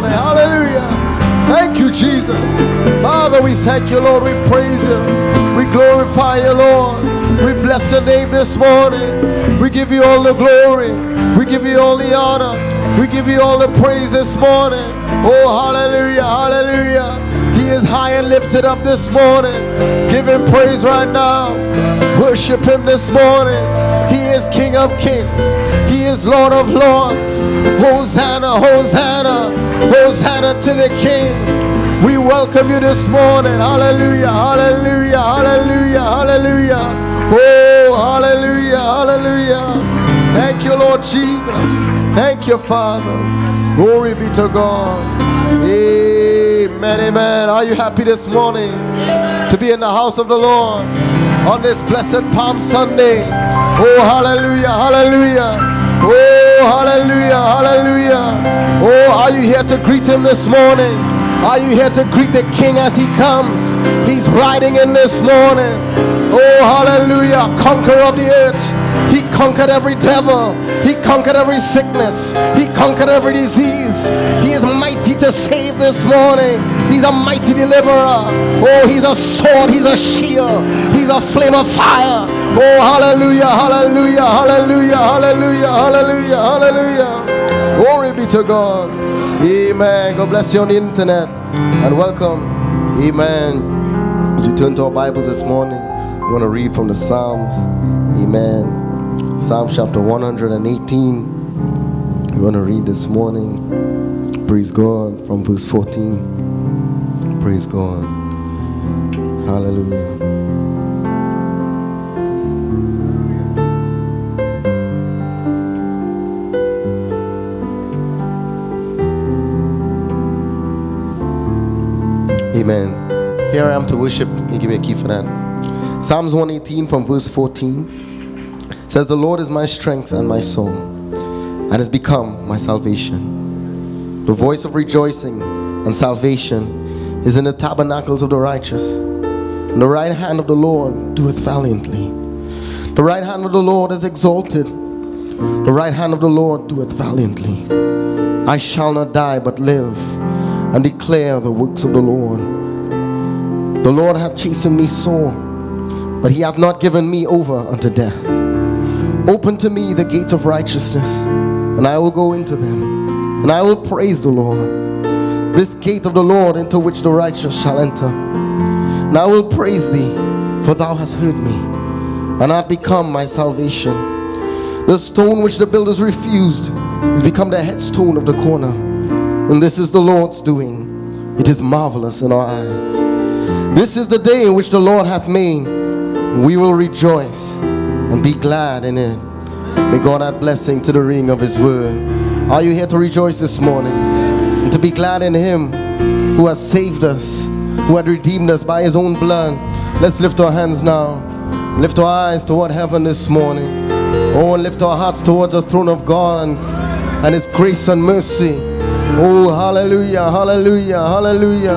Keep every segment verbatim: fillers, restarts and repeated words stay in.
morning. Hallelujah. Thank you, Jesus. Father, we thank you, Lord. We praise you. We glorify you, Lord. We bless your name this morning. We give you all the glory. We give you all the honor. We give you all the praise this morning. Oh, hallelujah, hallelujah. He is high and lifted up this morning. Give him praise right now. Worship him this morning. He is King of kings. He is Lord of lords. Hosanna, Hosanna, Hosanna to the King. We welcome you this morning. Hallelujah, hallelujah, hallelujah, hallelujah. Oh, hallelujah, hallelujah. Thank you, Lord Jesus. Thank you, Father. Glory be to God. Amen, amen. Are you happy this morning to be in the house of the Lord on this blessed Palm Sunday? Oh, hallelujah, hallelujah. Oh, hallelujah, hallelujah. Oh, are you here to greet him this morning? Are you here to greet the King as he comes? He's riding in this morning. Oh, hallelujah. Conqueror of the earth. He conquered every devil. He conquered every sickness. He conquered every disease. He is mighty to save this morning. He's a mighty deliverer. Oh, he's a sword. He's a shield. He's a flame of fire. Oh, hallelujah, hallelujah, hallelujah, hallelujah, hallelujah, hallelujah. Glory be to God. Amen. God bless you on the internet and welcome. Amen. As we turn to our Bibles this morning, we're going to read from the Psalms. Amen. Psalm chapter one hundred eighteen. We're going to read this morning. Praise God, from verse fourteen. Praise God. Hallelujah. Amen. Here I am to worship. You give me a key for that. Psalms one eighteen from verse fourteen says, the Lord is my strength and my song, and has become my salvation. The voice of rejoicing and salvation is in the tabernacles of the righteous, and the right hand of the Lord doeth valiantly. The right hand of the Lord is exalted. The right hand of the Lord doeth valiantly. I shall not die but live, and declare the works of the Lord. The Lord hath chastened me sore, but he hath not given me over unto death. Open to me the gates of righteousness, and I will go into them, and I will praise the Lord. This gate of the Lord into which the righteous shall enter. And I will praise thee, for thou hast heard me, and art become my salvation. The stone which the builders refused is become the headstone of the corner. And this is the Lord's doing. It is marvelous in our eyes. This is the day in which the Lord hath made. We will rejoice and be glad in it. May God add blessing to the reading of his word. Are you here to rejoice this morning and to be glad in him who has saved us, who had redeemed us by his own blood? Let's lift our hands now. Lift our eyes toward heaven this morning. Oh, and lift our hearts towards the throne of God and, and his grace and mercy. Oh, hallelujah, hallelujah, hallelujah.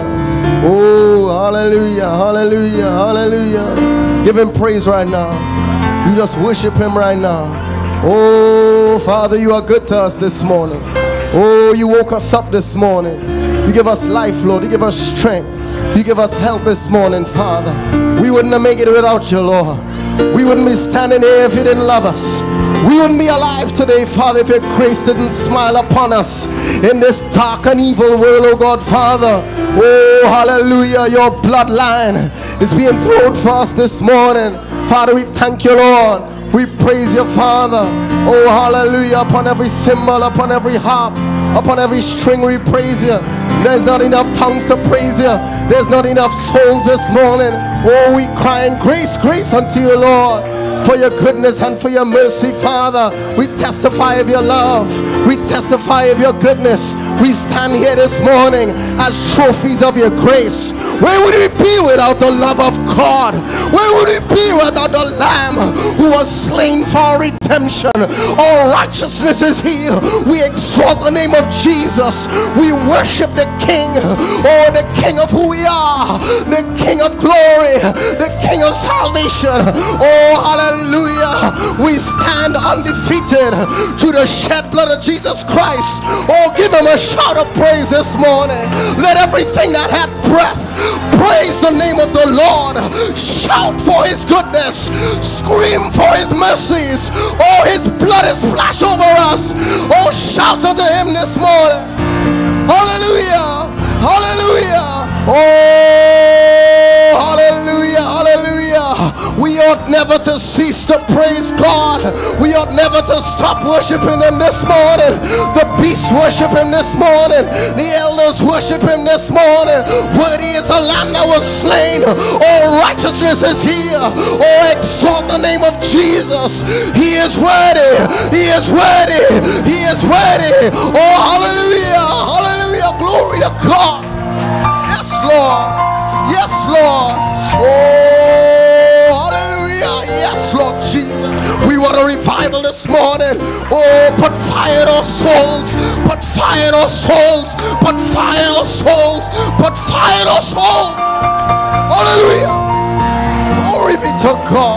Oh, hallelujah, hallelujah, hallelujah. Give him praise right now. You just worship him right now. Oh, Father, you are good to us this morning. Oh, you woke us up this morning. You give us life, Lord. You give us strength. You give us help this morning, Father. We wouldn't have made it without you, Lord. We wouldn't be standing here if you didn't love us. We wouldn't be alive today, Father, if your grace didn't smile upon us in this dark and evil world, oh God, Father. Oh, hallelujah, your bloodline is being thrown for us this morning. Father, we thank you, Lord. We praise you, Father. Oh, hallelujah, upon every cymbal, upon every harp, upon every string we praise you. There's not enough tongues to praise you. There's not enough souls this morning. Oh, we crying grace, grace unto you, Lord, for your goodness and for your mercy, Father. We testify of your love. We testify of your goodness. We stand here this morning as trophies of your grace. Where would we be without the love of God? Where would we be without the Lamb who was slain for our redemption? All righteousness is here. We exalt the name of Jesus. We worship the King. Oh, the King of who we are. the King of glory, the King of salvation. Oh, hallelujah. We stand undefeated through the shed blood of Jesus Christ. Oh, give him a shout of praise this morning. Let everything that had breath praise the name of the Lord. Shout for his goodness. Scream for his mercies. Oh, his blood is splashed over us. Oh, shout unto him this morning. Hallelujah. Hallelujah. Oh, hallelujah. Hallelujah. We ought never to cease to praise God. We ought never to stop worshiping him this morning. The beasts worship him this morning. The elders worship him this morning. Worthy is the Lamb that was slain. All righteousness is here. Oh, exalt the name of Jesus. He is worthy. He is worthy. He is worthy. Oh, hallelujah. Hallelujah. Glory to God. Yes, Lord. Yes, Lord. Oh, hallelujah. Yes, Lord Jesus. We want a revival this morning. Oh, put fire in our souls. Put fire in our souls. Put fire in our souls. Put fire in our souls. Hallelujah. Glory be to God.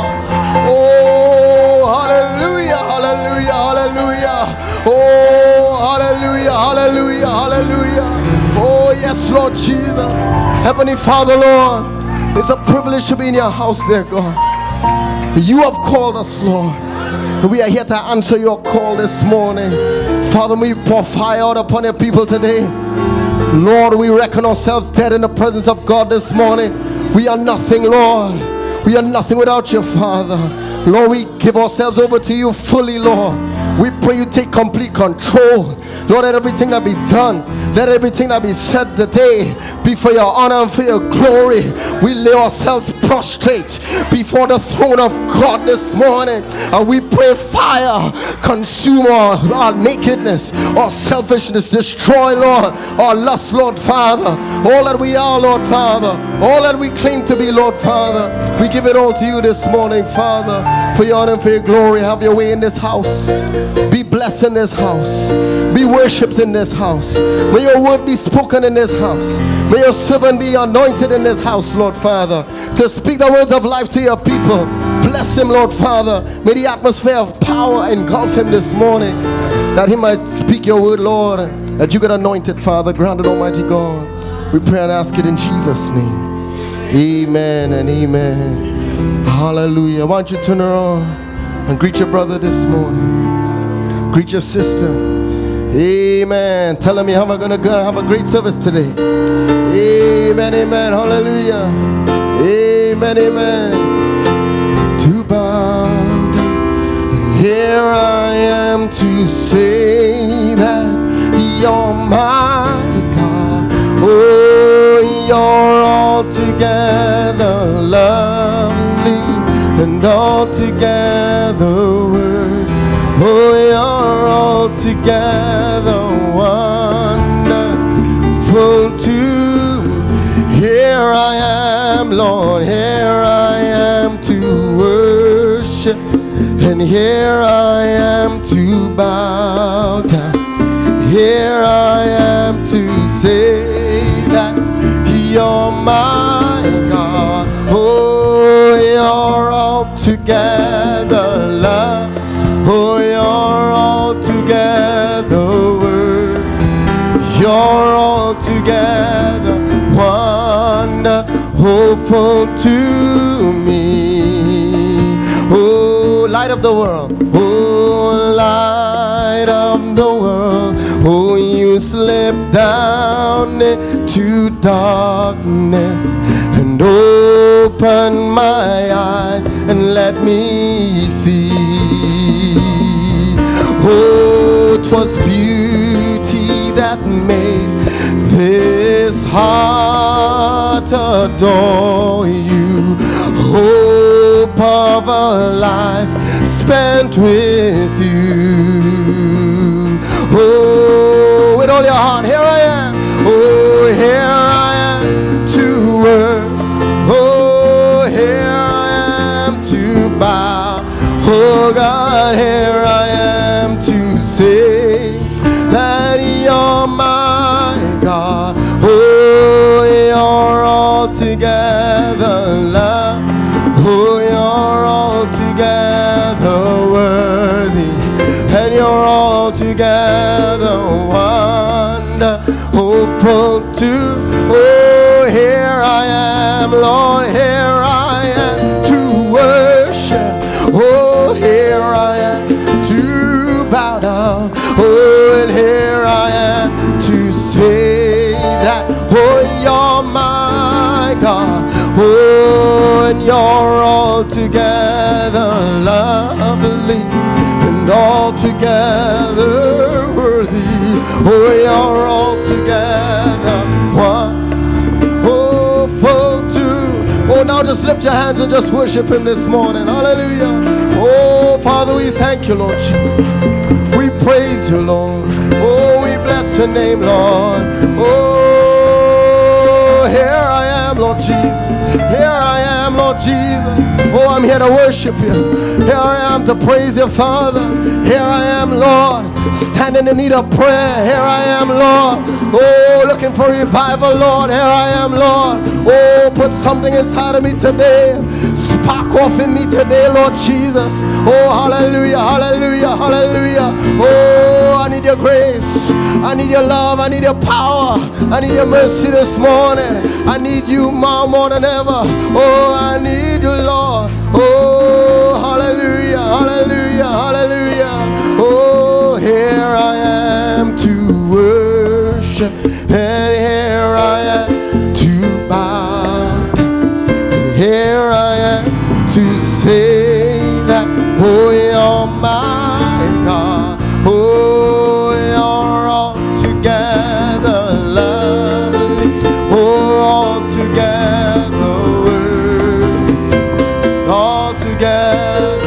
Oh, hallelujah. Hallelujah. Hallelujah. Oh, hallelujah. Hallelujah. Hallelujah. Oh, yes, Lord Jesus. Heavenly Father, Lord, it's a privilege to be in your house, dear God. You have called us, Lord. We are here to answer your call this morning. Father, we pour fire out upon your people today. Lord, we reckon ourselves dead in the presence of God this morning. We are nothing, Lord. We are nothing without you, Father. Lord, we give ourselves over to you fully, Lord. We pray you take complete control. Lord, let everything that be done, let everything that be said today be for your honor and for your glory. We lay ourselves prostrate before the throne of God this morning, and we pray fire consume our, our nakedness, our selfishness, destroy, Lord, our lust, Lord Father. All that we are, Lord Father, all that we claim to be, Lord Father, we give it all to you this morning, Father, for your honor and for your glory. Have your way in this house. Be blessed in this house. Be worshipped in this house. May your word be spoken in this house. May your servant be anointed in this house, Lord Father, to speak the words of life to your people. Bless him, Lord Father. May the atmosphere of power engulf him this morning, that he might speak your word, Lord, that you get anointed, Father. Grant it, Almighty God. We pray and ask it in Jesus' name. Amen and amen. Hallelujah. Why don't you turn around and greet your brother this morning. Greet your sister. Amen. Tell them you have a, gonna go have a great service today. Amen, amen. Hallelujah. Amen, amen. To bow down. Here I am to say that you're my God. Oh, you're altogether lovely and altogether worthy. Oh, you're altogether wonderful too. Here I am, Lord, here I am to worship, and here I am to bow down. Here I am to say that you're my God. Oh, you're altogether love. Oh, you're altogether worthy. You're altogether wonderful to me. Oh, light of the world. Oh, light of the world. Oh, you slip down into darkness and open my eyes and let me see. Oh, 'twas beauty that made this heart adore you. Hope of a life spent with you. Oh, with all your heart, here I am. Oh, here I am to work. Oh, here I am to bow. Oh, God, here I am to say that you're my God. Oh, you're all together full to, oh, here I am, Lord, here I am to worship. Oh, here I am to bow down. Oh, and here I am to say that, oh, you're my God. Oh, and you're altogether lovely and altogether worthy. Oh, you're altogether one. Oh, full to. Oh, now just lift your hands and just worship him this morning. Hallelujah. Oh, Father, we thank you, Lord Jesus. We praise you, Lord. Oh, we bless your name, Lord. Oh, here I am, Lord Jesus. Here I am, Lord Jesus. Oh, I'm here to worship you. Here I am to praise you, Father. Here I am, Lord, standing in need of prayer. Here I am, Lord. Oh, looking for revival, Lord. Here I am, Lord. Oh, put something inside of me today. Spark off in me today, Lord Jesus. Oh, hallelujah, hallelujah, hallelujah. Oh, I need your grace. I need your love. I need your power. I need your mercy this morning. I need you more, more than ever. Oh, I need you, Lord. Oh, hallelujah, hallelujah, hallelujah. Oh, here I am to worship, and here I am to bow, and here I am to say that, oh, you're my God. Oh, you're altogether lovely. Oh, altogether worthy. Altogether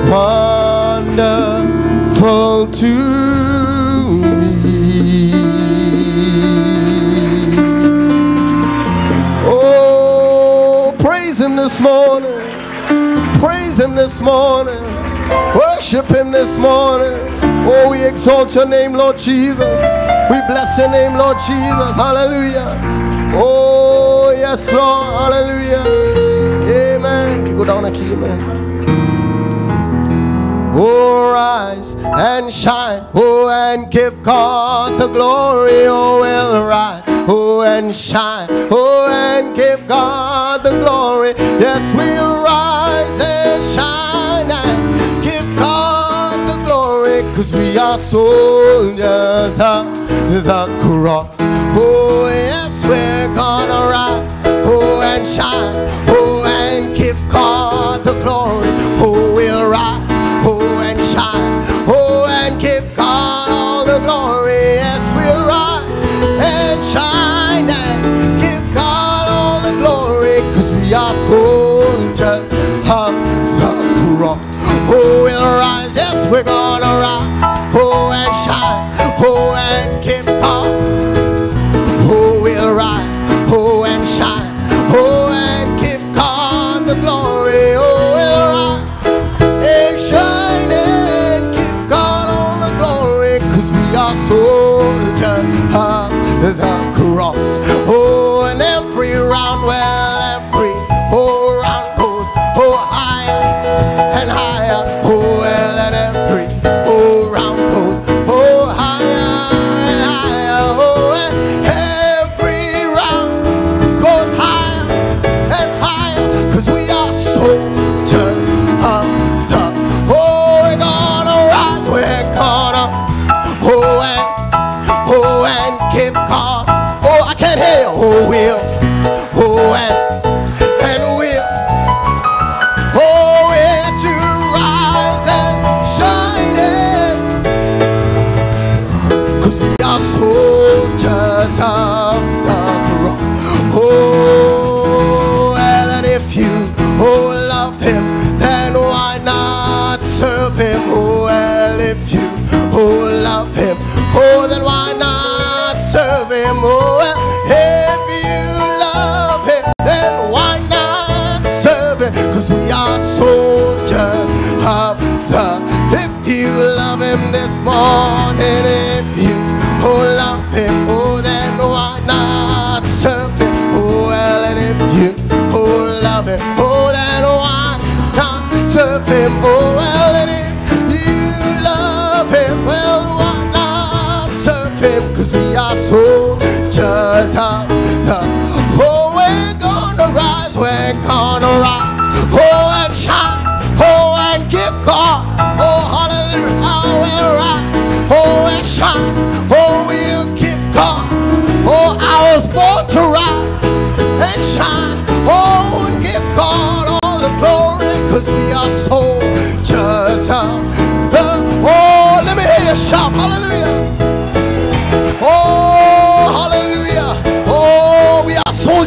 wonderful to me. Oh, praise him this morning. Praise him this morning. Worship him this morning. Oh, we exalt your name, Lord Jesus. We bless your name, Lord Jesus. Hallelujah. Oh, yes, Lord. Hallelujah. Amen. You go down a key, man. Oh, rise and shine. Oh, and give God the glory. Oh, we'll rise. Oh, and shine. Oh, and give God the glory. Yes, we'll rise and shine and give God the glory. Cause we are soldiers of the cross. Oh, yes, we're gonna rise. Oh, and shine. Oh, and give God the glory. Oh, we'll rise. Oh, and shine. Oh, and give God all the glory. Yes, we'll rise and shine and give God all the glory. Cause we are soldiers of the cross. Oh, we'll rise. Yes, we're gonna rise. Oh, and shine. Oh, and give God.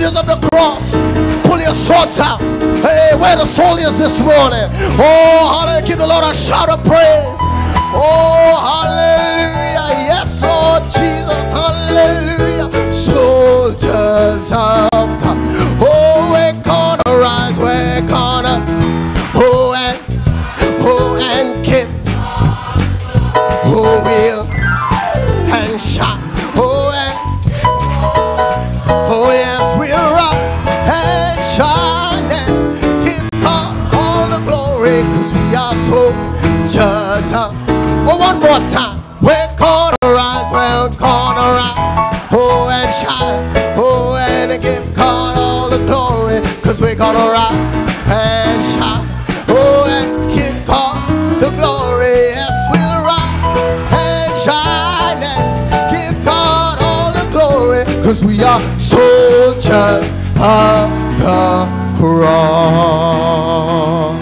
soldiers of the cross. Pull your swords out. Hey, where are the soldiers this morning? Oh, hallelujah. Give the Lord a shout of praise. Oh, hallelujah. Yes, Lord Jesus. Hallelujah. Soldiers of God. Oh, we're gonna rise. We're gonna. Oh, and. Oh, and keep. Oh, we'll. And shout. Oh, and. Oh, yes, we'll rock. And shine. And give God all the glory. Cause we are soldiers of. Oh, one more time. We're gonna rise, we're gonna rise. Oh, and shine. Oh, and give God all the glory. Cause we're gonna rise and shine. Oh, and give God the glory. Yes, we'll rise and shine. And give God all the glory. Cause we are soldiers of the cross.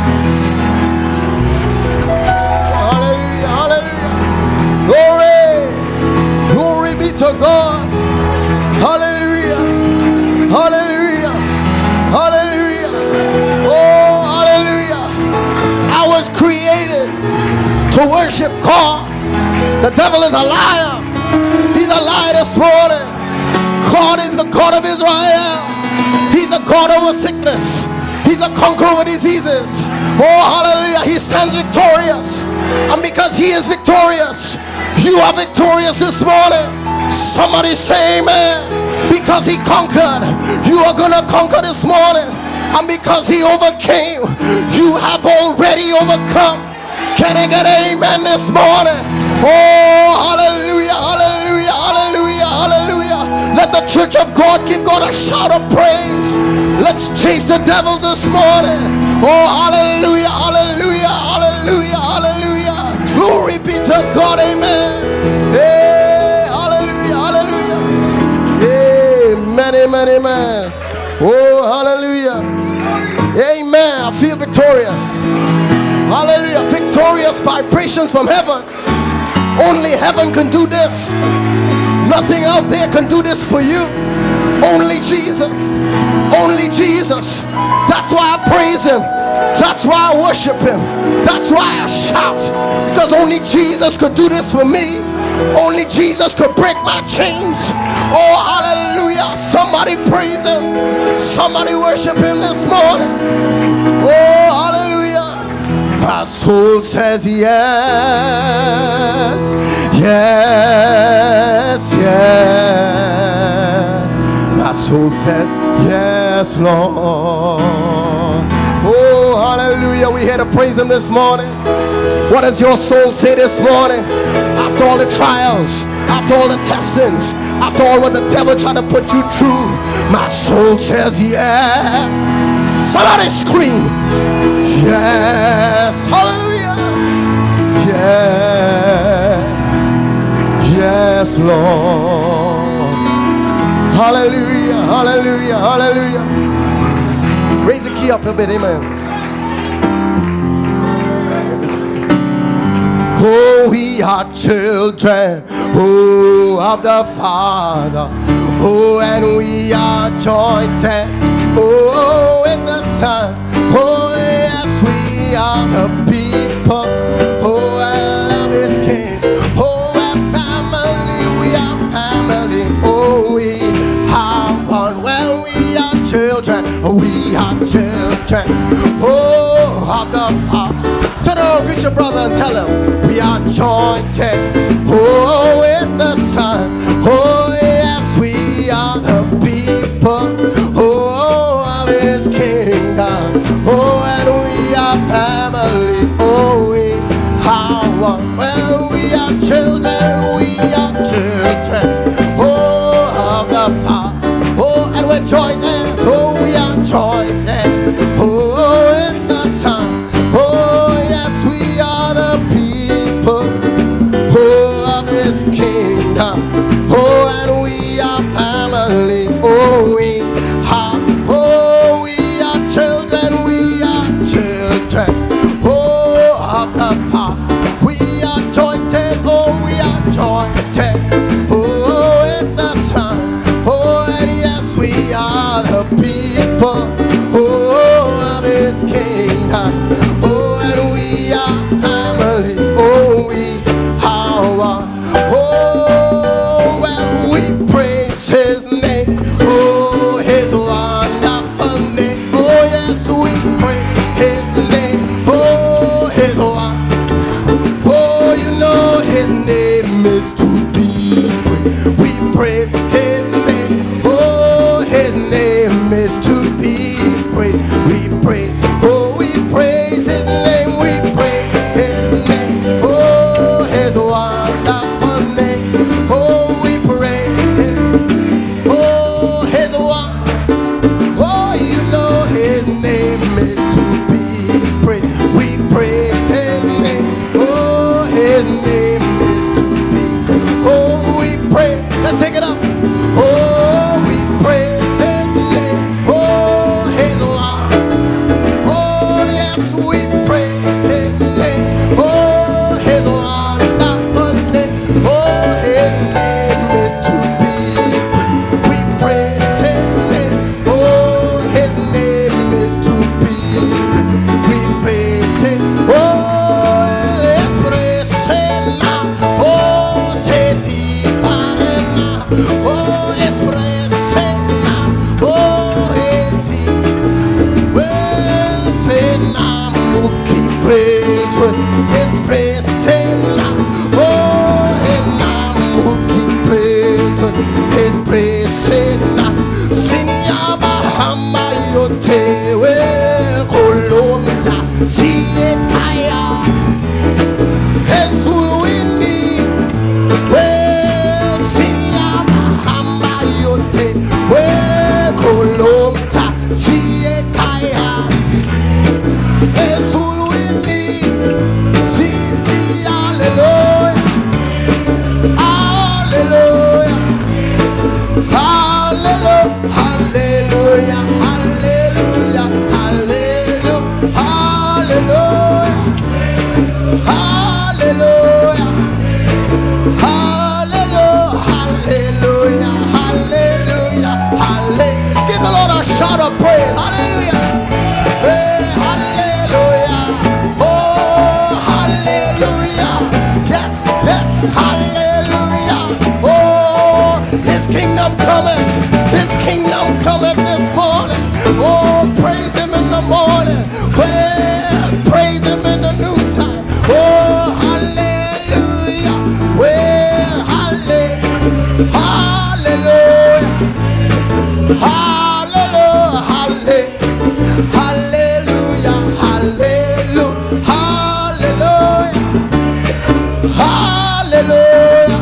To God. Hallelujah. Hallelujah. Hallelujah. Oh, hallelujah. I was created to worship God. The devil is a liar. He's a liar this morning. God is the God of Israel. He's a God over sickness. He's a conqueror over diseases. Oh, hallelujah. He stands victorious. And because he is victorious, you are victorious this morning. Somebody say amen. Because he conquered, you are gonna conquer this morning. And because he overcame, you have already overcome. Can I get an amen this morning? Oh, hallelujah, hallelujah, hallelujah, hallelujah. Let the church of God give God a shout of praise. Let's chase the devil this morning. Oh, hallelujah, hallelujah, hallelujah, hallelujah. Glory be to God, amen. Hey. Amen, amen, amen. Oh, hallelujah. Amen. I feel victorious. Hallelujah. Victorious vibrations from heaven. Only heaven can do this. Nothing out there can do this for you. Only Jesus. Only Jesus. That's why I praise him. That's why I worship him. That's why I shout. Because only Jesus could do this for me. Only Jesus could break my chains. Oh, hallelujah. Somebody praise him. Somebody worship him this morning. Oh, hallelujah. My soul says yes. Yes, yes. My soul says yes, Lord. Oh, hallelujah. We're here to praise him this morning. What does your soul say this morning? After all the trials, after all the testings, after all what the devil tried to put you through, my soul says yes. Somebody scream yes. Hallelujah. Yes. Yes, Lord. Hallelujah. Hallelujah. Hallelujah. Raise the key up a bit. Amen. Oh, we are children, oh, of the Father. Oh, and we are jointed, oh, with the Son. Oh, yes, we are the people. Oh, and love is King. Oh, we're family, we are family. Oh, we are one. Well, we are children, we are children, oh, of the Father. Turn around, reach your brother and tell him we are jointed, oh, with the Son. Oh, yes, we are the people, oh, of his kingdom. Oh, and we are family, oh, we are one. Well, we are children, we are children, oh, of the Father. Oh, and we're jointed, oh, we are jointed, oh, with the Son. Oh, yes, we are the people, oh, of his kingdom. we are the people, oh, of his kingdom. Oh, and we are family. Oh, we are one. Oh, well, we praise his name. Oh, his wonderful name. Oh, yes, we praise his name. Oh, his one. Oh, you know his name is to be praised. We praise his name. Oh, his name is to be praised. We praise. Oh, we praise his name. We praise his name. Oh, his wonderful name. Oh, we praise him. Oh, his one. Oh, you know his name is to be praised. We praise his name. Oh, his name is to be. Oh, we pray. Let's take it up. Oh, we praise his name. Oh, his one. Oh, yes, we praise his name. Oh, his wonderful name. Oh, his name is to be praised. We praise his name. Oh, his name is to be praised. We praise him. Oh, let's praise him now. Oh, say the parena. Oh, let's praise him now. Oh, hey, the well, say now, Muki praise. Yes, praise him now. Oh, hey, now, Muki praise. Yes, praise him now. Sinyama hama yote we kolomza siye kaya Jesuini we sinyama hama yote we kolomza siye kaya Jesuini siti hallelujah hallelujah hallelujah hallelujah hallelujah hallelujah hallelujah hallelujah hallelujah hallelujah hallelujah hallelujah give the Lord a shout of praise. Hallelujah. Hey, hallelujah. Oh, hallelujah. Yes, yes, hallelujah. Oh, his kingdom cometh. His kingdom cometh this morning. Oh, praise him in the morning. Well, praise him in the noontime. Oh, hallelujah. Well, hallelujah. Hallelujah. Hallelujah. Hallelujah. Hallelujah. Hallelujah. Hallelujah.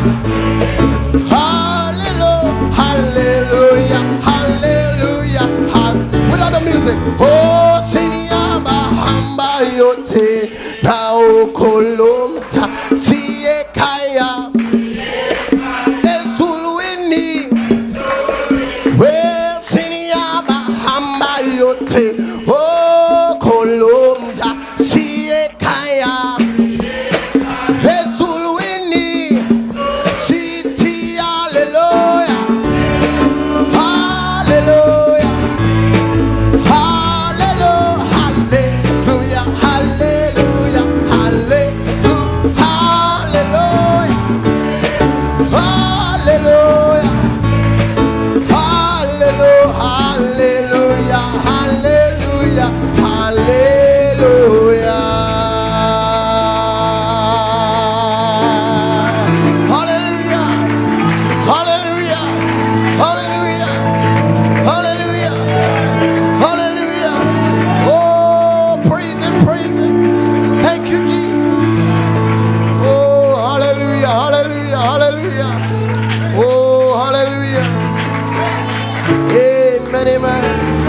Hallelujah. Hallelujah. Hallelujah. Hallelujah. Without the music. Oh, Sinyama hamba yote na ukolomza siye kaya Ezuluini well Sinyama hamba yote oh kolomza siye kaya Ezuluini siti hallelujah hallelujah hallelujah hallelujah hallelujah hallelujah hallelujah hallelujah hallelujah hallelujah hallelujah hallelujah hallelujah hallelujah hallelujah hallelujah oh praise him praise him thank you Jesus oh hallelujah hallelujah hallelujah oh hallelujah amen amen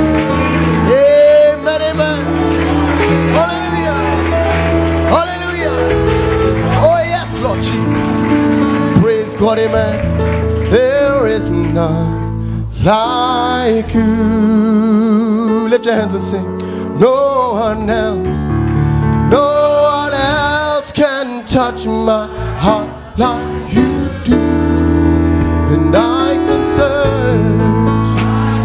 amen amen hallelujah hallelujah oh yes Lord Jesus praise God amen there is none like you lift your hands and sing no one else no one else can touch my heart like you do and I can search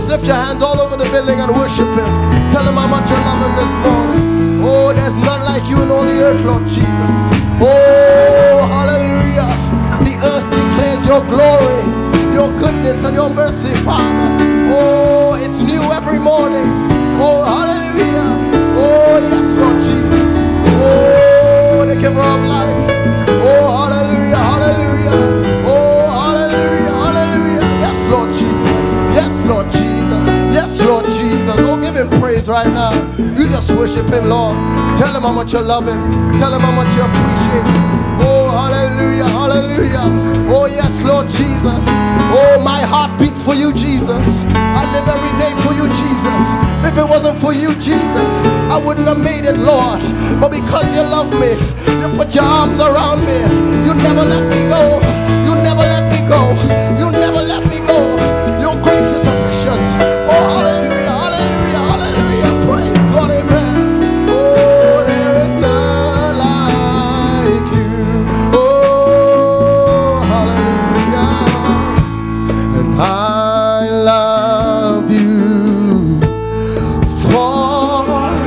Just lift your hands all over the building and worship him. Tell him how much you love him this morning. Oh, there's none like you in all the earth, Lord Jesus. Oh, hallelujah. The earth declares your glory, your goodness and your mercy, Father. Oh, it's new every morning. Oh, hallelujah. Oh, yes, Lord Jesus. Oh, the giver of life. Oh, hallelujah, hallelujah. Oh, hallelujah, hallelujah. Yes, Lord Jesus. Yes, Lord Jesus. Yes, Lord Jesus. Oh, give him praise right now. You just worship him, Lord. Tell him how much you love him. Tell him how much you appreciate him. Oh, hallelujah, hallelujah. Oh, yes, Lord Jesus. Oh, my heart beats for you, Jesus. I live every day for you, Jesus. If it wasn't for you, Jesus, I wouldn't have made it, Lord. But because you love me, you put your arms around me. You never let me go. You never let me go. You never let me go. Your grace is sufficient. Oh, hallelujah, hallelujah, hallelujah. Praise God, amen. Oh, there is none like you. Oh, hallelujah. And I love you for,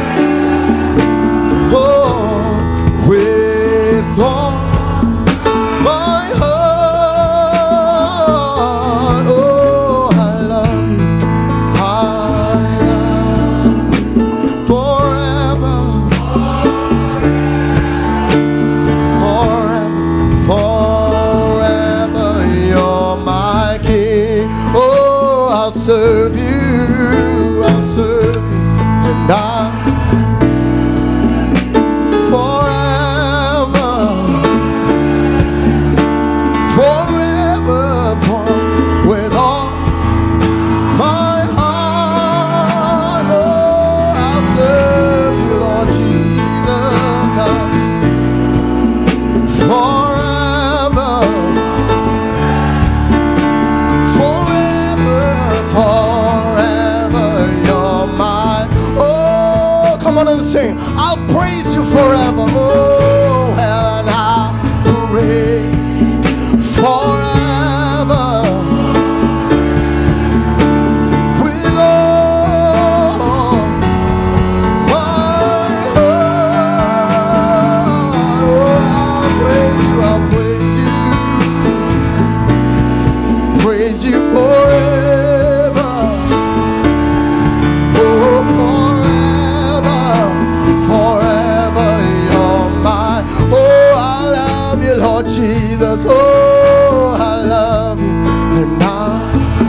oh, with all my heart. Oh, I love you. I love you forever, forever, forever. You're my King. Oh, I'll serve you. I'll serve you. And I forever, forever, for, with all my heart. Oh, I'll serve you, Lord Jesus. Forever, forever, forever, you're my. Oh, come on and sing. I'll praise you forever. Oh, and I'll praise forever with all my heart. Oh, I'll praise you, I'll praise you, praise you forever. Oh, forever, forever, you're mine. Oh, I love you, Lord Jesus. Oh, I love you, and I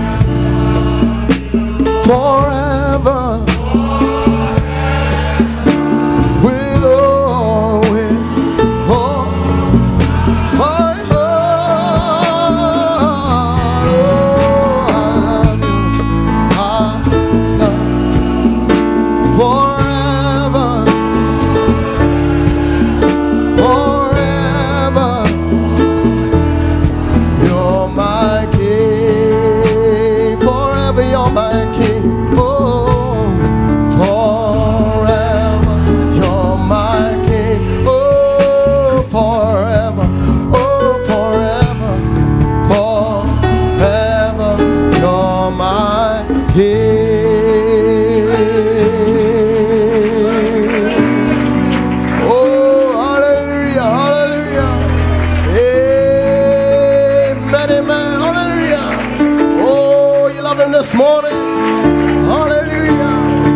forever with all, with all my heart. Oh, I love you, I love you forever, forever. You're my King, forever you're my King. Oh, forever you're my King. Oh, forever, oh, forever, forever you're my King. Oh, hallelujah, hallelujah. Amen, amen, hallelujah. Oh, you love him this morning. Hallelujah.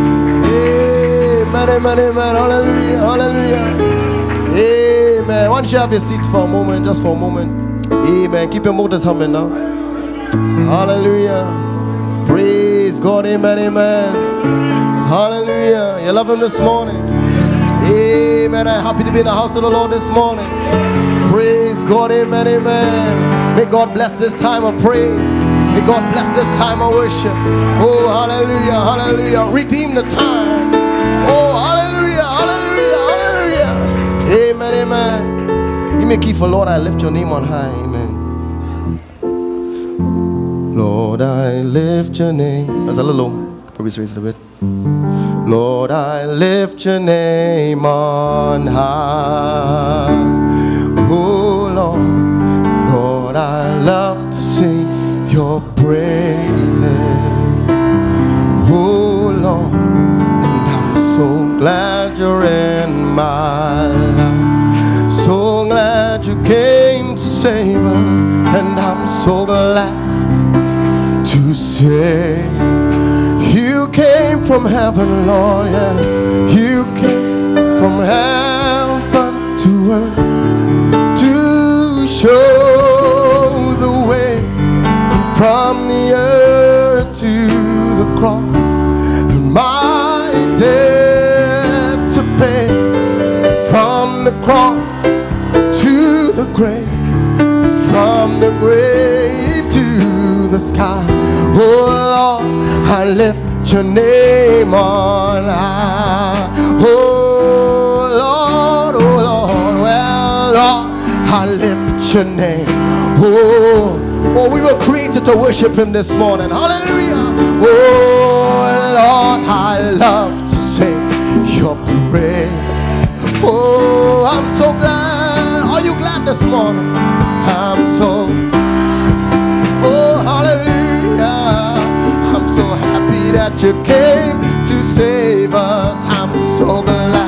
Amen, amen, amen, hallelujah, hallelujah. Amen. Why don't you have your seats for a moment, just for a moment. Amen. Keep your motors humming now. Hallelujah. Praise God, amen, amen. Hallelujah. You love him this morning. Amen. I'm happy to be in the house of the Lord this morning. Praise God, amen, amen. May God bless this time of praise. May God bless this time of worship. Oh, hallelujah, hallelujah. Redeem the time. Oh, hallelujah, hallelujah, hallelujah. Amen, amen. Give me a key for Lord, I lift your name on high. Amen. Lord, I lift your name. That's a little low. Probably raise it a bit. Lord, I lift your name on high. Oh, Lord, Lord, I love to sing your praises. day. You came from heaven, Lord, yeah. You came from heaven to earth to show the way, and from the earth to the cross, and my debt to pay. From the cross to the grave, from the grave to the sky. Oh Lord, I lift your name on high. Oh Lord, oh Lord, well Lord, I lift your name. Oh, oh, we were created to worship him this morning. Hallelujah. Oh Lord, I love to sing your praise. Oh, I'm so glad. Are you glad this morning? I'm so, oh hallelujah, I'm so happy that you came to save us. I'm so glad.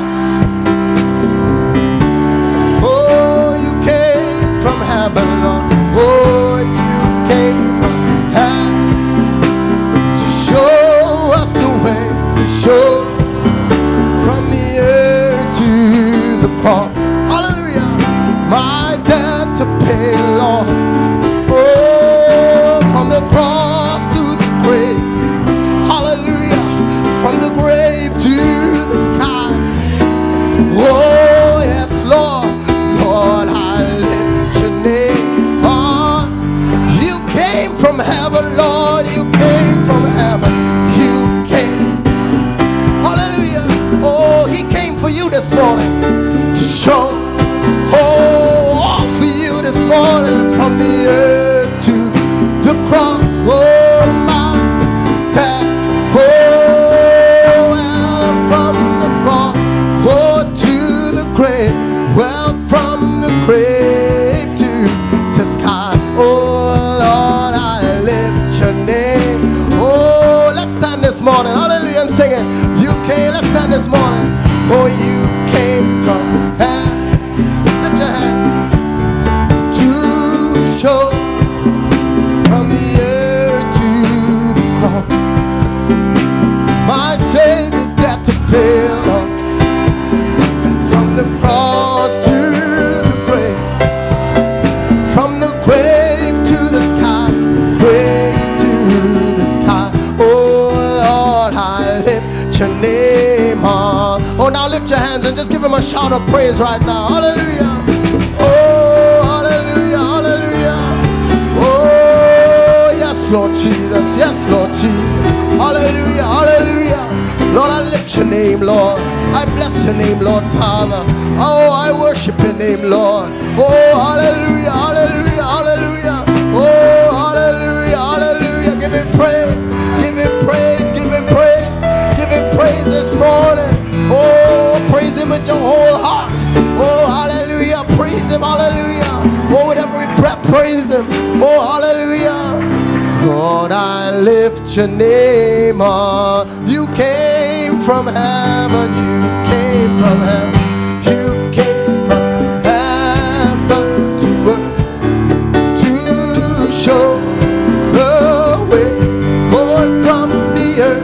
Oh, you came from heaven, Lord. Oh, and you came from heaven to show us the way, to show from the earth to the cross. Hallelujah. My debt to pay, Lord. Oh, from the cross to the grave. Hallelujah. From the grave to the sky. Oh, yes, Lord. Lord, I lift your name on. You came from heaven, Lord. You came from heaven. You came. Hallelujah. Oh, he came for you this morning to show. Oh, all for you this morning, from the earth to the cross. Oh, my dad. Oh, well, from the cross, oh, to the grave. Well, from the grave to the sky. Oh, Lord, I lift your name. Oh, let's stand this morning. Hallelujah, and sing it. You came, let's stand this morning. Oh, you came from heaven. Lift your hands. To show from the earth to the cross. My Savior's debt to pay, Lord. And from the cross to the grave. From the grave to the sky. Grave to the sky. Oh Lord, I lift your name on. Oh, now lift your hands and just give him a shout of praise right now. Hallelujah. Oh, hallelujah, hallelujah. Oh, yes, Lord Jesus. Yes, Lord Jesus. Hallelujah, hallelujah. Lord, I lift your name, Lord. I bless your name, Lord Father. Oh, I worship your name, Lord. Oh, hallelujah, hallelujah, hallelujah. Oh, hallelujah, hallelujah. Give him praise. Give him praise. Give him praise. Give him praise this morning. Oh, praise him with your whole heart. Oh, hallelujah. Praise him, hallelujah. Oh, with every breath, praise him. Oh, hallelujah. Lord, I lift your name on. You came from heaven. You came from heaven. You came from heaven to earth to show the way. Born from the earth.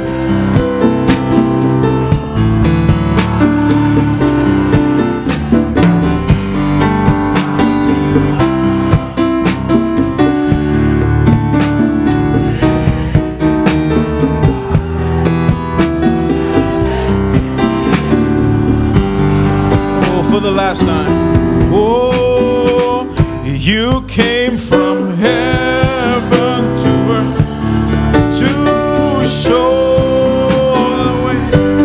For the last time. Oh, you came from heaven to earth to show the way.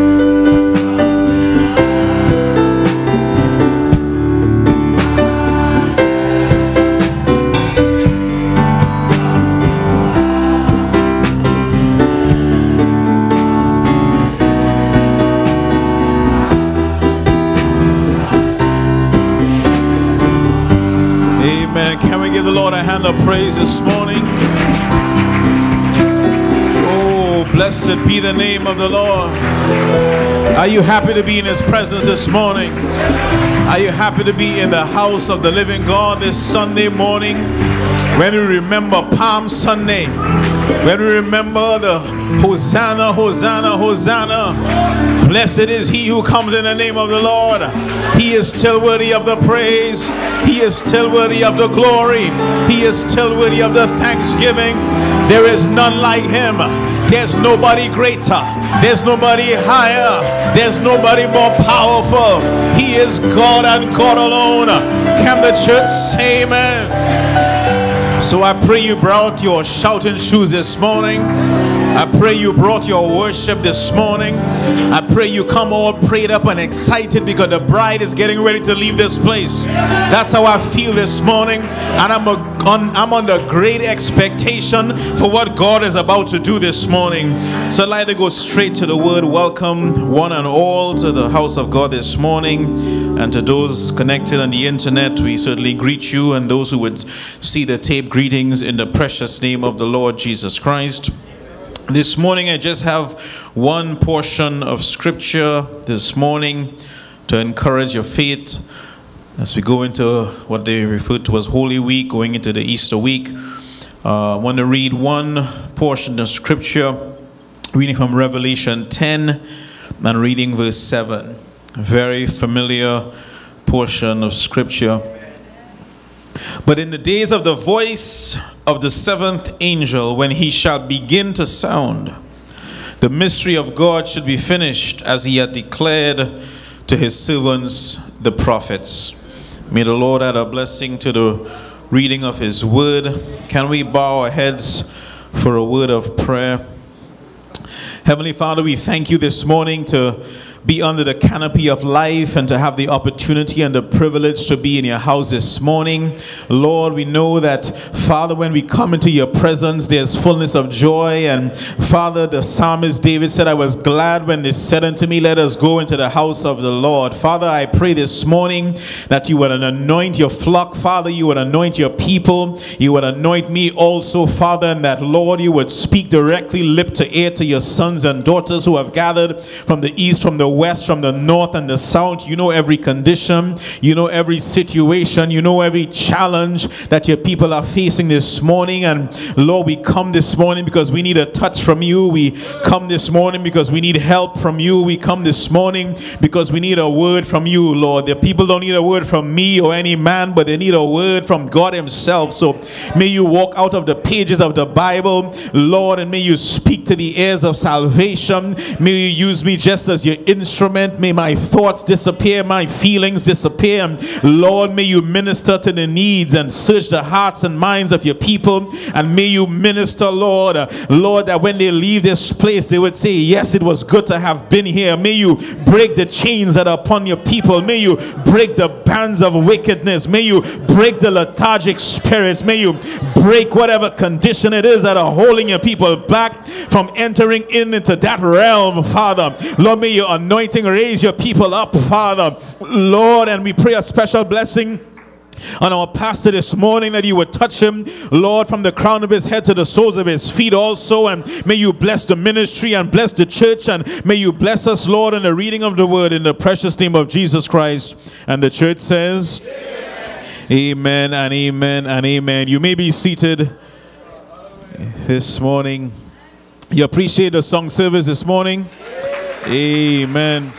Can we give the Lord a hand of praise this morning? Oh, blessed be the name of the Lord. Are you happy to be in his presence this morning? Are you happy to be in the house of the living God this Sunday morning? when we remember Palm Sunday, when we remember the Hosanna, Hosanna, Hosanna, blessed is he who comes in the name of the Lord. He is still worthy of the praise. He is still worthy of the glory. He is still worthy of the thanksgiving. There is none like him. There's nobody greater. There's nobody higher. There's nobody more powerful. He is God and God alone. Can the church say amen? So I pray you brought your shouting shoes this morning. I pray you brought your worship this morning. I pray you come all prayed up and excited because the bride is getting ready to leave this place. That's how I feel this morning, and I'm, a, on, I'm under great expectation for what God is about to do this morning. So I'd like to go straight to the word. Welcome one and all to the house of God this morning, and to those connected on the internet, we certainly greet you, and those who would see the tape, greetings in the precious name of the Lord Jesus Christ. This morning I just have one portion of scripture this morning to encourage your faith as we go into what they refer to as Holy Week, going into the Easter week. Uh, I want to read one portion of scripture, reading from Revelation ten and reading verse seven. A very familiar portion of scripture. But in the days of the voice of the seventh angel, when he shall begin to sound, the mystery of God should be finished, as he had declared to his servants the prophets. May the Lord add a blessing to the reading of his word. Can we bow our heads for a word of prayer? Heavenly Father, we thank you this morning to be under the canopy of life and to have the opportunity and the privilege to be in your house this morning. Lord, we know that, Father, when we come into your presence, there's fullness of joy. And Father, the psalmist David said, I was glad when they said unto me, let us go into the house of the Lord. Father, I pray this morning that you would anoint your flock. Father, you would anoint your people. You would anoint me also, Father, and that, Lord, you would speak directly lip to ear to your sons and daughters who have gathered from the east, from the west, from the north and the south. You know every condition, you know every situation, you know every challenge that your people are facing this morning. And Lord, we come this morning because we need a touch from you. We come this morning because we need help from you. We come this morning because we need a word from you, Lord. The people don't need a word from me or any man, but they need a word from God himself. So may you walk out of the pages of the Bible, Lord, and may you speak to the ears of salvation. May you use me just as your instrument. May my thoughts disappear, my feelings disappear. And Lord, may you minister to the needs and search the hearts and minds of your people. And may you minister, Lord, uh, Lord, that when they leave this place, they would say, yes, it was good to have been here. May you break the chains that are upon your people. May you break the bands of wickedness. May you break the lethargic spirits. May you break whatever condition it is that are holding your people back from entering in into that realm, Father. Lord, may your anointing raise your people up, Father, Lord, and we pray a special blessing on our pastor this morning, that you would touch him, Lord, from the crown of his head to the soles of his feet also. And may you bless the ministry and bless the church, and may you bless us, Lord, in the reading of the word, in the precious name of Jesus Christ. And the church says amen, amen and amen and amen. You may be seated this morning. You appreciate the song service this morning? Amen.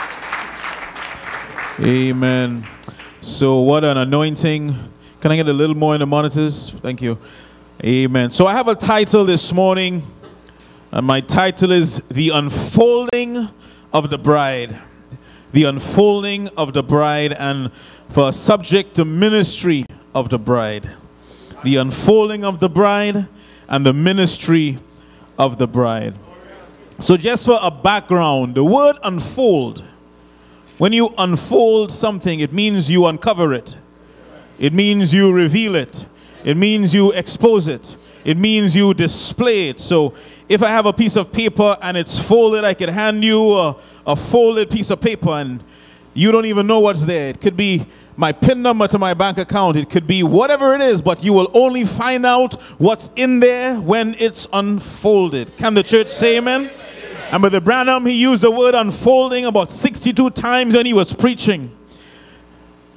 Amen. So what an anointing. Can I get a little more in the monitors? Thank you. Amen. So I have a title this morning, and my title is The Unfolding of the Bride. The Unfolding of the Bride, and for a subject, the ministry of the bride. The unfolding of the bride and the ministry of the bride. So just for a background, the word unfold, when you unfold something, it means you uncover it. It means you reveal it. It means you expose it. It means you display it. So if I have a piece of paper and it's folded, I could hand you a, a folded piece of paper and you don't even know what's there. It could be my PIN number to my bank account. It could be whatever it is, but you will only find out what's in there when it's unfolded. Can the church say amen? And Brother Branham, he used the word unfolding about sixty-two times when he was preaching.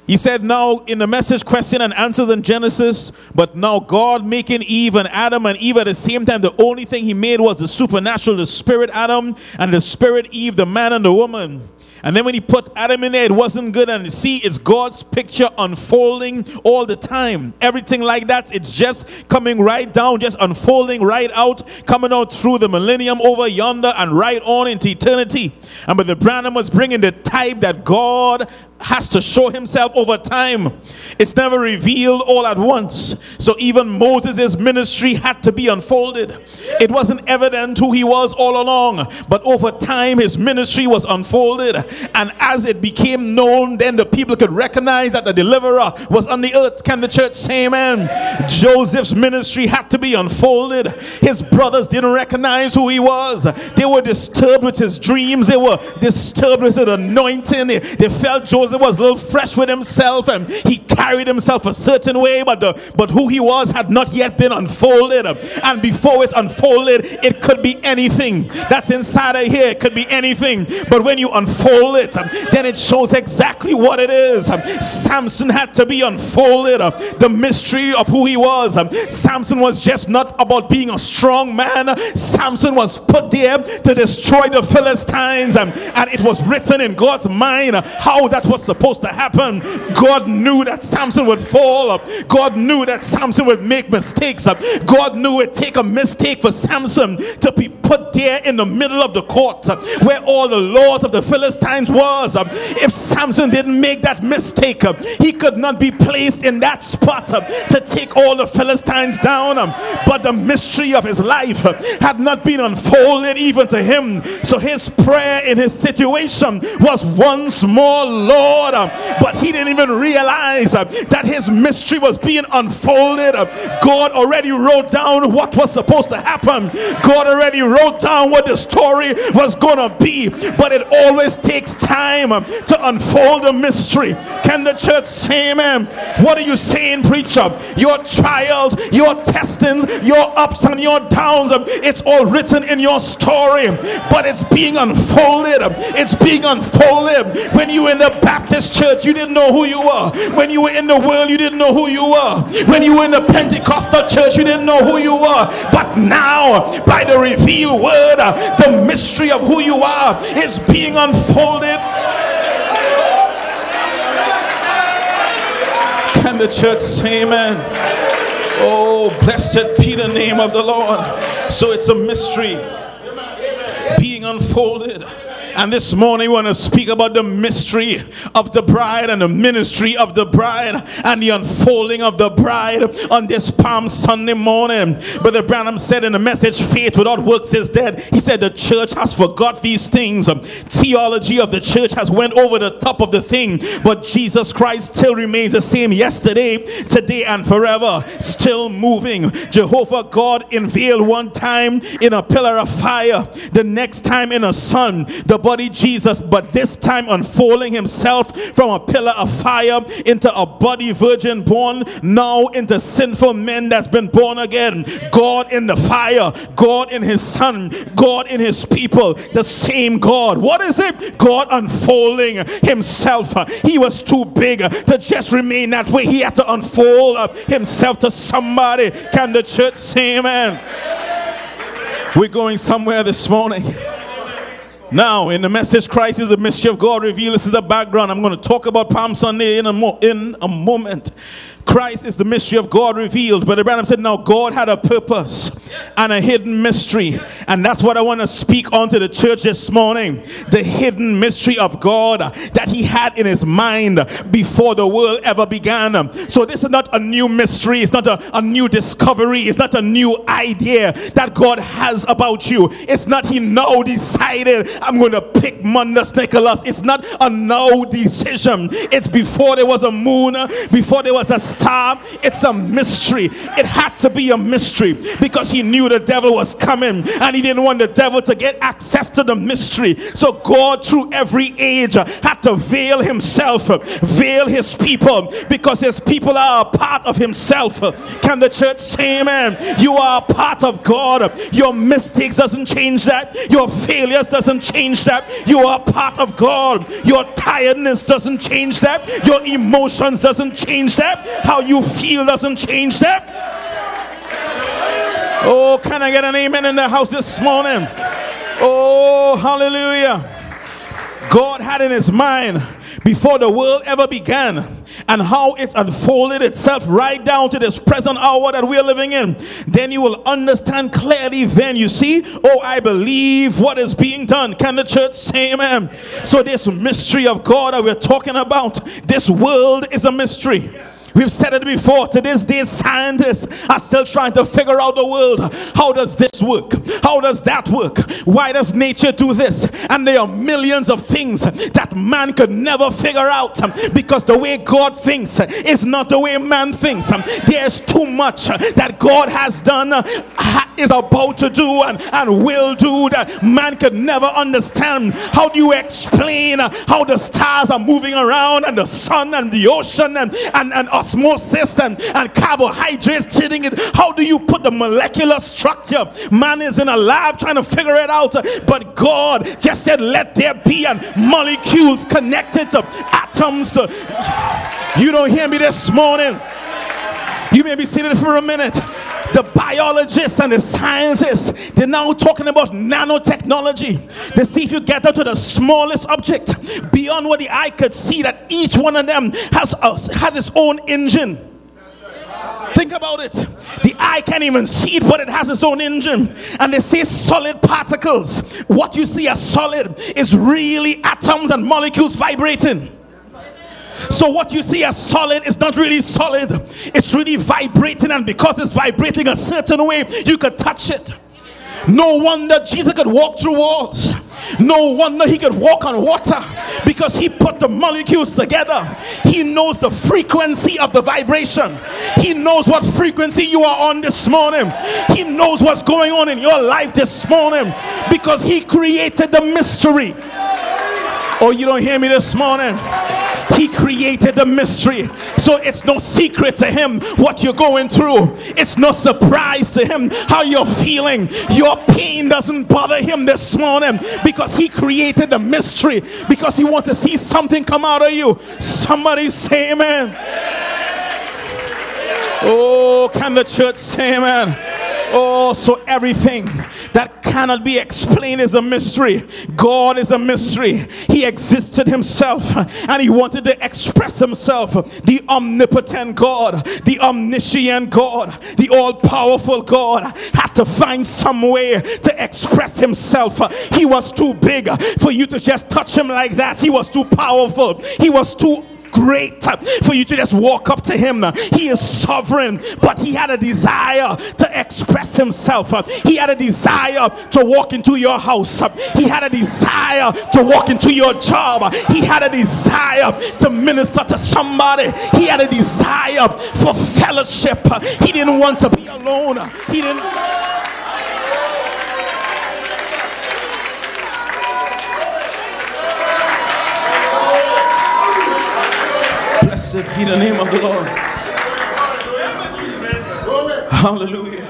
He said now in the message question and answers in Genesis, but now God making Eve and Adam and Eve at the same time, the only thing he made was the supernatural, the spirit Adam and the spirit Eve, the man and the woman. And then when he put Adam in there, it wasn't good. And see, it's God's picture unfolding all the time. Everything like that, it's just coming right down, just unfolding right out, coming out through the millennium over yonder and right on into eternity. And but the Branham was bringing the type that God has to show himself over time. It's never revealed all at once. So even Moses' ministry had to be unfolded. It wasn't evident who he was all along, but over time his ministry was unfolded. And as it became known, then the people could recognize that the deliverer was on the earth. Can the church say amen? Joseph's ministry had to be unfolded. His brothers didn't recognize who he was. They were disturbed with his dreams. They were disturbed with his anointing. They, they felt Joseph was a little fresh with himself and he carried himself a certain way, but the, but who he was had not yet been unfolded. And before it's unfolded, it could be anything that's inside of here. It could be anything, but when you unfold it, then it shows exactly what it is. Samson had to be unfolded, the mystery of who he was. Samson was just not about being a strong man. Samson was put there to destroy the Philistines, and it was written in God's mind how that was supposed to happen. God knew that Samson would fall. God knew that Samson would make mistakes. God knew it would take a mistake for Samson to be put there in the middle of the court where all the laws of the Philistines was. If Samson didn't make that mistake, he could not be placed in that spot to take all the Philistines down. But the mystery of his life had not been unfolded even to him. So his prayer in his situation was once more, Lord. But he didn't even realize that his mystery was being unfolded. God already wrote down what was supposed to happen. God already wrote down what the story was going to be. But it always takes time to unfold the mystery. Can the church say amen? What are you saying, preacher? Your trials, your testings, your ups and your downs, it's all written in your story. But it's being unfolded. It's being unfolded. When you were in the Baptist church, you didn't know who you were. When you were in the world, you didn't know who you were. When you were in the Pentecostal church, you didn't know who you were. But now, by the revealed word, the mystery of who you are is being unfolded. Can the church say amen? Oh, blessed be the name of the Lord. So it's a mystery being unfolded. And this morning we want to speak about the mystery of the bride and the ministry of the bride and the unfolding of the bride on this Palm Sunday morning. Brother Branham said in the message, faith without works is dead. He said the church has forgot these things. Theology of the church has went over the top of the thing, but Jesus Christ still remains the same yesterday, today, and forever. Still moving. Jehovah God unveiled one time in a pillar of fire, the next time in a sun, the body Jesus, but this time unfolding himself from a pillar of fire into a body virgin born, now into sinful men that's been born again. God in the fire, God in his son, God in his people, the same God. What is it? God unfolding himself. He was too big to just remain that way. He had to unfold himself to somebody. Can the church say amen? We're going somewhere this morning. Now, in the message, Christ is the mystery of God revealed. This is the background. I'm going to talk about Palm Sunday in a, mo in a moment. Christ is the mystery of God revealed. But Abraham said, now God had a purpose and a hidden mystery. And that's what I want to speak on to the church this morning. The hidden mystery of God that he had in his mind before the world ever began. So this is not a new mystery. It's not a, a new discovery. It's not a new idea that God has about you. It's not he now decided I'm going to pick Mundus Nicholas. It's not a now decision. It's before there was a moon, before there was a star, it's a mystery. It had to be a mystery because he knew the devil was coming and he didn't want the devil to get access to the mystery. So God through every age had to veil himself, veil his people, because his people are a part of himself. Can the church say amen? You are a part of God. Your mistakes doesn't change that. Your failures doesn't change that. You are a part of God. Your tiredness doesn't change that. Your emotions doesn't change that. How you feel doesn't change that. Oh, can I get an amen in the house this morning? Oh, hallelujah. God had in his mind before the world ever began, and how it's unfolded itself right down to this present hour that we're living in. Then you will understand clearly. Then you see, oh, I believe what is being done. Can the church say amen? So this mystery of God that we're talking about, this world is a mystery. We've said it before. To this day, scientists are still trying to figure out the world. How does this work? How does that work? Why does nature do this? And there are millions of things that man could never figure out, because the way God thinks is not the way man thinks. There's too much that God has done, is about to do, and, and will do that man could never understand. How do you explain how the stars are moving around, and the sun and the ocean and, and, and osmosis and, and carbohydrates chilling it? How do you put the molecular structure? Man is in a lab trying to figure it out, but God just said let there be, and molecules connected to atoms. To, you don't hear me this morning? You may be seated for a minute. The biologists and the scientists, they're now talking about nanotechnology. They see if you get down to the smallest object beyond what the eye could see, that each one of them has, a, has its own engine. Think about it. The eye can't even see it, but it has its own engine. And they say solid particles. What you see as solid is really atoms and molecules vibrating. So what you see as solid is not really solid. It's really vibrating, and because it's vibrating a certain way, you could touch it. No wonder Jesus could walk through walls. No wonder he could walk on water, because he put the molecules together. He knows the frequency of the vibration. He knows what frequency you are on this morning. He knows what's going on in your life this morning, because he created the mystery. Oh, you don't hear me this morning? He created the mystery. So it's no secret to him what you're going through. It's no surprise to him how you're feeling. Your pain doesn't bother him this morning, because he created the mystery, because he wants to see something come out of you. Somebody say amen. Oh, can the church say amen? Oh, so everything that cannot be explained is a mystery. God is a mystery. He existed himself, and he wanted to express himself. The omnipotent God, the omniscient God, the all-powerful God had to find some way to express himself. He was too big for you to just touch him like that. He was too powerful. He was too great for you to just walk up to him. He is sovereign, but he had a desire to express himself. He had a desire to walk into your house. He had a desire to walk into your job. He had a desire to minister to somebody. He had a desire for fellowship. He didn't want to be alone. He didn't. Blessed be the name of the Lord. Hallelujah.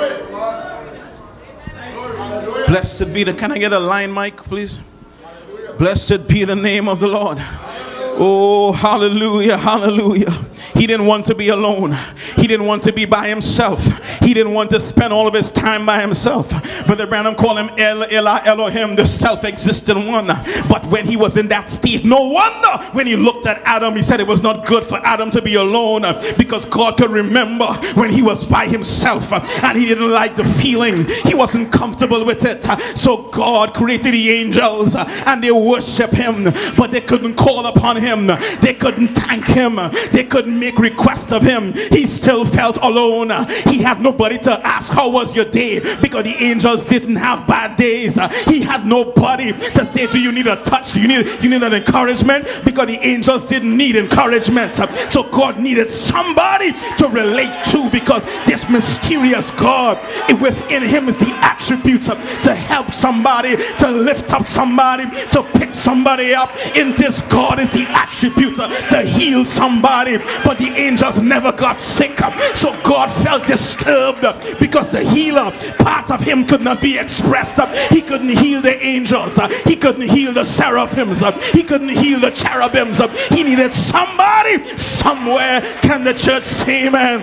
Blessed be the, can I get a line mic, please? Blessed be the name of the Lord. Oh, hallelujah, hallelujah. He didn't want to be alone. He didn't want to be by himself. He didn't want to spend all of his time by himself. Brother Branham called him El Elah Elohim, the self-existent one. But when he was in that state, no wonder when he looked at Adam, he said it was not good for Adam to be alone, because God could remember when he was by himself and he didn't like the feeling. He wasn't comfortable with it. So God created the angels and they worship him, but they couldn't call upon him. They couldn't thank him. They couldn't make requests of him. He still felt alone. He had no nobody to ask how was your day, because the angels didn't have bad days. Uh, he had nobody to say, do you need a touch, do you need you need an encouragement, because the angels didn't need encouragement. Uh, so God needed somebody to relate to, because this mysterious God, within him is the attributes uh, to help somebody, to lift up somebody, to pick somebody up. In this God is the attribute uh, to heal somebody. But the angels never got sick, uh, so God felt disturbed uh, because the healer part of him could not be expressed. uh, he couldn't heal the angels, uh, he couldn't heal the seraphims, uh, he couldn't heal the cherubims. uh, he needed somebody somewhere. Can the church say amen?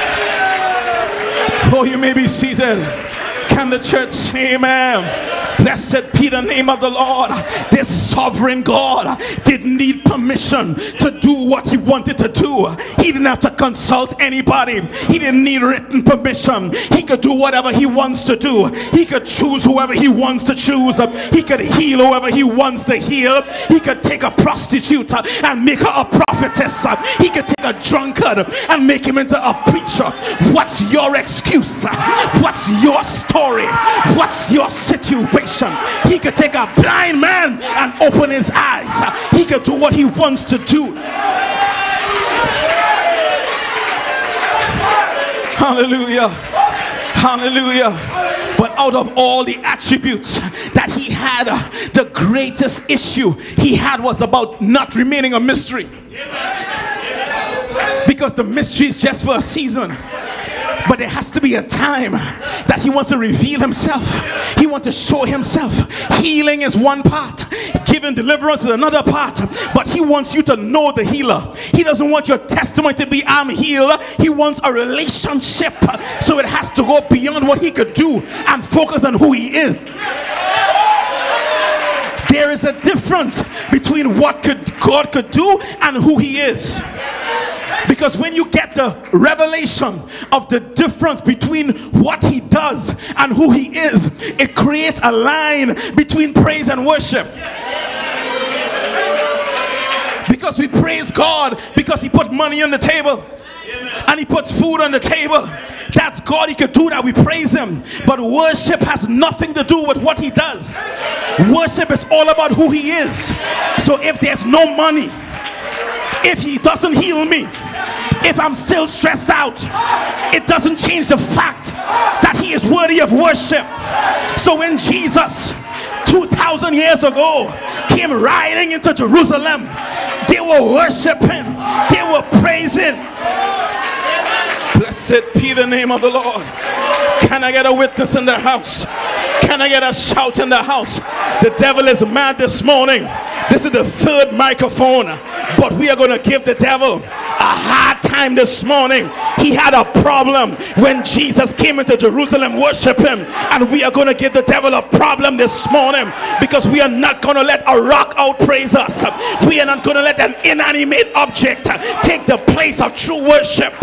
Oh, you may be seated. Can the church say amen? Blessed be the name of the Lord. This sovereign God didn't need permission to do what he wanted to do. He didn't have to consult anybody. He didn't need written permission. He could do whatever he wants to do. He could choose whoever he wants to choose. He could heal whoever he wants to heal. He could take a prostitute and make her a prophetess. He could take a drunkard and make him into a preacher. What's your excuse? What's your story? What's your situation? He could take a blind man and open his eyes. He could do what he wants to do. Hallelujah. Hallelujah. But out of all the attributes that he had, the greatest issue he had was about not remaining a mystery. Because the mystery is just for a season. But there has to be a time that he wants to reveal himself. He wants to show himself. Healing is one part. Giving deliverance is another part. But he wants you to know the healer. He doesn't want your testimony to be I'm healed. He wants a relationship. So it has to go beyond what he could do and focus on who he is. There is a difference between what could God could do and who he is. Because when you get the revelation of the difference between what he does and who he is, it creates a line between praise and worship. Because we praise God because he put money on the table and he puts food on the table. That's God. He could do that. We praise him. But worship has nothing to do with what he does. Worship is all about who he is. So if there's no money, if he doesn't heal me, if I'm still stressed out, it doesn't change the fact that he is worthy of worship. So when Jesus two thousand years ago came riding into Jerusalem, they were worshiping, they were praising. Blessed be the name of the Lord. Can I get a witness in the house? Can I get a shout in the house? The devil is mad this morning. This is the third microphone, but we are going to give the devil a hard time this morning. He had a problem when Jesus came into Jerusalem worshiping, and we are going to give the devil a problem this morning, because we are not going to let a rock outpraise us. We are not going to let an inanimate object take the place of true worship.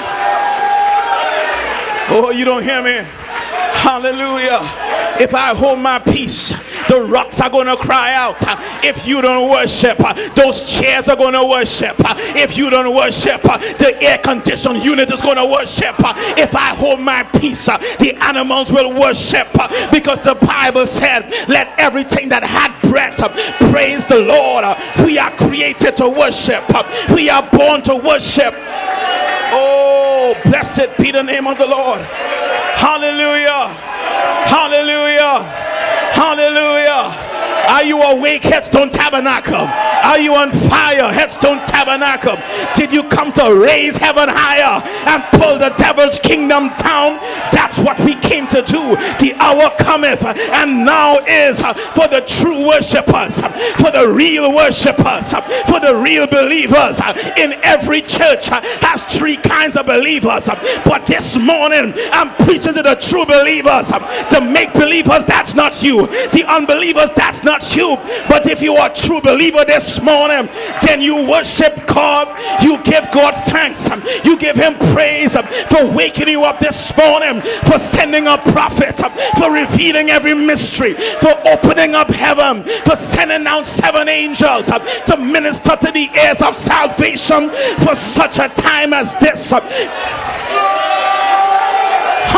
Oh, you don't hear me? Hallelujah. If I hold my peace, the rocks are going to cry out. If you don't worship, those chairs are going to worship. If you don't worship, the air conditioned unit is going to worship. If I hold my peace, the animals will worship, because the Bible said, let everything that had breath praise the Lord. We are created to worship. We are born to worship. Oh, blessed be the name of the Lord. Hallelujah. Hallelujah. Hallelujah. Are you awake, Headstone Tabernacle? Are you on fire, Headstone Tabernacle? Did you come to raise heaven higher and pull the devil's kingdom down? That's what we came to do. The hour cometh, and now is for the true worshipers, for the real worshipers, for the real believers. In every church has three kinds of believers, but this morning I'm preaching to the true believers. The make believers, that's not you. The unbelievers, that's not you. But if you are a true believer this morning, then you worship God. You give God thanks. You give him praise for waking you up this morning, for sending a prophet, for revealing every mystery, for opening up heaven, for sending down seven angels to minister to the heirs of salvation for such a time as this.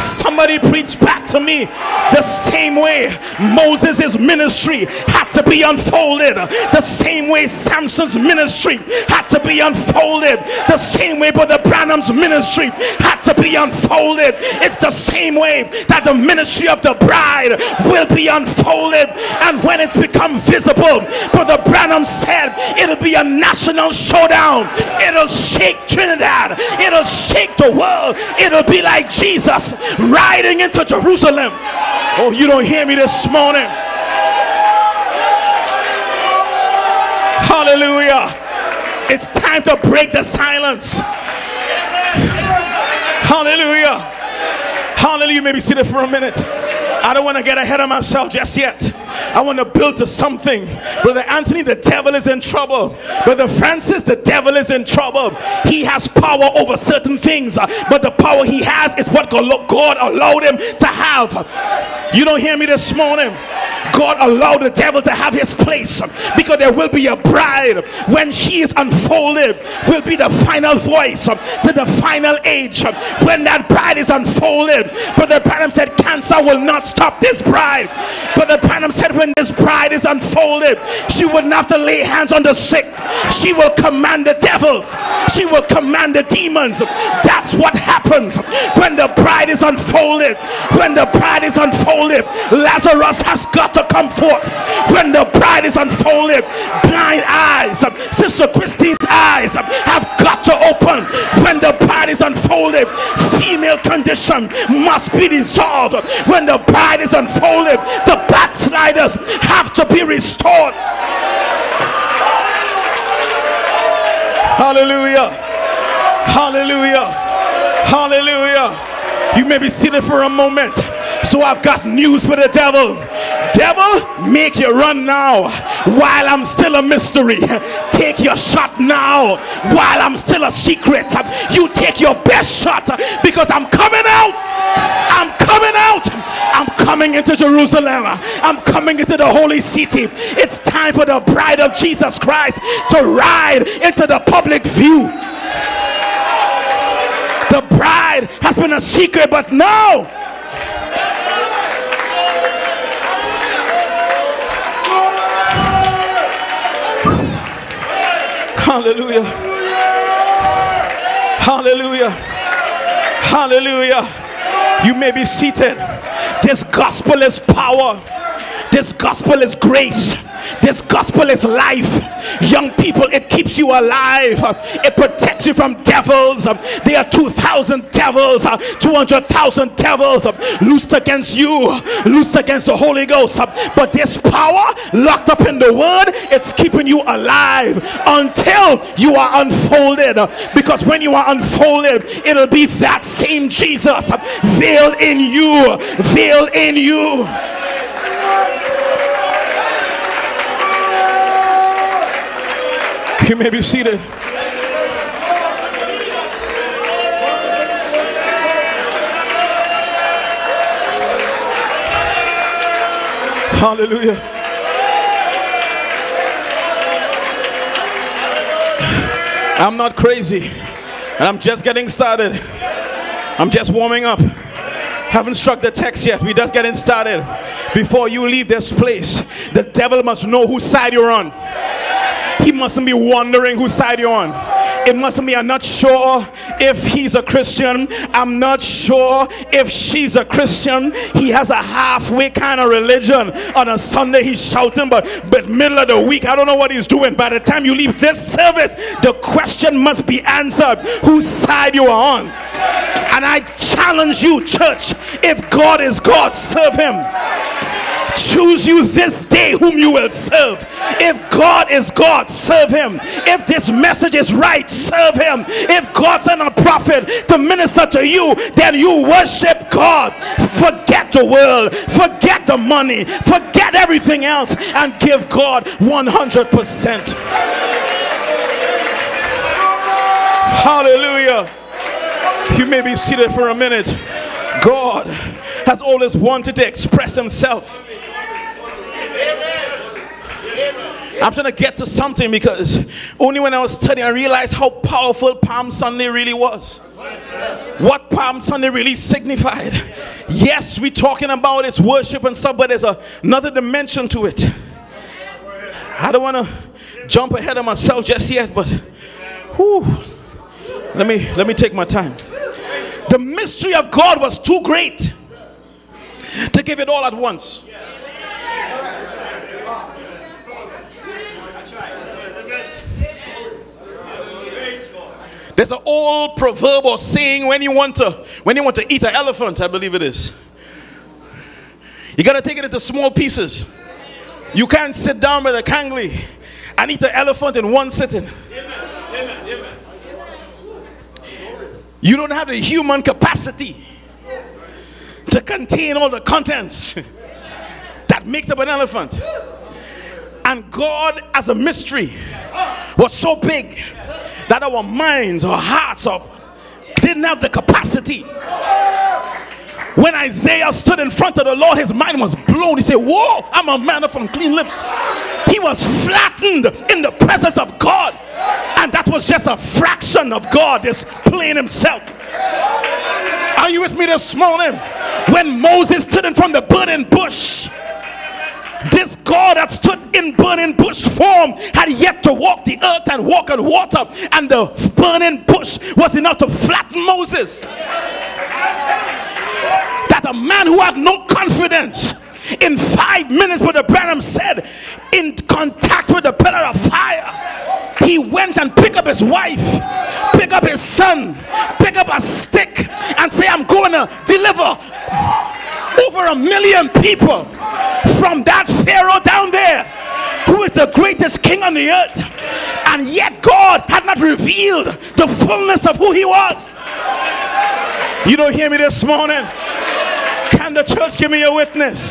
Somebody preach back to me. The same way Moses' ministry had to be unfolded, the same way Samson's ministry had to be unfolded, the same way Brother Branham's ministry had to be unfolded. It's the same way that the ministry of the bride will be unfolded. And when it's become visible, Brother Branham said it'll be a national showdown. It'll shake Trinidad, it'll shake the world. It'll be like Jesus riding into Jerusalem. Oh, you don't hear me this morning. Hallelujah. It's time to break the silence. Hallelujah. Hallelujah. Maybe sit there for a minute. I don't want to get ahead of myself just yet. I want to build to something. Brother Anthony, the devil is in trouble. Brother Francis, the devil is in trouble. He has power over certain things, but the power he has is what God allowed him to have. You don't hear me this morning? God allowed the devil to have his place, because there will be a bride when she is unfolded, will be the final voice to the final age. When that bride is unfolded, Brother Branham said cancer will not stop this bride. Brother Branham said when this bride is unfolded, she wouldn't have to lay hands on the sick. She will command the devils. She will command the demons. That's what happens when the bride is unfolded. When the bride is unfolded, Lazarus has got to come forth. When the bride is unfolded, blind eyes, Sister Christine's eyes have got to open. When the bride is unfolded, female condition must be dissolved. When the bride is unfolded, the backsliders have to be restored. Hallelujah. Hallelujah. Hallelujah. You may be seated for a moment. So I've got news for the devil. Devil, make you run now while I'm still a mystery. Take your shot now while I'm still a secret. You take your best shot, because I'm coming out. I'm coming out. I'm coming into Jerusalem. I'm coming into the holy city. It's time for the bride of Jesus Christ to ride into the public view. The bride has been a secret, but now hallelujah. Hallelujah. Hallelujah. You may be seated. This gospel is power. This gospel is grace. This gospel is life. Young people, it keeps you alive. It protects you from devils. There are two thousand devils, two hundred thousand devils loosed against you, loosed against the Holy Ghost. But this power locked up in the word, it's keeping you alive until you are unfolded. Because when you are unfolded, it'll be that same Jesus veiled in you, veiled in you. You may be seated. Hallelujah. I'm not crazy, and I'm just getting started. I'm just warming up. Haven't struck the text yet. We're just getting started. Before you leave this place, the devil must know whose side you're on. He mustn't be wondering whose side you're on. It mustn't be, I'm not sure if he's a Christian. I'm not sure if she's a Christian. He has a halfway kind of religion. On a Sunday he's shouting, but but middle of the week I don't know what he's doing. By the time you leave this service, the question must be answered: whose side you are on. And I challenge you, church, if God is God, serve him. Choose you this day whom you will serve. If God is God, serve him. If this message is right, serve him. If God sent a prophet to minister to you, then you worship God. Forget the world, forget the money, forget everything else, and give God one hundred percent. Hallelujah. You may be seated for a minute. God has always wanted to express himself. I'm trying to get to something, because only when I was studying I realized how powerful Palm Sunday really was. what Palm Sunday really signified. Yes, we're talking about its worship and stuff, but there's a, another dimension to it. I don't want to jump ahead of myself just yet, but whew, let me let me take my time. The mystery of God was too great to give it all at once. There's an old proverb or saying, when you want to when you want to eat an elephant, I believe it is, you got to take it into small pieces. You can't sit down with a kangli and eat an elephant in one sitting. You don't have the human capacity to contain all the contents that makes up an elephant. And God, as a mystery, was so big that our minds, our hearts, our, didn't have the capacity. When Isaiah stood in front of the Lord, his mind was blown. He said, whoa, I'm a man of unclean lips. He was flattened in the presence of God. And that was just a fraction of God displaying himself. Are you with me this morning? When Moses stood in front of the burning bush, this God that stood in burning bush form had yet to walk the earth and walk on water, and the burning bush was enough to flatten Moses. That a man who had no confidence, in five minutes, Brother Branham said, in contact with the pillar of fire, he went and picked up his wife, pick up his son, pick up a stick and say, I'm going to deliver over a million people from that Pharaoh down there, who is the greatest king on the earth. And yet God had not revealed the fullness of who he was. You don't hear me this morning? Can the church give me a witness?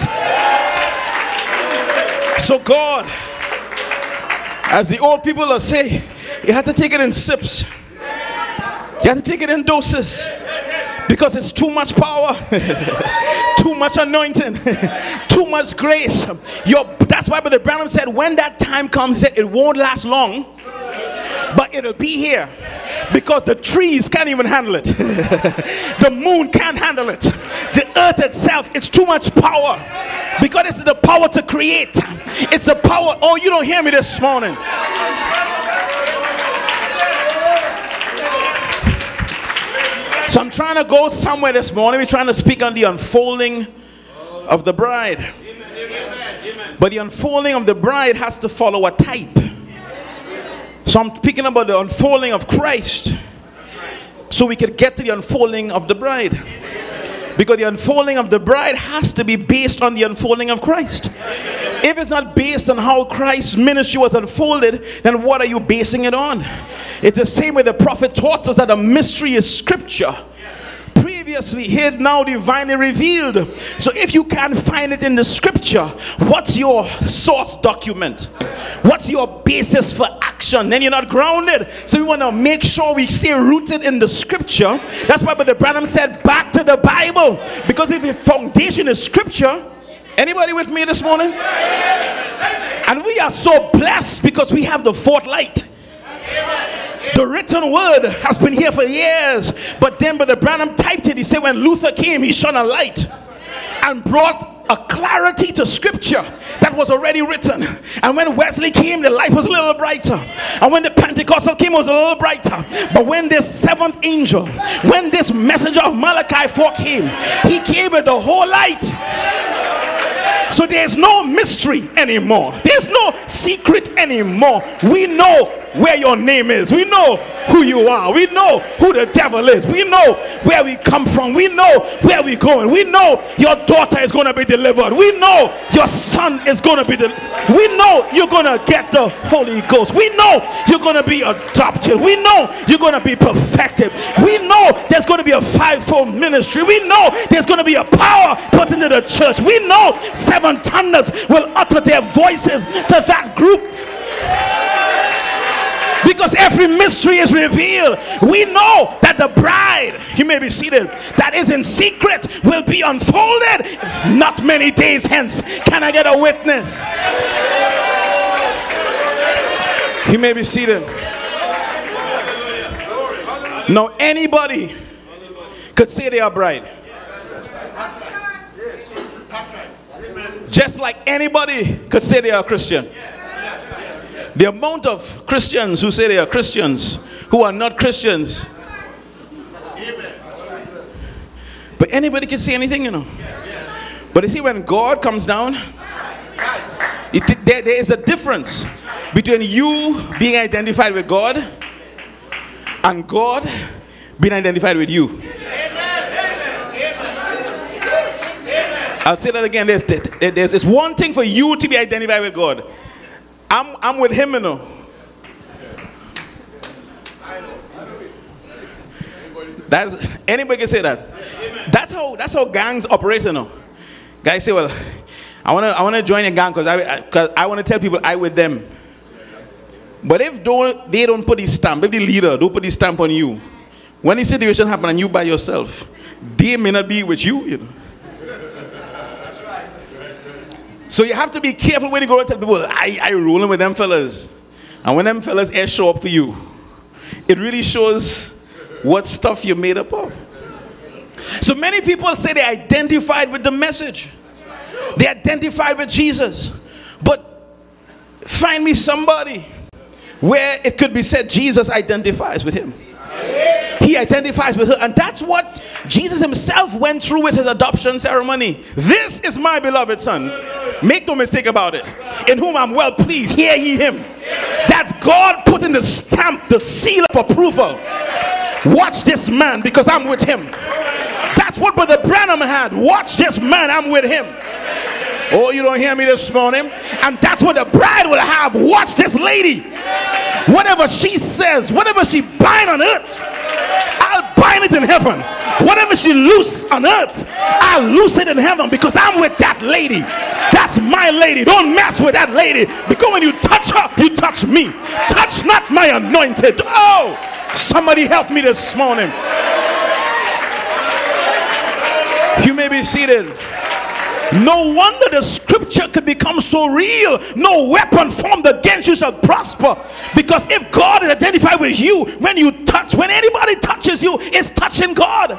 So God, as the old people will say, you have to take it in sips. You have to take it in doses, because it's too much power, too much anointing, too much grace. Your, that's why Brother Branham said, when that time comes, it won't last long, but it'll be here. Because the trees can't even handle it. The moon can't handle it. The earth itself, it's too much power. Because it's the power to create. It's the power. Oh, you don't hear me this morning. So I'm trying to go somewhere this morning. We're trying to speak on the unfolding of the bride. But the unfolding of the bride has to follow a type. So I'm speaking about the unfolding of Christ, so we could get to the unfolding of the bride. Because the unfolding of the bride has to be based on the unfolding of Christ. If it's not based on how Christ's ministry was unfolded, then what are you basing it on? It's the same way the prophet taught us that a mystery is scripture. Previously hid, now divinely revealed. So if you can't find it in the scripture, what's your source document? What's your basis for action? Then you're not grounded. So we want to make sure we stay rooted in the scripture. That's why Brother Branham said, back to the Bible. Because if the foundation is scripture, anybody with me this morning? And we are so blessed because we have the fourth light. The written word has been here for years, but then Brother Branham typed it. He said when Luther came, he shone a light and brought a clarity to scripture that was already written. And when Wesley came, the light was a little brighter. And when the Pentecostal came, it was a little brighter. But when this seventh angel, when this messenger of Malachi four came, he came with the whole light. So there's no mystery anymore. There's no secret anymore. We know where your name is. We know who you are. We know who the devil is. We know where we come from. We know where we're going. We know your daughter is going to be delivered. We know your son is going to be delivered. We know you're going to get the Holy Ghost. We know you're going to be adopted. We know you're going to be perfected. We know there's going to be a fivefold ministry. We know there's going to be a power put into the church. We know seven thunders will utter their voices to that group. Because every mystery is revealed. We know that the bride, you may be seated, that is in secret will be unfolded not many days hence. Can I get a witness? You may be seated. Now anybody could say they are bride. Just like anybody could say they are Christian. The amount of Christians who say they are Christians who are not Christians. But anybody can say anything, you know. But you see, when God comes down, it, there, there is a difference between you being identified with God and God being identified with you. I'll say that again. There's, there's this one thing for you to be identified with God. I'm, I'm with him, you know. That's, anybody can say that. That's how, that's how gangs operate, you know. Guys say, well, I want to I want to join a gang because I, cause I want to tell people I with them. But if don't, they don't put the stamp, if the leader don't put the stamp on you, when the situation happens and you by yourself, they may not be with you, you know. So you have to be careful when you go and tell people, I, I rolling with them fellas. And when them fellas air show up for you, it really shows what stuff you're made up of. So many people say they identified with the message. They identified with Jesus. But find me somebody where it could be said Jesus identifies with him. He identifies with her. And that's what Jesus himself went through with his adoption ceremony. This is my beloved son. Make no mistake about it. In whom I'm well pleased. Hear ye him. That's God putting the stamp, the seal of approval. Watch this man because I'm with him. That's what Brother Branham had. Watch this man, I'm with him. Oh, you don't hear me this morning? And that's what the bride will have. Watch this lady. Whatever she says, whatever she bind on earth, I'll bind it in heaven. Whatever she loose on earth, I'll loose it in heaven because I'm with that lady. That's my lady. Don't mess with that lady because when you touch her, you touch me. Touch not my anointed. Oh, somebody help me this morning. You may be seated. No wonder the scripture could become so real. No weapon formed against you shall prosper. Because if God is identified with you, when you touch, when anybody touches you, it's touching God.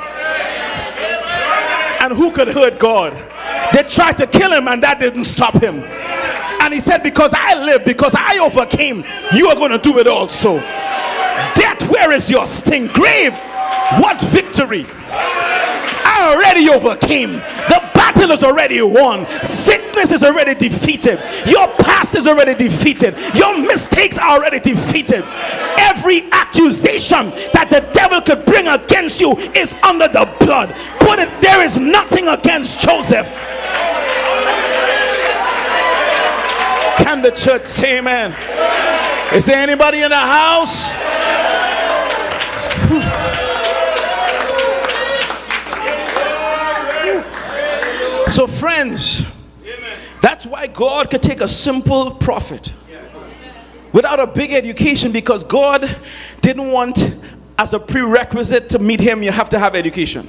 And who could hurt God? They tried to kill him and that didn't stop him. And he said, because I live, because I overcame, you are going to do it also. Death, where is your sting? Grave, what victory? I already overcame. The battle is already won. Sickness is already defeated. Your past is already defeated. Your mistakes are already defeated. Every accusation that the devil could bring against you is under the blood. Put it, there is nothing against Joseph. Can the church say amen? Is there anybody in the house? So friends, that's why God could take a simple prophet without a big education, because God didn't want as a prerequisite to meet him you have to have education.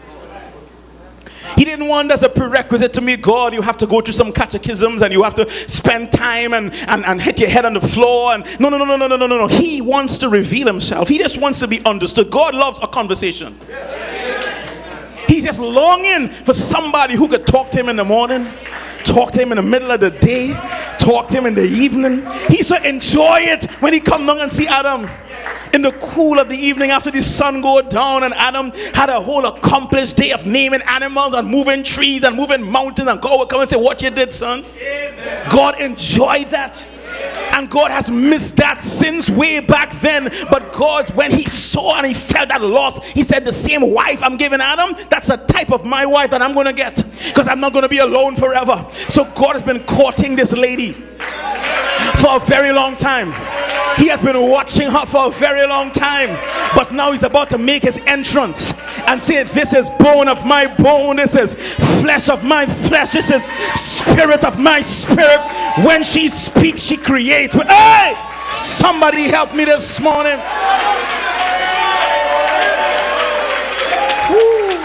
He didn't want as a prerequisite to meet God you have to go through some catechisms and you have to spend time and, and, and hit your head on the floor. And no, no, no, no, no, no, no, no. He wants to reveal himself. He just wants to be understood. God loves a conversation. He's just longing for somebody who could talk to him in the morning, talk to him in the middle of the day, talk to him in the evening. He used to enjoy it when he come down and see Adam in the cool of the evening after the sun go down, and Adam had a whole accomplished day of naming animals and moving trees and moving mountains, and God would come and say, what you did, son? Amen. God enjoyed that. And God has missed that since way back then. But God, when he saw and he felt that loss, he said, the same wife I'm giving Adam, that's a type of my wife that I'm going to get, because I'm not going to be alone forever. So God has been courting this lady for a very long time. He has been watching her for a very long time. But now he's about to make his entrance and say, this is bone of my bone, this is flesh of my flesh, this is spirit of my spirit. When she speaks, she creates. Hey, somebody help me this morning. Woo.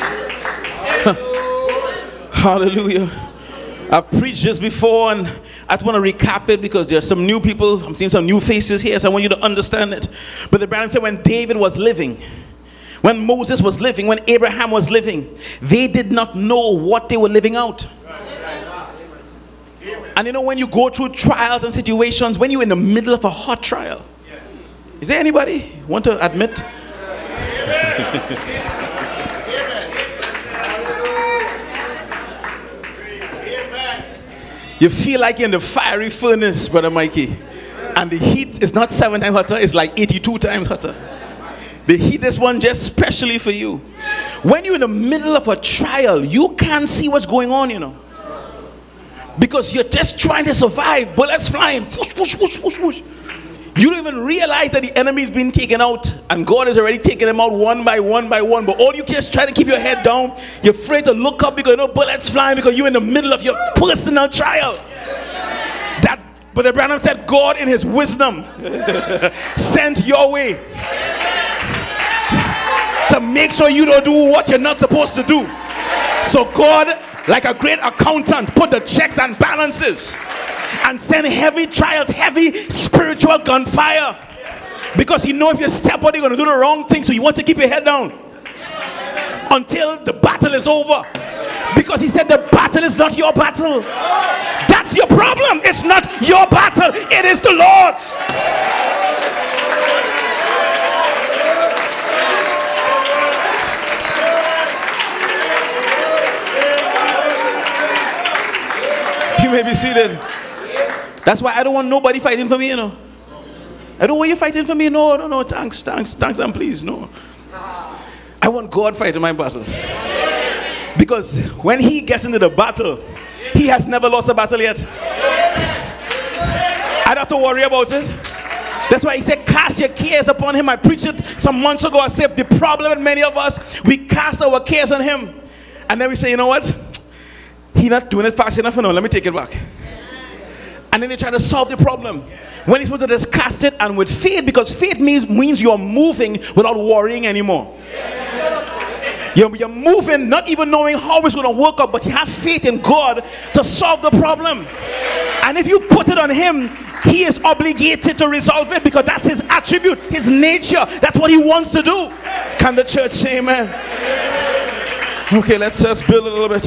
Hallelujah. I've preached this before and I just want to recap it because there are some new people. I'm seeing some new faces here, so I want you to understand it. But the Branham said when David was living, when Moses was living, when Abraham was living, they did not know what they were living out. And you know, when you go through trials and situations, when you're in the middle of a hot trial, is there anybody want to admit? You feel like you're in the fiery furnace, Brother Mikey, and the heat is not seven times hotter, it's like eighty-two times hotter. The heat is one just specially for you. When you're in the middle of a trial, you can't see what's going on, you know, because you're just trying to survive. Bullets flying, whoosh, whoosh, whoosh, whoosh, whoosh. You don't even realize that the enemy's been taken out, and God has already taken them out one by one by one. But all you can is try to keep your head down. You're afraid to look up because you know bullets flying, because you're in the middle of your personal trial. That, but the Branham said God in his wisdom sent your way to make sure you don't do what you're not supposed to do. So God, like a great accountant, put the checks and balances and send heavy trials, heavy spiritual gunfire, because he knows if you step out, you're going to do the wrong thing. So he wants to keep your head down until the battle is over, because he said the battle is not your battle. That's your problem. It's not your battle, it is the Lord's. You may be seated. That's why I don't want nobody fighting for me, you know. I don't want you fighting for me. No, no, no. Thanks, thanks, thanks, and please, no. I want God fighting my battles. Because when he gets into the battle, he has never lost a battle yet. I don't have to worry about it. That's why he said, cast your cares upon him. I preached it some months ago. I said, the problem with many of us, we cast our cares on him. And then we say, you know what? He's not doing it fast enough. No, let me take it back. And then they try to solve the problem when he's supposed to just cast it, and with faith, because faith means means you're moving without worrying anymore. You're, you're moving not even knowing how it's going to work out, but you have faith in God to solve the problem. And if you put it on him, he is obligated to resolve it, because that's his attribute, his nature. That's what he wants to do. Can the church say amen? Okay, let's just build a little bit.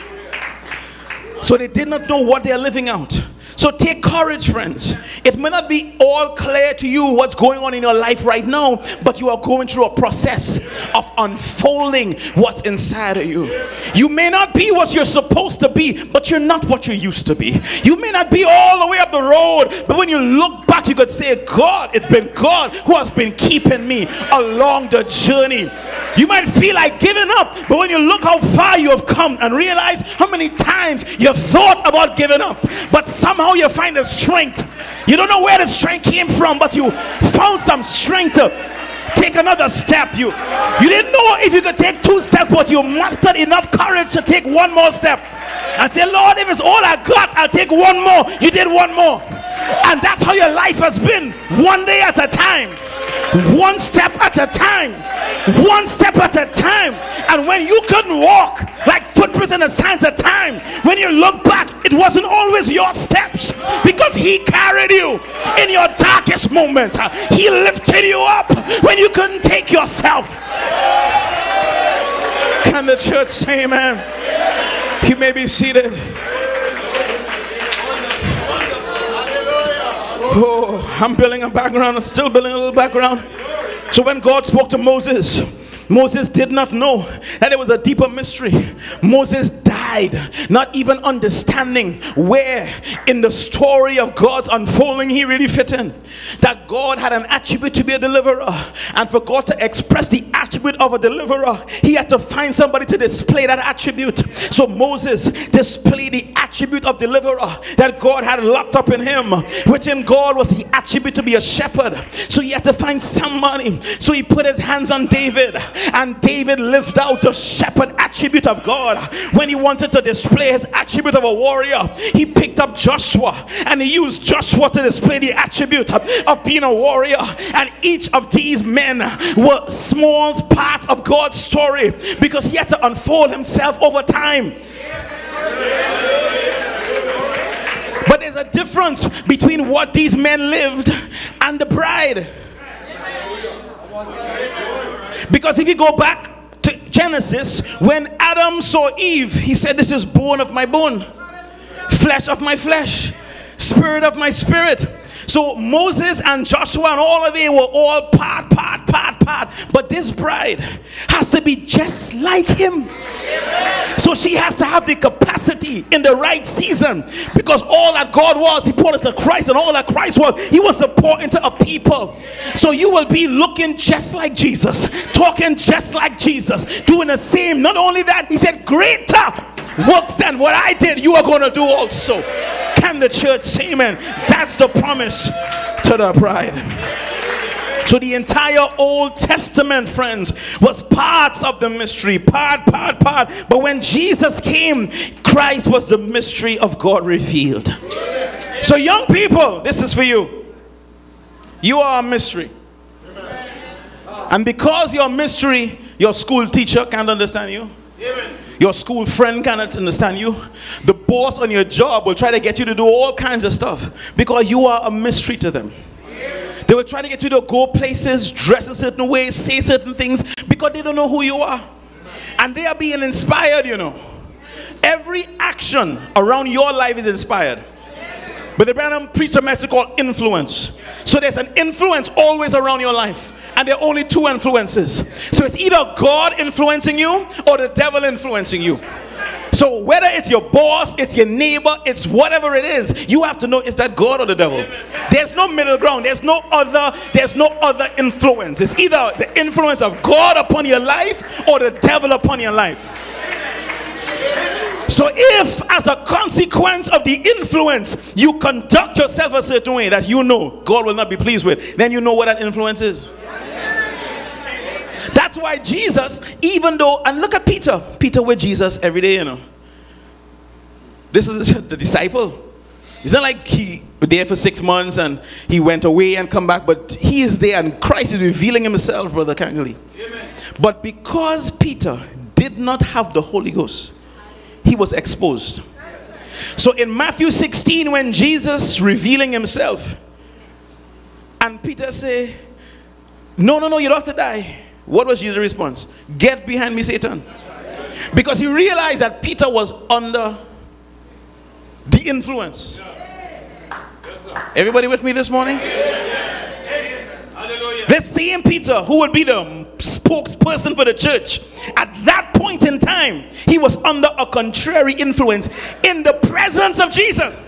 So they did not know what they're living out. So take courage, friends. It may not be all clear to you what's going on in your life right now, but you are going through a process of unfolding what's inside of you. You may not be what you're supposed to be, but you're not what you used to be. You may not be all the way up the road, but when you look back, you could say, God, it's been God who has been keeping me along the journey. You might feel like giving up, but when you look how far you have come and realize how many times you thought about giving up, but somehow you find the strength. You don't know where the strength came from, but you found some strength to take another step. You, you didn't know if you could take two steps, but you mustered enough courage to take one more step and say, Lord, if it's all I got, I'll take one more. You did one more. And that's how your life has been, one day at a time, one step at a time, one step at a time. And when you couldn't walk, like footprints in the sands of time, when you look back, it wasn't always your steps, because he carried you in your darkest moment. He lifted you up when you couldn't take yourself. Can the church say amen? You may be seated. Oh, I'm building a background. I'm still building a little background. So when God spoke to Moses, Moses did not know that there was a deeper mystery. Moses died not even understanding where in the story of God's unfolding he really fit in. That God had an attribute to be a deliverer, and for God to express the attribute of a deliverer, he had to find somebody to display that attribute. So Moses displayed the attribute of deliverer that God had locked up in him, which in God was the attribute to be a shepherd. So he had to find somebody. So he put his hands on David, and David lived out the shepherd attribute of God. When he wanted to display his attribute of a warrior, he picked up Joshua, and he used Joshua to display the attribute of, of being a warrior. And each of these men were small parts of God's story, because he had to unfold himself over time. But there's a difference between what these men lived and the bride. Because if you go back to Genesis, when Adam saw Eve, he said, this is bone of my bone, flesh of my flesh, spirit of my spirit. So Moses and Joshua and all of them were all part, part, part, part. But this bride has to be just like him. So she has to have the capacity in the right season, because all that God was, he poured into Christ, and all that Christ was, he was to pour into a people. So you will be looking just like Jesus, talking just like Jesus, doing the same. Not only that, he said, greater works than what I did, you are going to do also. Can the church say amen? That's the promise to the bride. So the entire Old Testament, friends, was parts of the mystery, part, part, part. But when Jesus came, Christ was the mystery of God revealed. So young people, this is for you. You are a mystery. And because you're a mystery, your school teacher can't understand you. Your school friend cannot understand you. The boss on your job will try to get you to do all kinds of stuff because you are a mystery to them. They will try to get you to go places, dress a certain way, say certain things, because they don't know who you are. And they are being inspired, you know. Every action around your life is inspired. But the Branham preached a message called influence. So there's an influence always around your life. And there are only two influences. So it's either God influencing you or the devil influencing you. So whether it's your boss, it's your neighbor, it's whatever it is, you have to know, is that God or the devil? There's no middle ground. There's no other, there's no other influence. It's either the influence of God upon your life or the devil upon your life. So if as a consequence of the influence you conduct yourself a certain way that you know God will not be pleased with, then you know what that influence is. That's why Jesus, even though, and look at Peter, Peter with Jesus every day, you know. This is the disciple. It's not like he was there for six months and he went away and come back, but he is there and Christ is revealing himself, Brother Kangali. But because Peter did not have the Holy Ghost, he was exposed. So in Matthew sixteen, when Jesus revealing himself, and Peter say, no, no, no, you don't have to die. What was Jesus' response? Get behind me, Satan. Because he realized that Peter was under the influence. Everybody with me this morning? This same Peter, who would be the spokesperson for the church, at that point in time, he was under a contrary influence in the presence of Jesus.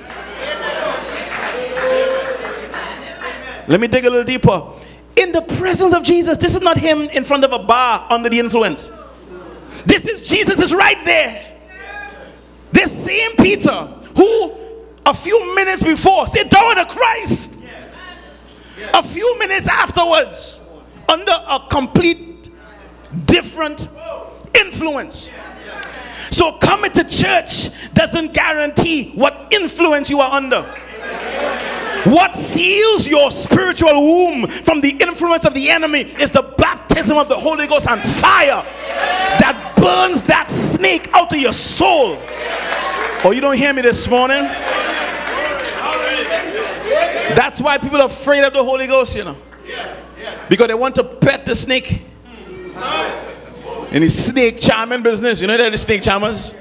Let me dig a little deeper. In the presence of Jesus. This is not him in front of a bar under the influence. This is Jesus is right there. This same Peter who a few minutes before said, "Thou art Christ." A few minutes afterwards, under a complete different influence. So coming to church doesn't guarantee what influence you are under. What seals your spiritual womb from the influence of the enemy is the baptism of the Holy Ghost and fire that burns that snake out of your soul. Oh, you don't hear me this morning? That's why people are afraid of the Holy Ghost, you know. Because they want to pet the snake. In the snake charming business, you know that the snake charmers?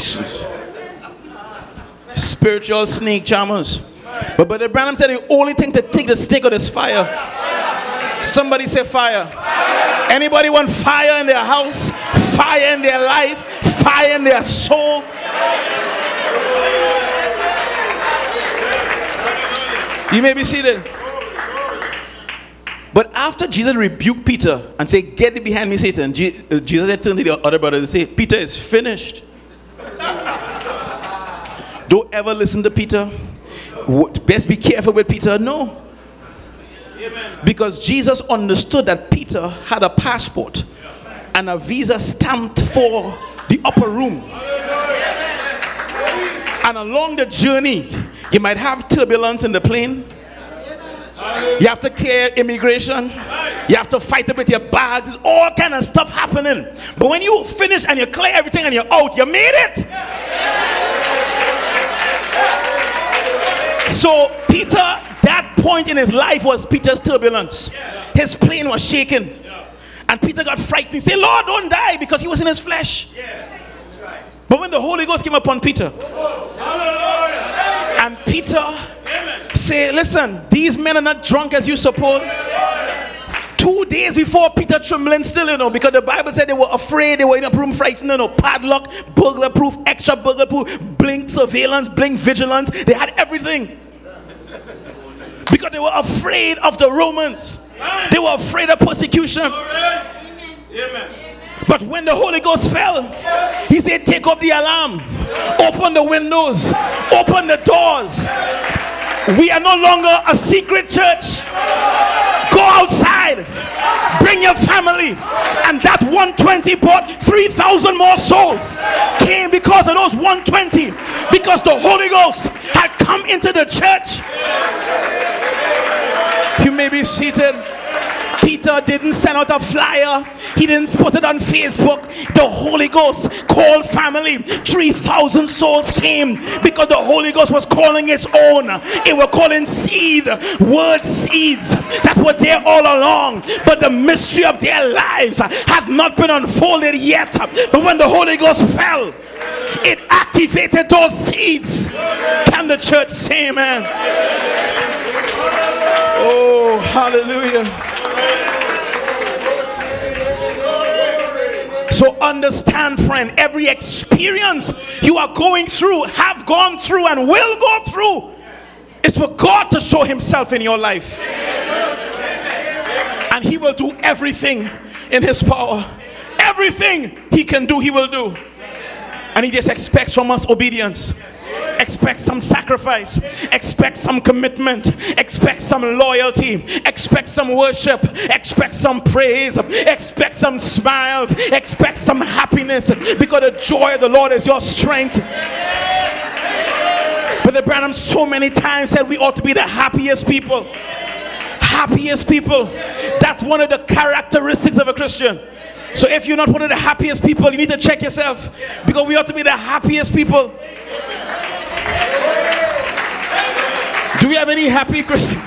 Spiritual snake charmers. But Brother Branham said the only thing to take the snake out is fire. Somebody say fire. Fire. Anybody want fire in their house? Fire in their life? Fire in their soul? You may be seated. But after Jesus rebuked Peter and said, "Get thee behind me, Satan," Jesus had turned to the other brothers and said, "Peter is finished." Don't ever listen to Peter. Best be careful with Peter. No. Because Jesus understood that Peter had a passport and a visa stamped for the upper room. And along the journey, you might have turbulence in the plane. You have to clear immigration. You have to fight with your bags. There's all kind of stuff happening. But when you finish and you clear everything and you're out, you made it. So Peter, that point in his life was Peter's turbulence. His plane was shaking. And Peter got frightened. He said, Lord, don't die, because he was in his flesh. But when the Holy Ghost came upon Peter, and Peter said, listen, these men are not drunk as you suppose. Two days before, Peter trembling still, you know, because the Bible said they were afraid, they were in a room frightened, you know, padlock, burglar proof, extra burglar proof, blink surveillance, blink vigilance. They had everything. Because they were afraid of the Romans. They were afraid of persecution. But when the Holy Ghost fell, he said, take up the alarm, open the windows, open the doors. We are no longer a secret church. Go outside, bring your family. And that one twenty brought three thousand more souls. Came because of those one twenty, because the Holy Ghost had come into the church. You may be seated. Peter didn't send out a flyer. He didn't put it on Facebook. The Holy Ghost called family. three thousand souls came because the Holy Ghost was calling its own. It was calling seed, word seeds that were there all along. But the mystery of their lives had not been unfolded yet. But when the Holy Ghost fell, it activated those seeds. Can the church say amen? Oh, hallelujah. So understand, friend, every experience you are going through, have gone through, and will go through, is for God to show himself in your life. And he will do everything in his power. Everything he can do, he will do. And he just expects from us obedience. Expect some sacrifice, expect some commitment, expect some loyalty, expect some worship, expect some praise, expect some smiles, expect some happiness, because the joy of the Lord is your strength. Brother Branham so many times said we ought to be the happiest people. Happiest people. That's one of the characteristics of a Christian. So if you're not one of the happiest people, you need to check yourself, because we ought to be the happiest people. Do we have any happy Christians?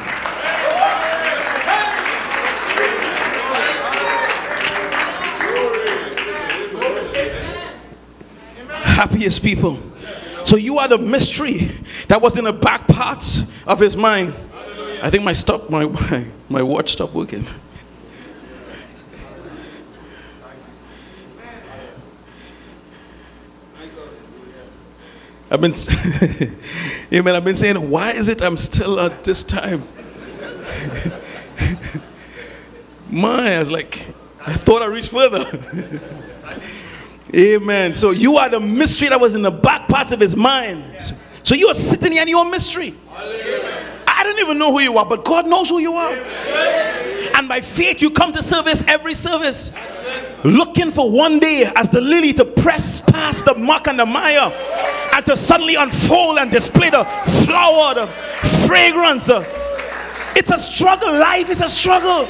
Happiest people. So you are the mystery that was in the back parts of his mind. I think my stop my my, my watch stopped working. I've been, amen, I've been saying, why is it I'm still at this time? My, I was like, I thought I reached further. Amen. So you are the mystery that was in the back parts of his mind. So you are sitting here and you're a mystery. I don't even know who you are, but God knows who you are. And by faith, you come to service every service, looking for one day as the lily to press past the muck and the mire, and to suddenly unfold and display the flower, the fragrance. It's a struggle. Life is a struggle.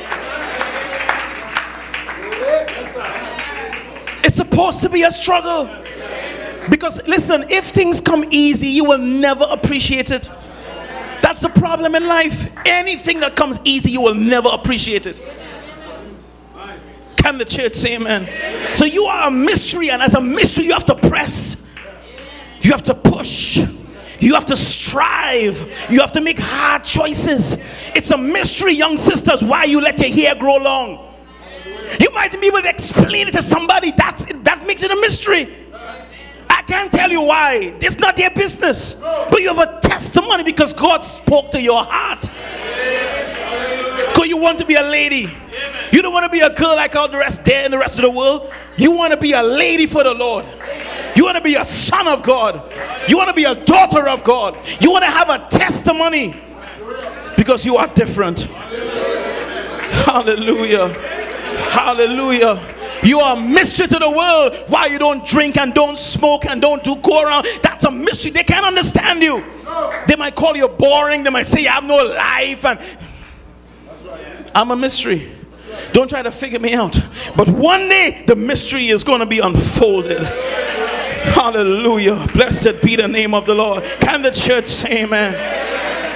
It's supposed to be a struggle. Because listen, if things come easy, you will never appreciate it. That's the problem in life. Anything that comes easy, you will never appreciate it. Can the church say amen? So you are a mystery, and as a mystery, you have to press. You have to push. You have to strive. You have to make hard choices. It's a mystery, young sisters, why you let your hair grow long. You might be able to explain it to somebody. That's, that makes it a mystery. I can't tell you why. It's not their business. But you have a testimony because God spoke to your heart. Because you want to be a lady. You don't want to be a girl like all the rest there in the rest of the world. You want to be a lady for the Lord. You want to be a son of God. You want to be a daughter of God. You want to have a testimony because you are different. Hallelujah. Hallelujah. You are a mystery to the world. Why you don't drink and don't smoke and don't do go around. That's a mystery. They can't understand you. They might call you boring. They might say you have no life. And I'm a mystery. Don't try to figure me out. But one day the mystery is going to be unfolded. Hallelujah. Blessed be the name of the Lord. Can the church say amen?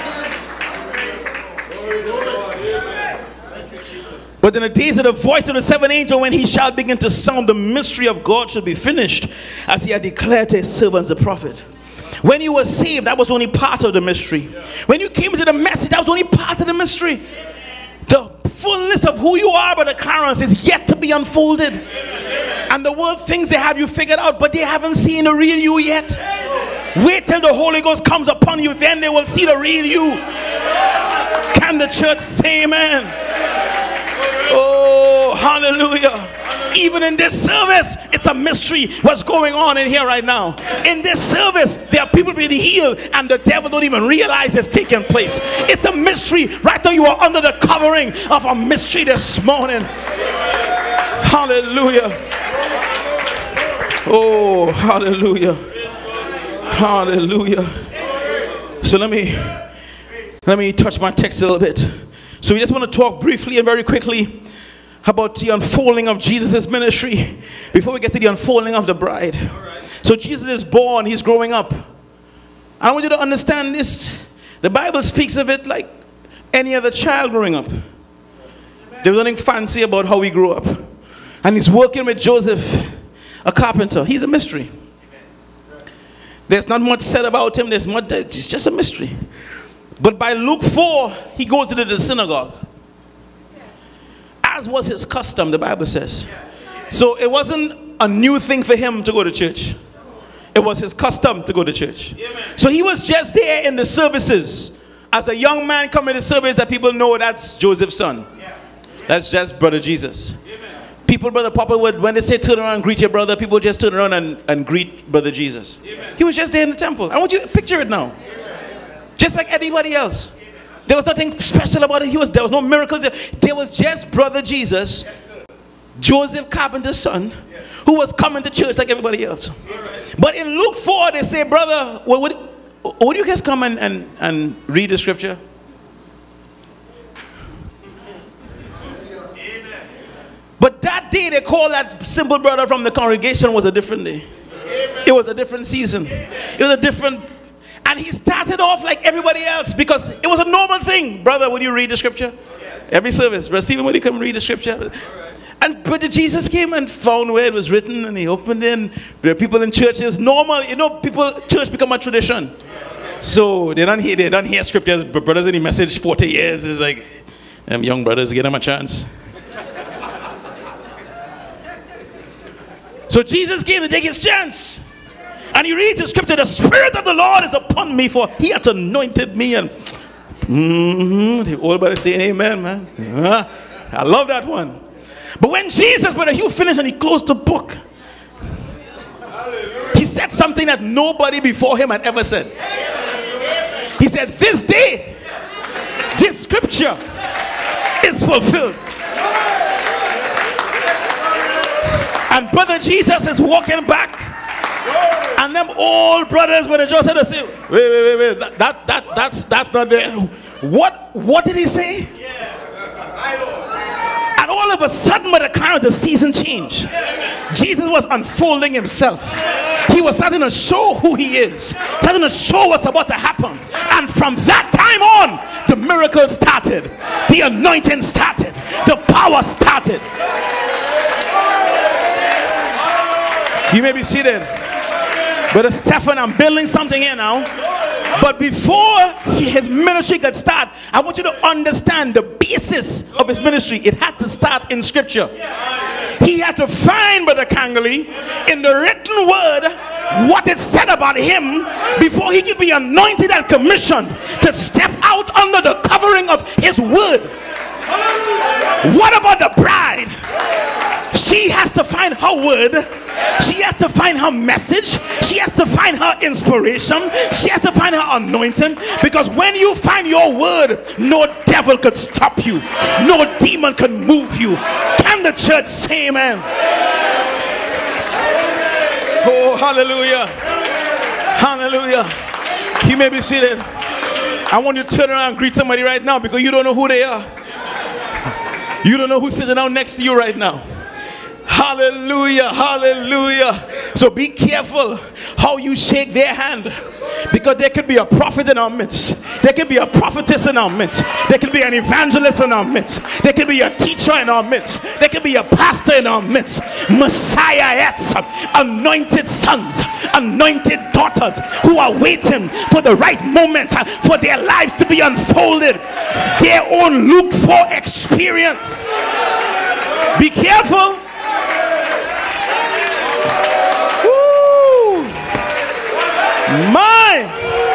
But in the days of the voice of the seventh angel, when he shall begin to sound, the mystery of God shall be finished, as he had declared to his servants the prophet. When you were saved, that was only part of the mystery. When you came into the message, that was only part of the mystery. The fullness of who you are, Brother Clarence, is yet to be unfolded. And the world thinks they have you figured out, but they haven't seen the real you yet. Wait till the Holy Ghost comes upon you, then they will see the real you. Can the church say amen? Oh, hallelujah. Even in this service, it's a mystery what's going on in here right now. In this service, there are people being healed and the devil don't even realize it's taking place. It's a mystery. Right now you are under the covering of a mystery this morning. Hallelujah. Oh, hallelujah. Hallelujah. So let me let me touch my text a little bit. So we just want to talk briefly and very quickly about the unfolding of Jesus' ministry before we get to the unfolding of the bride. So Jesus is born, he's growing up. I want you to understand this. The Bible speaks of it like any other child growing up. There's nothing fancy about how he grew up. And he's working with Joseph, a carpenter. He's a mystery. There's not much said about him. There's much, it's just a mystery. But by Luke four, he goes to the synagogue. As was his custom, the Bible says. So it wasn't a new thing for him to go to church. It was his custom to go to church. So he was just there in the services. As a young man coming to service, that people know that's Joseph's son. That's just Brother Jesus. People, Brother Papa, would, when they say turn around and greet your brother, people just turn around and, and greet Brother Jesus. He was just there in the temple. I want you to picture it now. Just like anybody else. There was nothing special about it. He was, there was no miracles. There was just Brother Jesus, Joseph Carpenter's son, who was coming to church like everybody else. But in Luke four, they say, brother, well, would, would you guys come and, and, and read the scripture? But that day, they call that simple brother from the congregation was a different day. It was a different season. It was a different... And he started off like everybody else because it was a normal thing. Brother, would you read the scripture? Yes. Every service. Brother Stephen, would you come read the scripture? Right. And Brother Jesus came and found where it was written and he opened it. And there are people in church. It was normal. You know, people, church become a tradition. Yes. So they don't hear, they don't hear scriptures. But brothers in the message forty years is like, them young brothers, give them a chance. So Jesus came to take his chance. And he reads the scripture, the Spirit of the Lord is upon me, for he hath anointed me. And mm-hmm, the old brother saying amen, man. Uh, I love that one. But when Jesus, brother Hugh finished and he closed the book, he said something that nobody before him had ever said. He said, this day, this scripture is fulfilled. And Brother Jesus is walking back. And them old brothers, Brother Joseph, they say, wait, wait, wait, wait, that, that, that, that's, that's not there. What, what did he say? And all of a sudden, Brother Clarence, the season changed. Jesus was unfolding himself. He was starting to show who he is, starting to show what's about to happen. And from that time on, the miracles started, the anointing started, the power started. You may be seated. Brother Stephen, I'm building something here now. But before his ministry could start, I want you to understand the basis of his ministry. It had to start in scripture. He had to find, Brother Kangali, in the written word, what it said about him before he could be anointed and commissioned to step out under the covering of his word. What about the bride? She has to find her word. She has to find her message. She has to find her inspiration. She has to find her anointing. Because when you find your word, no devil could stop you. No demon can move you. Can the church say amen? Oh, hallelujah. Hallelujah. You may be seated. I want you to turn around and greet somebody right now because you don't know who they are. You don't know who's sitting down next to you right now. Hallelujah, hallelujah. So be careful how you shake their hand, Because there could be a prophet in our midst. There could be a prophetess in our midst. There could be an evangelist in our midst. There could be a teacher in our midst. There could be a pastor in our midst. Messiahettes, anointed sons, anointed daughters who are waiting for the right moment for their lives to be unfolded. Their own look for experience. Be careful. Woo. My,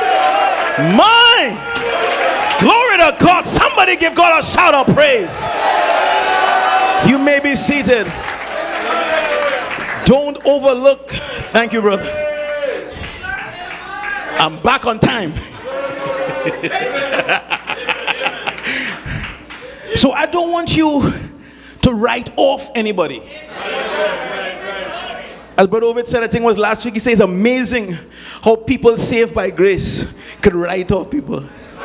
my, glory to God. Somebody give God a shout of praise. You may be seated. Don't overlook. Thank you, brother. I'm back on time. So I don't want you to write off anybody. As Brother Ovid said, I think it was last week, he says, amazing how people saved by grace could write off people.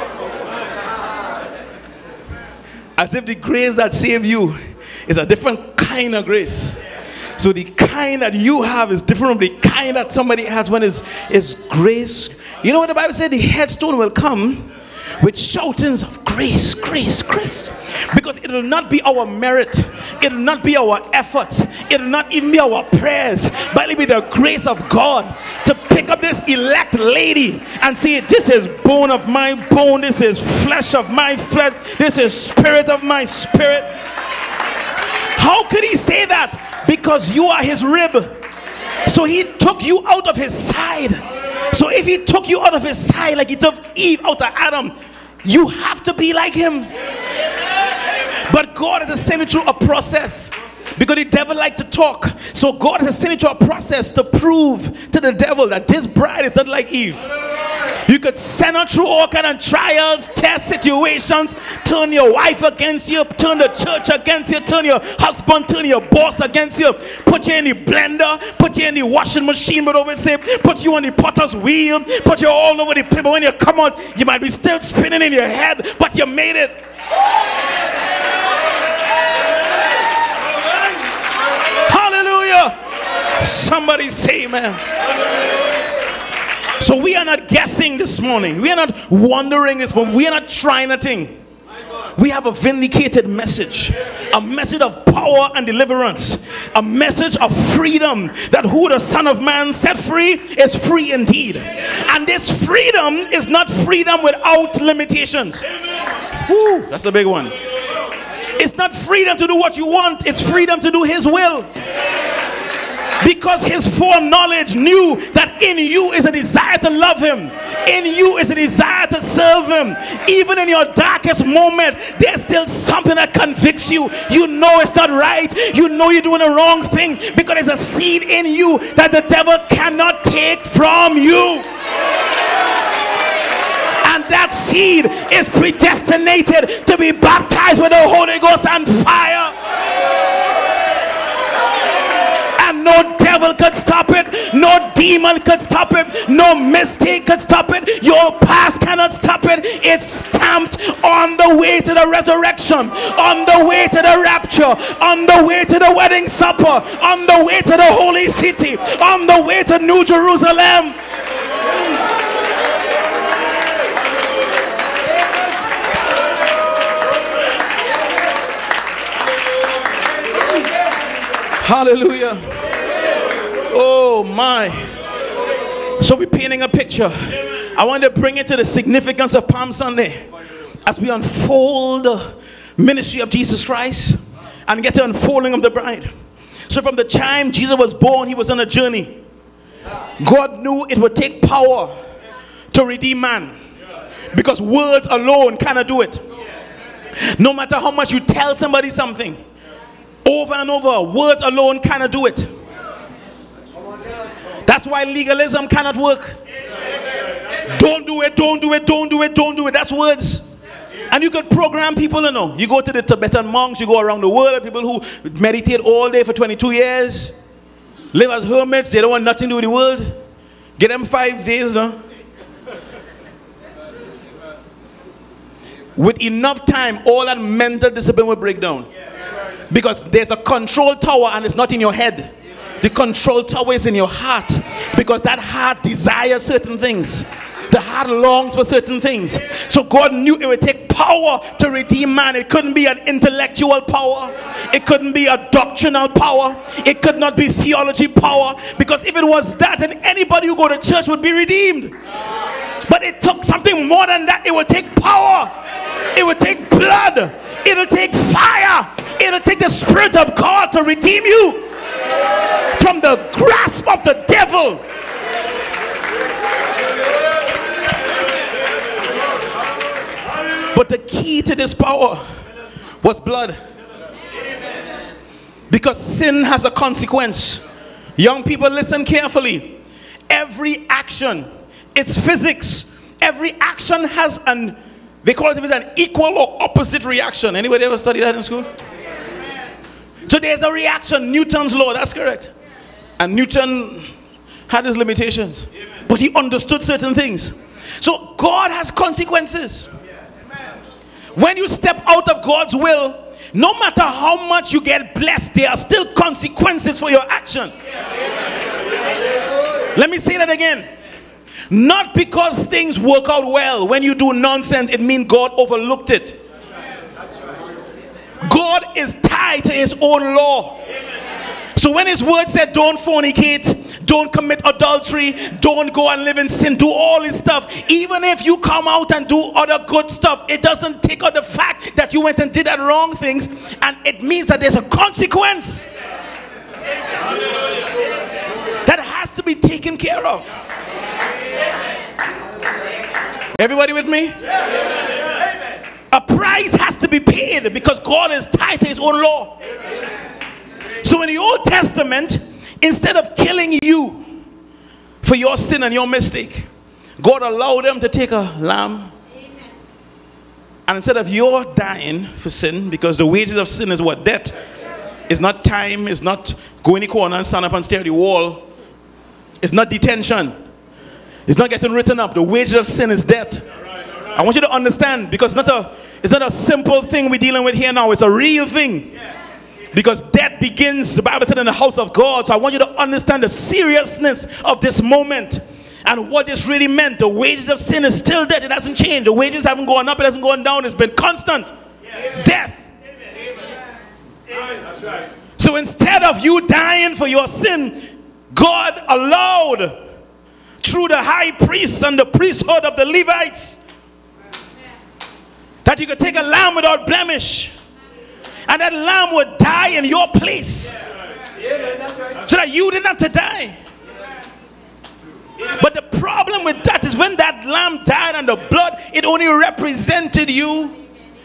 As if the grace that saved you is a different kind of grace. So the kind that you have is different from the kind that somebody has when it's, it's grace. You know what the Bible said? The headstone will come with shoutings of grace, grace, grace. Because it will not be our merit. It will not be our efforts. It will not even be our prayers. But it will be the grace of God to pick up this elect lady and say, this is bone of my bone. This is flesh of my flesh. This is spirit of my spirit. How could he say that? Because you are his rib. So he took you out of his side. So if he took you out of his side like he took Eve out of Adam, you have to be like him. But God is sending you through a process. Because the devil likes to talk. So God has sent you through a process to prove to the devil that this bride is not like Eve. You could send her through all kind of trials, test situations, turn your wife against you, turn the church against you, turn your husband, turn your boss against you, put you in the blender, put you in the washing machine, but over say, put you on the potter's wheel, put you all over the place. But when you come out, you might be still spinning in your head, but you made it. Hallelujah. Somebody say amen. So we are not guessing this morning. We are not wondering this morning. We are not trying a thing. We have a vindicated message. A message of power and deliverance. A message of freedom. That who the Son of Man set free is free indeed. And this freedom is not freedom without limitations. Woo, that's a big one. It's not freedom to do what you want. It's freedom to do his will. Because his foreknowledge knew that in you is a desire to love him. In you is a desire to serve him. Even in your darkest moment, there's still something that convicts you. You know it's not right. You know you're doing the wrong thing. Because there's a seed in you that the devil cannot take from you. And that seed is predestinated to be baptized with the Holy Ghost and fire. No devil could stop it. No demon could stop it. No mistake could stop it. Your past cannot stop it. It's stamped on the way to the resurrection, on the way to the rapture, on the way to the wedding supper, on the way to the holy city, on the way to New Jerusalem. Hallelujah. Oh my. So we're painting a picture. I want to bring it to the significance of Palm Sunday as we unfold the ministry of Jesus Christ and get to unfolding of the bride. So from the time Jesus was born, he was on a journey. God knew it would take power to redeem man, because words alone cannot do it. No matter how much you tell somebody something over and over, words alone cannot do it. That's why legalism cannot work. Don't do it, don't do it, don't do it, don't do it. That's words. And you could program people, you know. You go to the Tibetan monks, you go around the world, people who meditate all day for twenty-two years, live as hermits, they don't want nothing to do with the world. Get them five days, no? With enough time, all that mental discipline will break down. Because there's a control tower and it's not in your head. The control tower is in your heart, because that heart desires certain things. heart longs for certain things. So God knew it would take power to redeem man. It couldn't be an intellectual power. It couldn't be a doctrinal power. It could not be theology power. Because if it was that, then anybody who go to church would be redeemed. But it took something more than that. It would take power. It would take blood. It'll take fire. It'll take the Spirit of God to redeem you from the grasp of the devil. But the key to this power was blood. Because sin has a consequence. Young people, listen carefully. Every action, it's physics. Every action has an, they call it an equal or opposite reaction. Anybody ever studied that in school? So there's a reaction, Newton's law, that's correct. And Newton had his limitations. But he understood certain things. So God has consequences. When you step out of God's will, no matter how much you get blessed, there are still consequences for your action. Let me say that again. Not because things work out well. When you do nonsense, it means God overlooked it. God is tied to his own law. So when his word said don't fornicate, don't commit adultery, don't go and live in sin, do all this stuff, even if you come out and do other good stuff, it doesn't take out the fact that you went and did that wrong things, and it means that there's a consequence that has to be taken care of. Everybody with me? A price has to be paid because God is tied to his own law. So in the Old Testament, instead of killing you for your sin and your mistake, God allowed them to take a lamb. And instead of your dying for sin, because the wages of sin is what? Death. It's not time. It's not go in the corner and stand up and stare at the wall. It's not detention. It's not getting written up. The wages of sin is death. I want you to understand, because it's not a, it's not a simple thing we're dealing with here now. It's a real thing. Because death begins, the Bible said, in the house of God. So I want you to understand the seriousness of this moment and what this really meant. The wages of sin is still death. It hasn't changed. The wages haven't gone up. It hasn't gone down. It's been constant. Yeah. Death. Amen. That's right. So instead of you dying for your sin, God allowed, through the high priests and the priesthood of the Levites, that you could take a lamb without blemish. And that lamb would die in your place. So that you didn't have to die. But the problem with that is when that lamb died and the blood, it only represented you.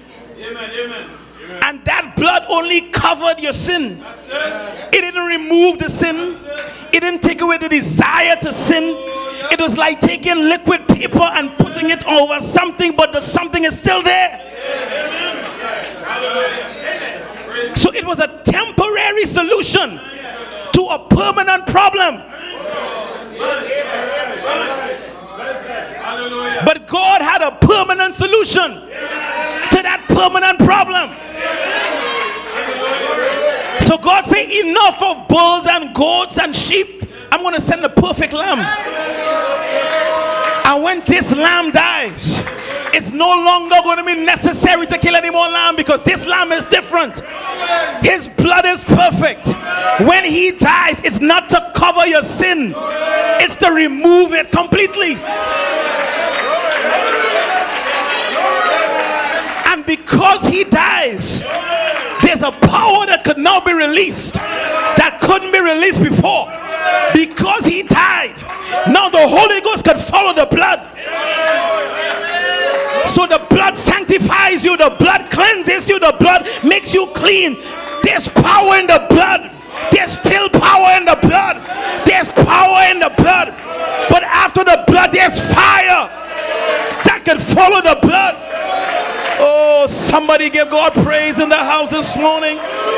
And that blood only covered your sin. It didn't remove the sin. It didn't take away the desire to sin. It was like taking liquid paper and putting it over something, but the something is still there. So it was a temporary solution to a permanent problem. But God had a permanent solution to that permanent problem. So God said, enough of bulls and goats and sheep. I'm going to send the perfect lamb. And when this lamb dies, it's no longer going to be necessary to kill any more lamb, because this lamb is different. His blood is perfect. When he dies, it's not to cover your sin. It's to remove it completely. And because he dies, there's a power that could now be released that couldn't be released before. Because he died, now the Holy Ghost could follow the blood. So the blood sanctifies you, the blood cleanses you, the blood makes you clean. There's power in the blood. There's still power in the blood. There's power in the blood. But after the blood, there's fire that can follow the blood. Oh, somebody give God praise in the house this morning.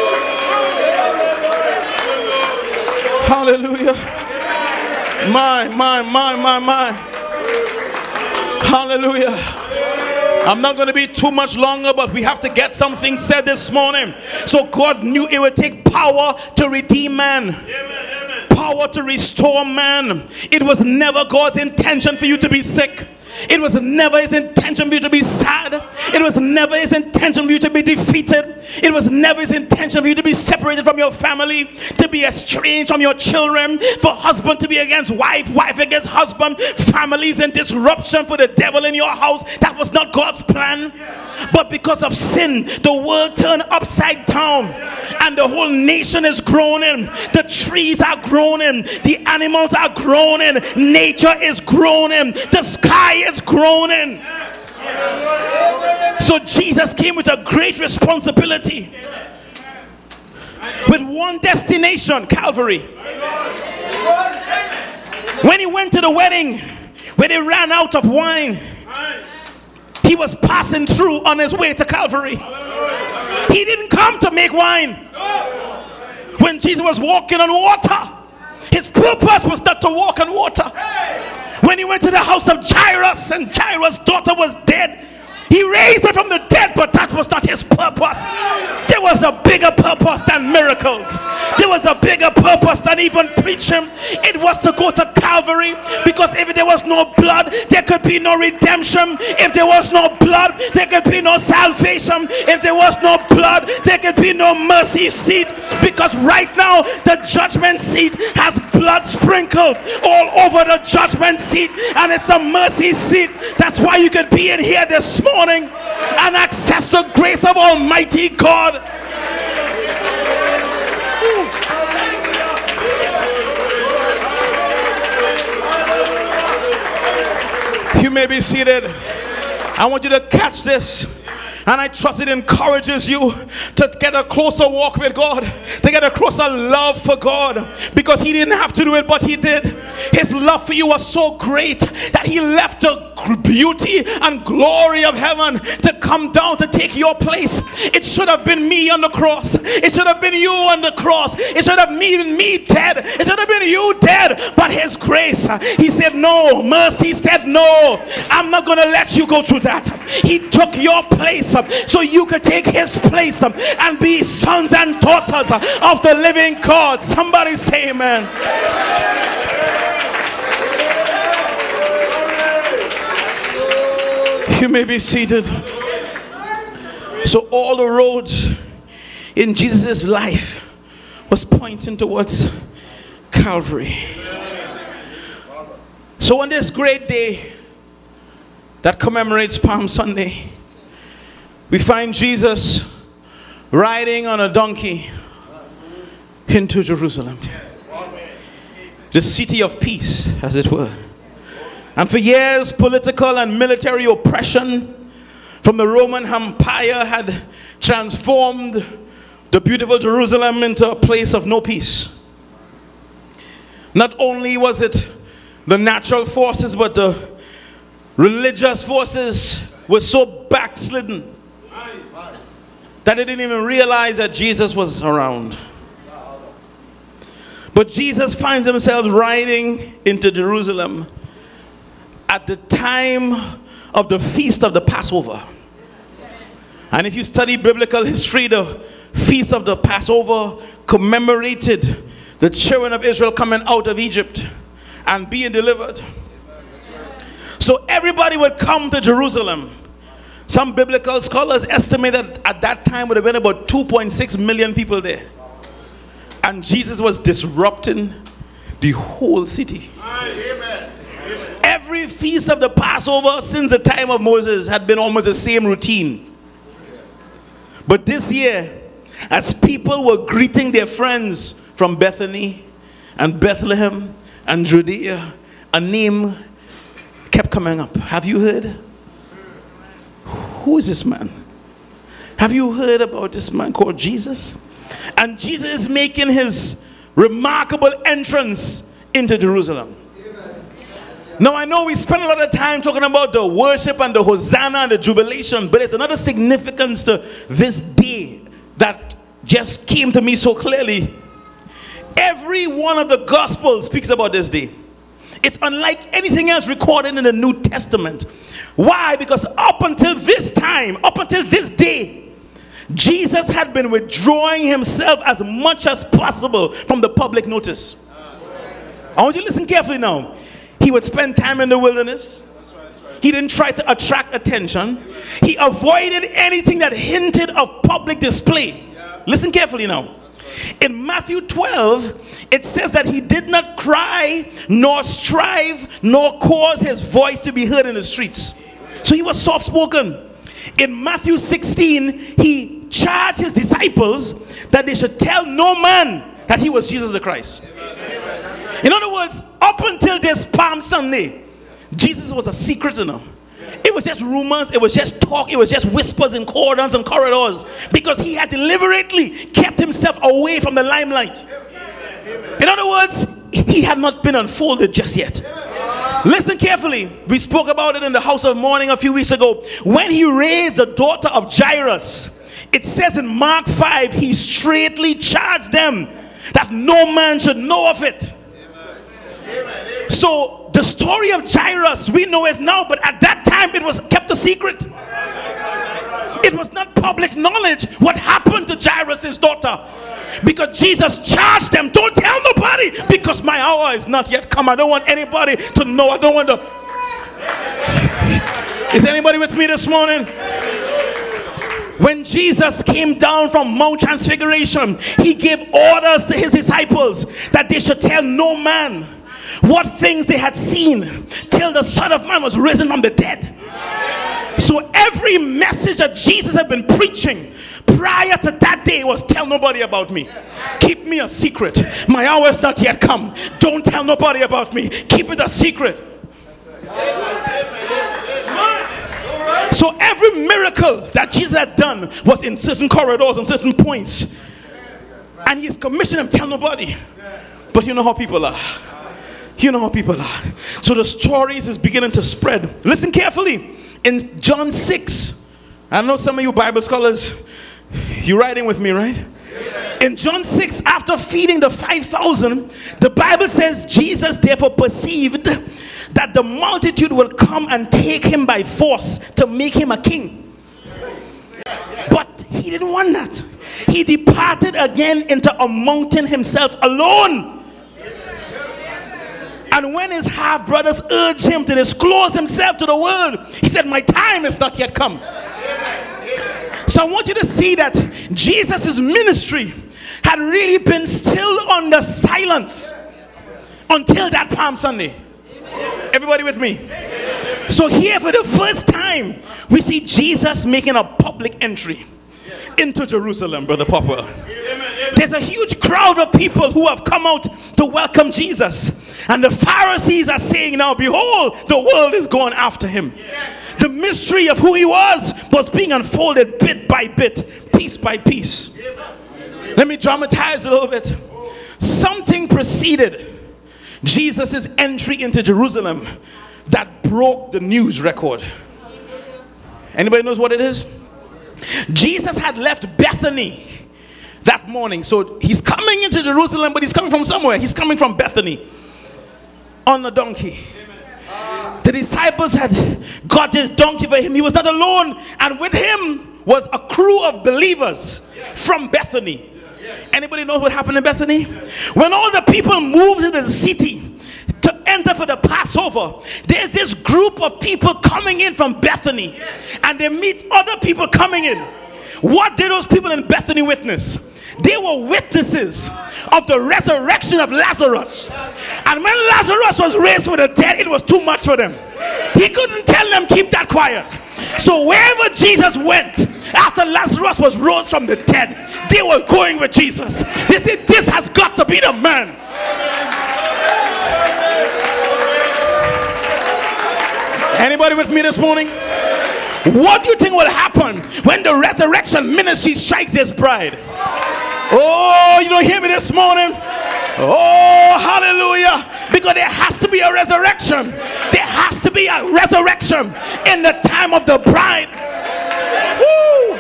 Hallelujah. My, my, my, my, my. Hallelujah. I'm not going to be too much longer, but we have to get something said this morning. So God knew it would take power to redeem man. Power to restore man. It was never God's intention for you to be sick. It was never his intention for you to be sad. It was never his intention for you to be defeated. It was never his intention for you to be separated from your family, to be estranged from your children, for husband to be against wife, wife against husband, families in disruption, for the devil in your house. That was not God's plan. But because of sin, the world turned upside down, and the whole nation is groaning. The trees are groaning, the animals are groaning, nature is groaning, the sky is groaning. So Jesus came with a great responsibility, with one destination, Calvary. When he went to the wedding, when they ran out of wine, he was passing through on his way to Calvary. He didn't come to make wine. When Jesus was walking on water, his purpose was not to walk on water. When he went to the house of Jairus and Jairus' daughter was dead, he raised her from the dead, but that was not his purpose. There was a bigger purpose than miracles. There was a bigger purpose than even preaching. It was to go to Calvary, because if there was no blood, there could be no redemption. If there was no blood, there could be no salvation. If there was no blood, there could be no mercy seat, because right now the judgment seat has blood sprinkled all over the judgment seat, and it's a mercy seat. That's why you could be in here this morning and access the grace of Almighty God. You may be seated. I want you to catch this. And I trust it encourages you to get a closer walk with God, to get a closer love for God, because he didn't have to do it, but he did. His love for you was so great that he left the beauty and glory of heaven to come down to take your place. It should have been me on the cross. It should have been you on the cross. It should have been me, me dead. It should have been you dead. But his grace, he said no. Mercy said no. I'm not going to let you go through that. He took your place so you could take his place and be sons and daughters of the living God. Somebody say amen. You may be seated. So all the roads in Jesus' life was pointing towards Calvary. So on this great day that commemorates Palm Sunday, we find Jesus riding on a donkey into Jerusalem, the city of peace, as it were. And for years, political and military oppression from the Roman Empire had transformed the beautiful Jerusalem into a place of no peace. Not only was it the natural forces, but the religious forces were so backslidden that they didn't even realize that Jesus was around. But Jesus finds himself riding into Jerusalem at the time of the feast of the Passover. And if you study biblical history, the feast of the Passover commemorated the children of Israel coming out of Egypt and being delivered. So everybody would come to Jerusalem. Some biblical scholars estimate that at that time would have been about two point six million people there. And Jesus was disrupting the whole city. Amen. Every feast of the Passover since the time of Moses had been almost the same routine. But this year, as people were greeting their friends from Bethany and Bethlehem and Judea, a name kept coming up. Have you heard? Who is this man? Have you heard about this man called Jesus? And Jesus is making his remarkable entrance into Jerusalem. Now I know we spend a lot of time talking about the worship and the Hosanna and the jubilation, but there's another significance to this day that just came to me so clearly. Every one of the Gospels speaks about this day. It's unlike anything else recorded in the New Testament. Why? Because up until this time, up until this day, Jesus had been withdrawing himself as much as possible from the public notice. I want you to listen carefully now. He would spend time in the wilderness. He didn't try to attract attention. He avoided anything that hinted of public display. Listen carefully now. In Matthew twelve, it says that he did not cry, nor strive, nor cause his voice to be heard in the streets. So he was soft-spoken. In Matthew sixteen, he charged his disciples that they should tell no man that he was Jesus the Christ. In other words, up until this Palm Sunday, Jesus was a secret, you know. It was just rumors, it was just talk, it was just whispers in corridors and corridors, because he had deliberately kept himself away from the limelight. In other words, he had not been unfolded just yet. Listen carefully. We spoke about it in the house of mourning a few weeks ago. When he raised the daughter of Jairus, it says in Mark five, he straightly charged them that no man should know of it. So the story of Jairus, we know it now, but at that time it was kept a secret. It was not public knowledge what happened to Jairus' daughter, because Jesus charged them, don't tell nobody, because my hour is not yet come. I don't want anybody to know. I don't want to. Is anybody with me this morning? When Jesus came down from Mount Transfiguration, he gave orders to his disciples that they should tell no man what things they had seen till the Son of Man was risen from the dead. So every message that Jesus had been preaching prior to that day was, tell nobody about me. Keep me a secret. My hour is not yet come. Don't tell nobody about me. Keep it a secret. So every miracle that Jesus had done was in certain corridors and certain points. And he's commissioned them, tell nobody. But you know how people are. You know how people are. So the stories is beginning to spread. Listen carefully. In John six, I know some of you Bible scholars, you're writing with me, right? In John six, after feeding the five thousand, the Bible says Jesus therefore perceived that the multitude will come and take him by force to make him a king. But he didn't want that. He departed again into a mountain himself alone. And when his half-brothers urged him to disclose himself to the world, he said, my time is not yet come. So I want you to see that Jesus' ministry had really been still under silence until that Palm Sunday. Everybody with me? So here for the first time, we see Jesus making a public entry into Jerusalem, Brother Popwell. There's a huge crowd of people who have come out to welcome Jesus. And the Pharisees are saying now, behold, the world is going after him. The mystery of who he was was being unfolded bit by bit, piece by piece. Let me dramatize a little bit. Something preceded Jesus' entry into Jerusalem that broke the news record. Anybody knows what it is? Jesus had left Bethany that morning. So he's coming into Jerusalem, but he's coming from somewhere. He's coming from Bethany on a donkey. The disciples had got his donkey for him. He was not alone, and with him was a crew of believers from Bethany. Anybody knows what happened in Bethany? When all the people moved into the city to enter for the Passover, there's this group of people coming in from Bethany, and they meet other people coming in. What did those people in Bethany witness? They were witnesses of the resurrection of Lazarus. And when Lazarus was raised from the dead, it was too much for them. He couldn't tell them, keep that quiet. So wherever Jesus went, after Lazarus was rose from the dead, they were going with Jesus. They said, this has got to be the man. Anybody with me this morning? What do you think will happen when the resurrection ministry strikes its bride? Oh, you don't hear me this morning? Oh, hallelujah. Because there has to be a resurrection. There has to be a resurrection in the time of the bride. Woo.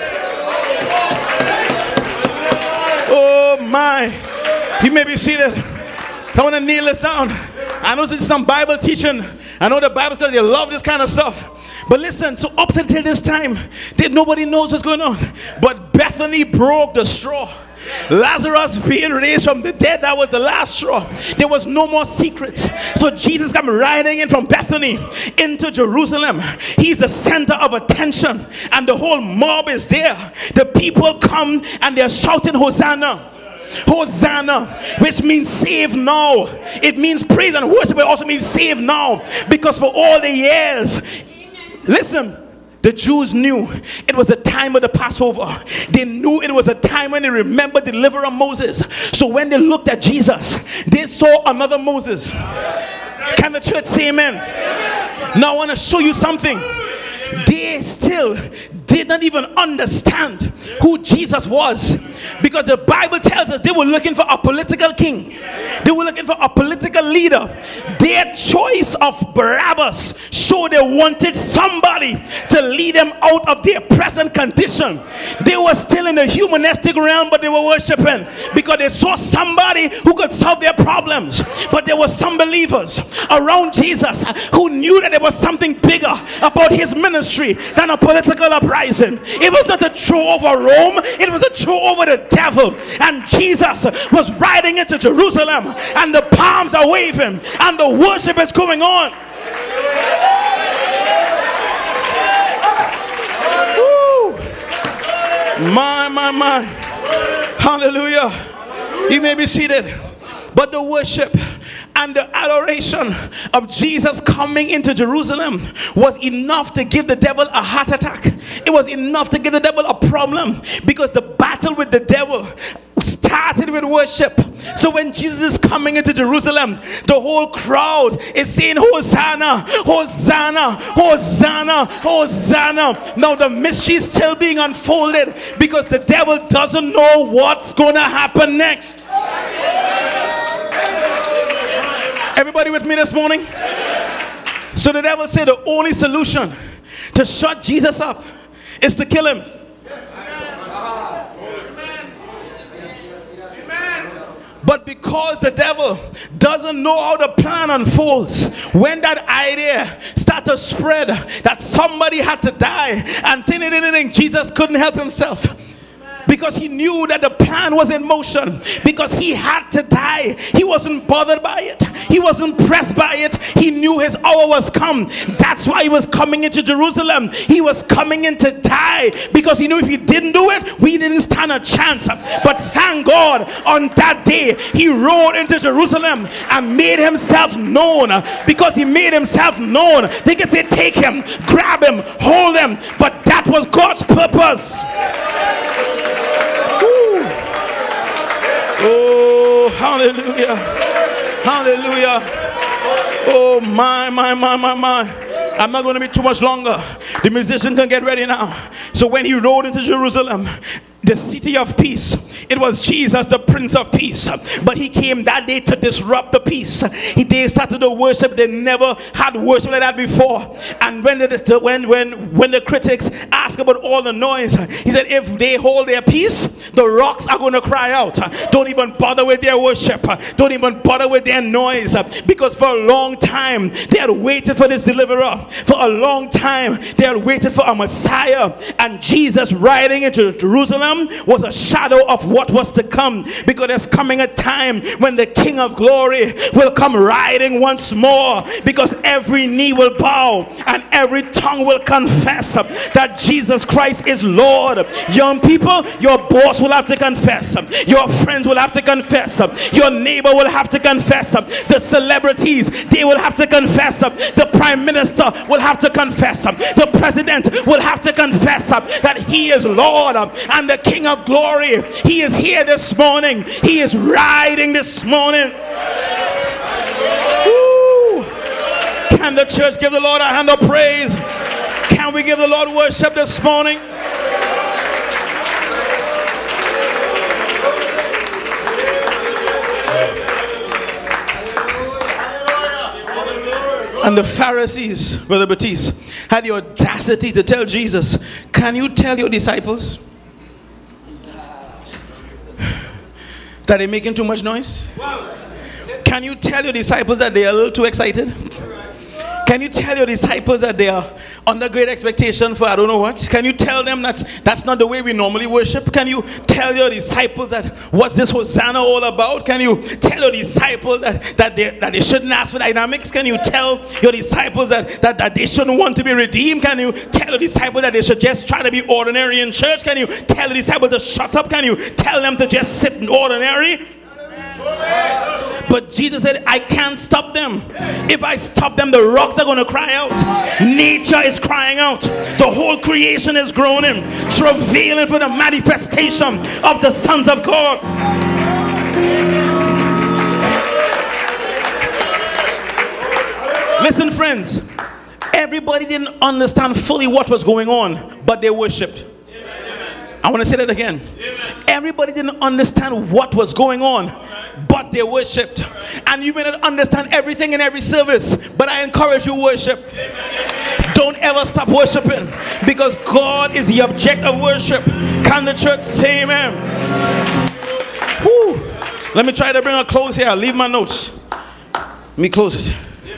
Oh my. You may be seated. I want to kneel this down. I know this is some Bible teaching. I know the Bible scholars, they love this kind of stuff. But listen, so up until this time, nobody knows what's going on. But Bethany broke the straw. Lazarus being raised from the dead, that was the last straw. There was no more secrets. So Jesus came riding in from Bethany into Jerusalem. He's the center of attention, and the whole mob is there. The people come and they're shouting Hosanna, Hosanna, which means save now. It means praise and worship, but it also means save now. Because for all the years, listen, the Jews knew it was a time of the Passover. They knew it was a time when they remembered the deliverer Moses. So when they looked at Jesus, they saw another Moses. Can the church say amen? Now I want to show you something. They still did not even understand who Jesus was, because the Bible tells us they were looking for a political king. They were looking for a political leader. Their choice of Barabbas showed they wanted somebody to lead them out of their present condition. They were still in the humanistic realm, but they were worshiping because they saw somebody who could solve their problems. But there were some believers around Jesus who knew that there was something bigger about his ministry than a political uprising. It was not a throw over Rome, it was a throw over the devil. And Jesus was riding into Jerusalem, and the palms are waving, and the worship is going on. Woo. My, my, my. Hallelujah. You may be seated. But the worship and the adoration of Jesus coming into Jerusalem was enough to give the devil a heart attack. It was enough to give the devil a problem, because the battle with the devil started with worship. So when Jesus is coming into Jerusalem, the whole crowd is saying Hosanna, Hosanna, Hosanna, Hosanna. Now the mystery is still being unfolded, because the devil doesn't know what's going to happen next. Everybody with me this morning? So the devil said the only solution to shut Jesus up is to kill him. But because the devil doesn't know how the plan unfolds, when that idea started to spread that somebody had to die, and Jesus couldn't help himself, because he knew that the plan was in motion, because he had to die. He wasn't bothered by it. He wasn't pressed by it. He knew his hour was come. That's why he was coming into Jerusalem. He was coming in to die, because he knew if he didn't do it, we didn't stand a chance. But thank God, on that day he rode into Jerusalem and made himself known. Because he made himself known, they can say take him, grab him, hold him. But that was God's purpose. Oh, hallelujah. Hallelujah. Oh, my, my, my, my, my. I'm not going to be too much longer. The musician can get ready now. So when he rode into Jerusalem, the city of peace, it was Jesus, the Prince of Peace. But he came that day to disrupt the peace. He, they started to worship. They never had worship like that before. And when the, when, when, when the critics asked about all the noise, he said, if they hold their peace, the rocks are going to cry out. Don't even bother with their worship. Don't even bother with their noise. Because for a long time, they had waited for this deliverer. For a long time, they had waited for a Messiah. And Jesus riding into Jerusalem was a shadow of what was to come, because there's coming a time when the King of Glory will come riding once more, because every knee will bow and every tongue will confess that Jesus Christ is Lord. Young people, your boss will have to confess, your friends will have to confess, your neighbor will have to confess, the celebrities, they will have to confess, the prime minister will have to confess, the president will have to confess that he is Lord and the King of Glory. He is here this morning. He is riding this morning. Woo. Can the church give the Lord a hand of praise? Can we give the Lord worship this morning? And the Pharisees, Brother Batiste, had the audacity to tell Jesus, can you tell your disciples that they're making too much noise? Can you tell your disciples that they're a little too excited? Can you tell your disciples that they are under great expectation for I don't know what? Can you tell them that's that's not the way we normally worship? Can you tell your disciples that what's this Hosanna all about? Can you tell your disciples that that they that they shouldn't ask for dynamics? Can you tell your disciples that, that that they shouldn't want to be redeemed? Can you tell your disciples that they should just try to be ordinary in church? Can you tell the disciples to shut up? Can you tell them to just sit in ordinary? But Jesus said, I can't stop them. If I stop them, the rocks are going to cry out. Nature is crying out. The whole creation is groaning, travailing for the manifestation of the sons of God. Listen, friends, everybody didn't understand fully what was going on, but they worshipped. I want to say that again. Everybody didn't understand what was going on, but they worshipped. And you may not understand everything in every service, but I encourage you, worship. Don't ever stop worshiping, because God is the object of worship. Can the church say amen? Whew. Let me try to bring a close here. I'll leave my notes. Let me close it.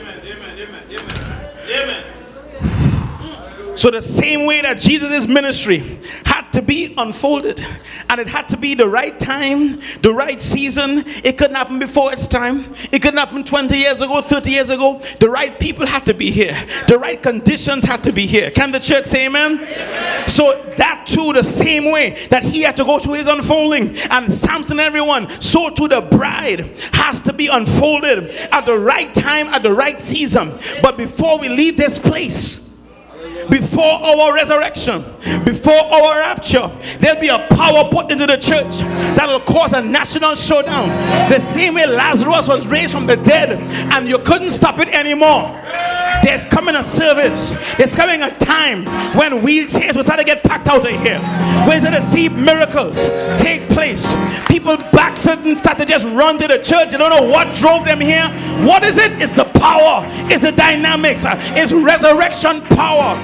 So the same way that Jesus' ministry had to be unfolded, and it had to be the right time, the right season. It couldn't happen before its time. It couldn't happen twenty years ago, thirty years ago. The right people had to be here. The right conditions had to be here. Can the church say amen? Amen. So that too, the same way that he had to go through his unfolding, and Samson and everyone, so too the bride has to be unfolded at the right time, at the right season. But before we leave this place, before our resurrection, before our rapture, there'll be a power put into the church that will cause a national showdown. The same way Lazarus was raised from the dead and you couldn't stop it anymore. There's coming a service, there's coming a time when wheelchairs will start to get packed out of here. We're going to see miracles take place. People backslidden start to just run to the church. You don't know what drove them here. What is it? It's the power, it's the dynamics, it's resurrection power.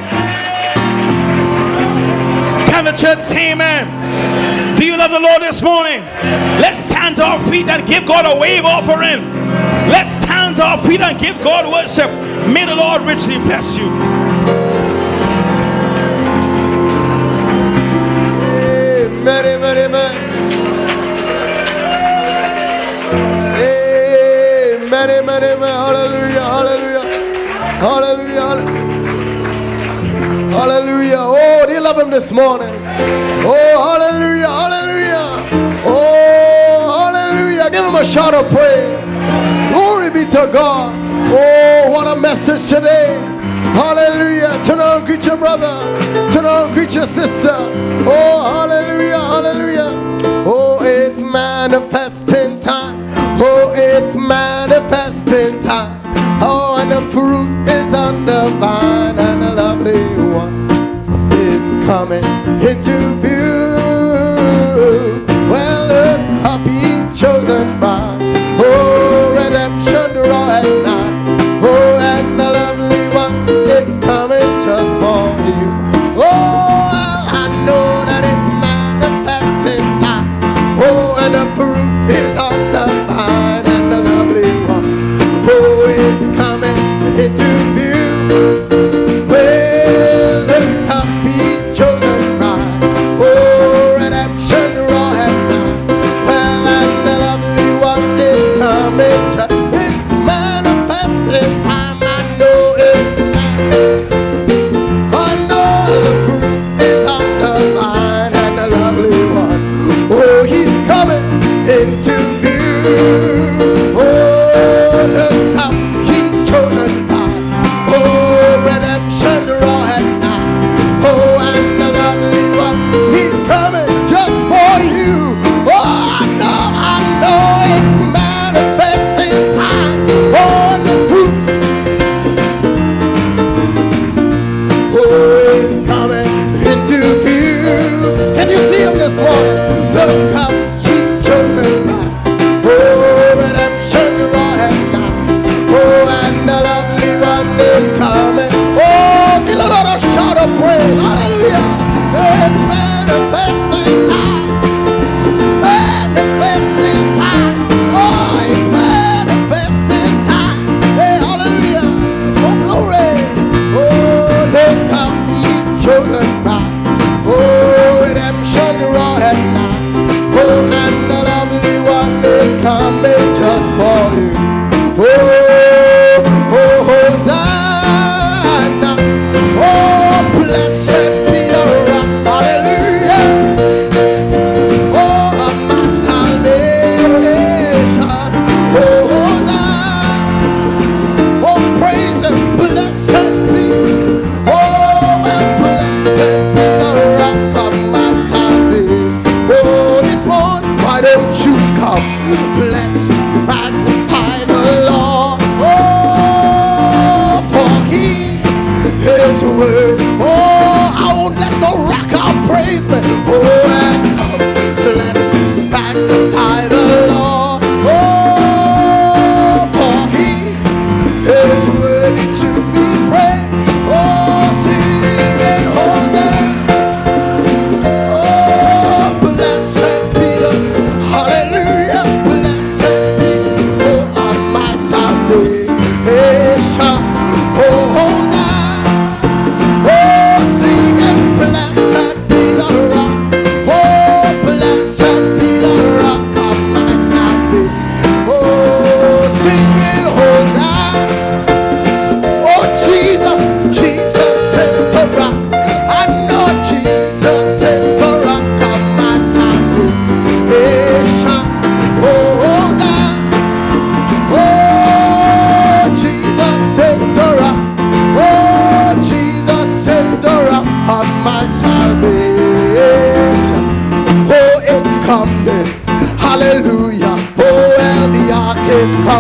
Can the church say amen? Do you love the Lord this morning? Let's stand to our feet and give God a wave offering. Let's stand to our feet and give God worship. May the Lord richly bless you. Amen, amen, amen. Amen, amen, amen. Hallelujah, hallelujah. Hallelujah, hallelujah. Hallelujah. Oh, do you love him this morning? Oh, hallelujah, hallelujah. Oh, hallelujah. Give him a shout of praise. Glory be to God. Oh, what a message today. Hallelujah. Turn around, greet your brother. Turn around, greet your sister. Oh, hallelujah, hallelujah. Oh, it's manifesting time. Oh, it's manifesting time. Oh, and the fruit is on the vine, and the lovely one is coming into view. Well, look, happy chosen by, oh, redemption draw at night. Oh, and the lovely one is coming just for you. Oh, well, I know that it's manifesting time. Oh, and the fruit is on the vine, and the lovely one, oh, is coming into view. Well, look, happy chosen bride. Oh, redemption raw at night. Well, and the lovely one is coming. It's manifesting.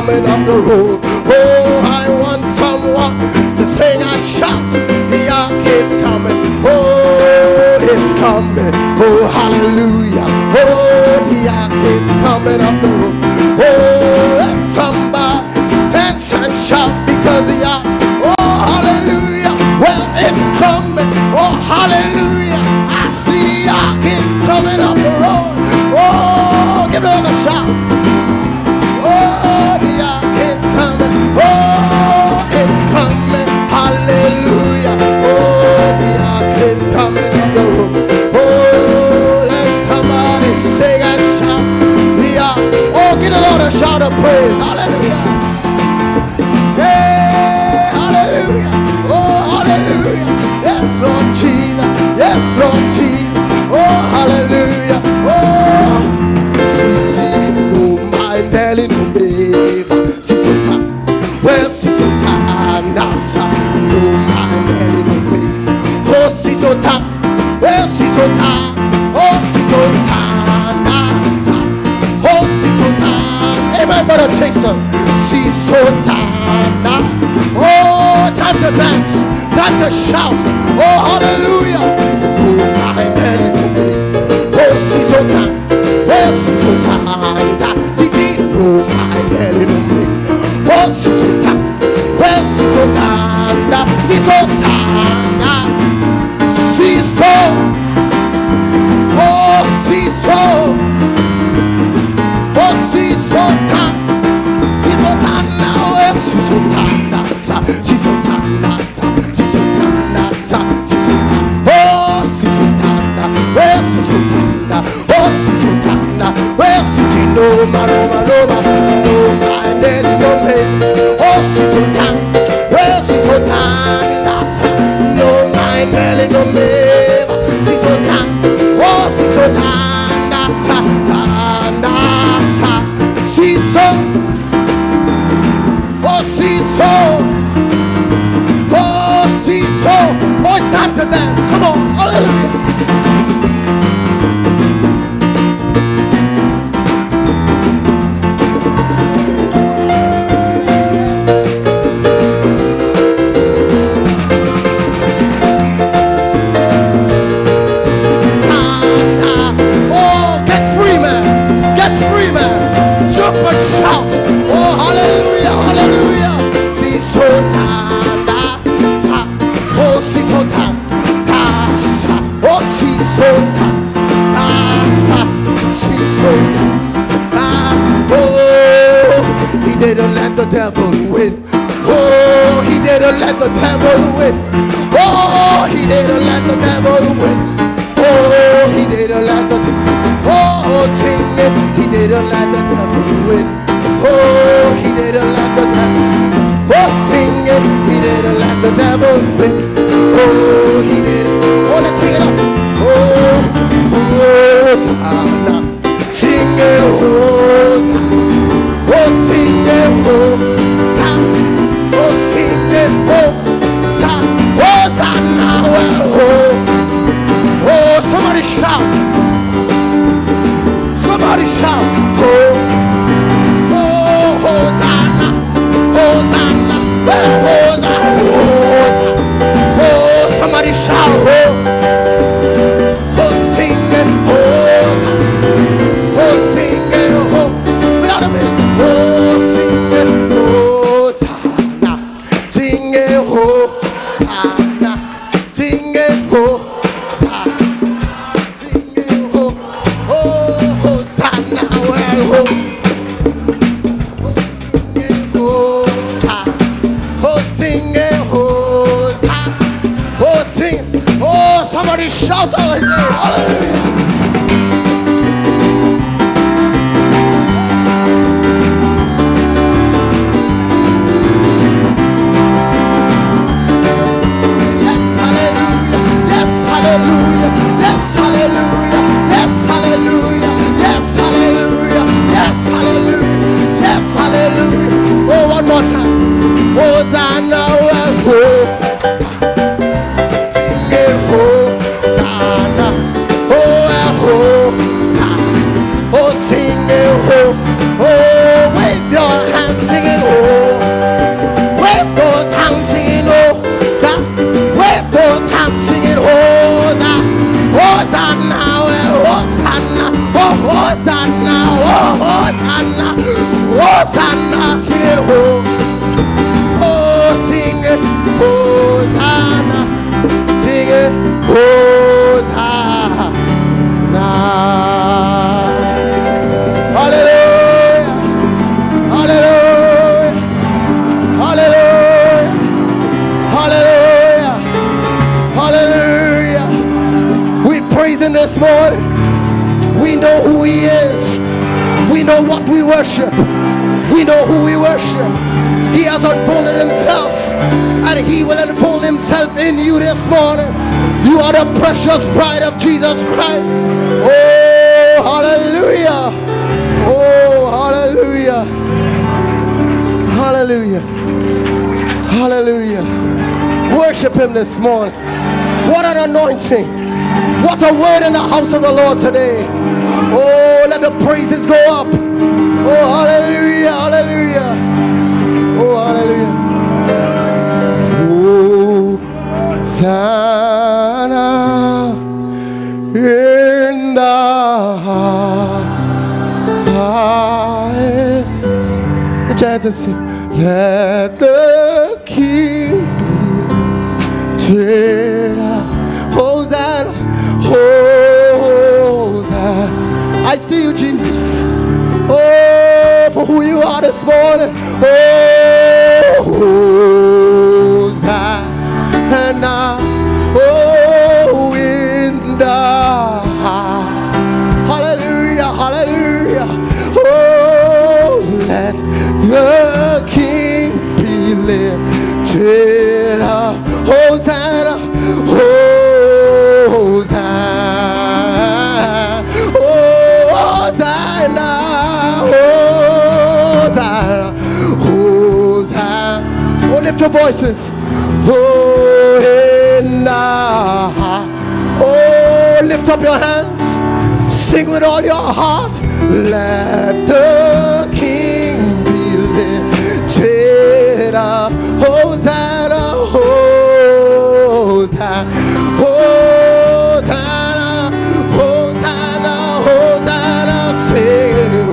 coming up the road. Oh, I want someone to sing and shout. The ark is coming. Oh, it's coming. Oh, hallelujah. Oh, the ark is coming up the road. Oh, let somebody dance and shout because the ark. Oh, hallelujah. Well, it's coming. Oh, hallelujah. I see the ark is coming up the road. Oh, give them a shout. Oh, the ark is coming. Oh, it's coming. Hallelujah. Oh, the ark is coming up the road. Oh, let somebody sing and shout. The ark. Oh, get a lot of shout of praise. Hallelujah. Hey, hallelujah. Oh, hallelujah. Yes, Lord Jesus. Yes, Lord Jesus. Oh, hallelujah. Oh, sitting no my belly no me. Sisota. Well, Sisota. Nasa. No my belly no me. Oh, Sisota. Well, Sisota. Oh, Sisota. Nasa. Oh, Sisota. Amen, brother Jason. Sisota. Oh, time to dance. Time to shout. Oh, hallelujah. Oh, my belly no me. Oh, Sisota. Well, Sisota. Siti. Oh, my belly no me. Oh, Sisota. Well, Sisota. Sisota. Siso. Oh, Siso. Oh, Sisota. Sisota now. Well, Sisota. Nasa. Sisota. Nasa. Sisota. Nasa. Sisota. Oh, Sisota. Well, Sisota. Oh, Sisota. Well, Siti. No, ma, no, ma, no, ma. No, ma, and no, me. Oh, Sisota. Well, Sisota. Nasa. No, ma, and no, me. Sisota. Oh, Sisota. Nasa. Nasa. Siso. Oh, Siso. Oh, Siso. Oh, it's time to dance. Come on. Hallelujah. Oh, get free, man. Get free, man. Jump and shout. Oh, hallelujah, hallelujah. Sisota. Oh, Sisota. Oh, Sisota. Sisota. Oh, he didn't let the devil win. Oh, he didn't let the devil win. Oh, he didn't let the devil win. Oh, he didn't let the oh sing it. He didn't let the devil win. Oh, he didn't let the devil. Oh, sing it. He didn't let the devil win. Oh, he didn't. Oh, let's sing it up. Oh, Hosanna. Sing it, Hosanna. Oh, sing it, Hosanna. Oh, sing it, Hosanna. Hosanna. Well, oh. Oh, somebody shout. Somebody shout. Oh, oh, Hosanna. Hosanna. Oh, Hosanna. Hosanna. Oh, somebody shout. Oh, oh, sing it. Hosanna. Oh, sing it. Oh, without a minute. Oh, sing it. Hosanna. Sing it. Hosanna. Sing it. Hosanna. Somebody shout out his name. Hallelujah. Yes, hallelujah. Yes, hallelujah. Yes, hallelujah. Yes, hallelujah. Yes, hallelujah. Yes, hallelujah. Yes, hallelujah. Oh, one more time. Hosanna, well, oh. Sing it, Hosanna. Hosanna, sing it, oh, oh, sing it, Hosanna, sing it, Hosanna. Hallelujah, hallelujah, hallelujah, hallelujah, hallelujah. We praise him this morning. We know who he is. We know what we worship. We know who we worship. He has unfolded himself, and he will unfold himself in you this morning. You are the precious bride of Jesus Christ. Oh, hallelujah. Oh, hallelujah. Hallelujah. Hallelujah. Worship him this morning. What an anointing. What a word in the house of the Lord today. Oh, let the praises go up. Oh, hallelujah, hallelujah. Oh, hallelujah. Hosanna in the high. The chant to sing. Let the King be lifted up. Hosanna, Hosanna. I see you, Jesus. Oh, for who you are this morning. Oh, Hosanna. Oh, in the high. Hallelujah, hallelujah. Oh, let the King be lifted up. Hosanna, Hosanna, Hosanna, Hosanna, Hosanna. Oh, lift your voices. Oh, in the high. Oh, lift up your hands. Sing with all your heart. Let the King be lifted up. Hosanna, Hosanna, Hosanna, Hosanna, Hosanna, sing,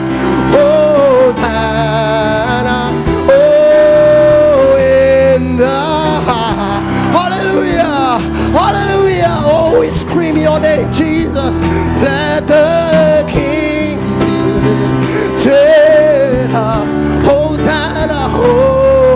Hosanna, oh, in the high. Hallelujah, hallelujah. Oh, we scream your name, Jesus. Let the King be lifted up. Hosanna, oh,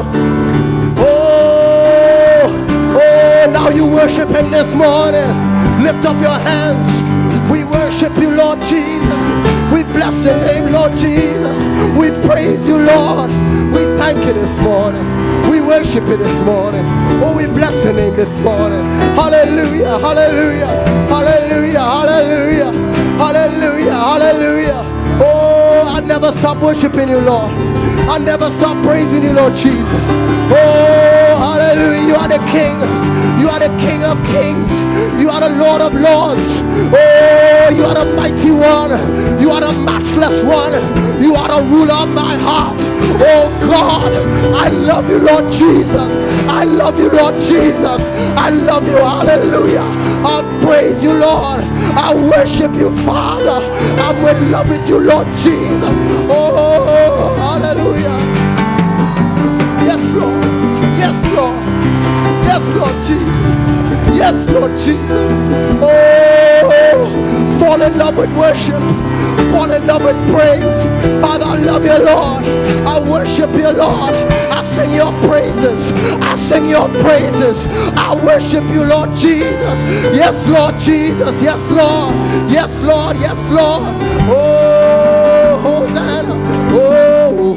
oh, oh. Now you worship him this morning. Lift up your hands. We worship you, Lord Jesus. We bless your name, Lord Jesus. We praise you, Lord. We thank you this morning. We worship you this morning. Oh, we bless your name this morning. Hallelujah, hallelujah, hallelujah, hallelujah, hallelujah, hallelujah. Oh, I never stop worshiping you, Lord. I never stop praising you, Lord Jesus. Oh, hallelujah. You are the King. You are the King of kings. You are the Lord of lords. Oh, you are the mighty one. You are the matchless one. You are the ruler of my heart. Oh God, I love you, Lord Jesus. I love you, Lord Jesus. I love you. Hallelujah. I praise you, Lord. I worship you, Father. I'm in love with you, Lord Jesus. Oh, hallelujah. Yes, Lord. Yes, Lord. Yes, Lord Jesus. Yes, Lord Jesus. Oh, fall in love with worship. Fall in love with praise. Father, I love you, Lord. I worship you, Lord. I sing your praises. I sing your praises. I worship you, Lord Jesus. Yes, Lord Jesus. Yes, Lord. Yes, Lord. Yes, Lord. Oh, Hosanna. Oh,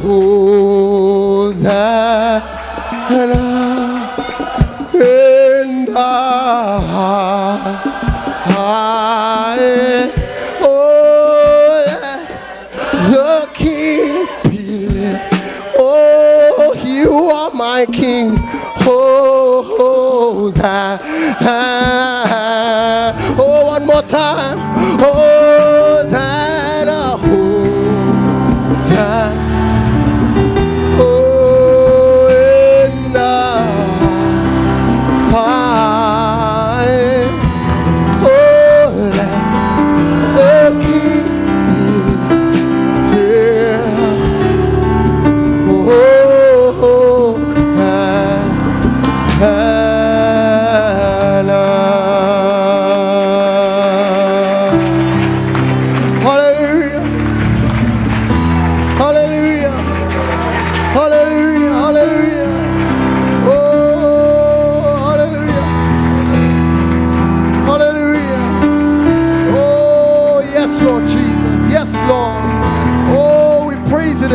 Hosanna. In the high. Oh, yeah. The King be lifted. Oh, you are my King. Oh, Hosanna. Oh, one more time. Hosanna. Hosanna. Oh, in the high. Oh, let the King be lifted.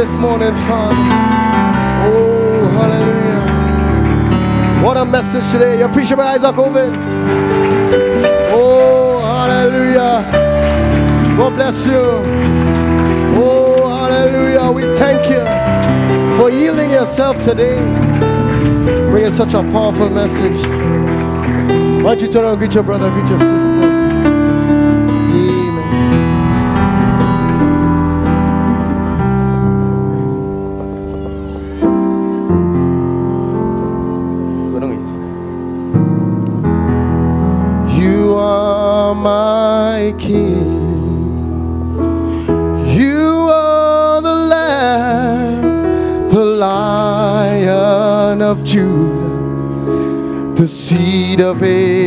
this morning, Father. Oh, hallelujah. What a message today. Your preacher, Isaac Ovid. Oh, hallelujah. God bless you. Oh, hallelujah. We thank you for yielding yourself today. Bringing such a powerful message. Why don't you turn around and greet your brother, greet your sister. My King, you are the Lamb, the Lion of Judah, the seed of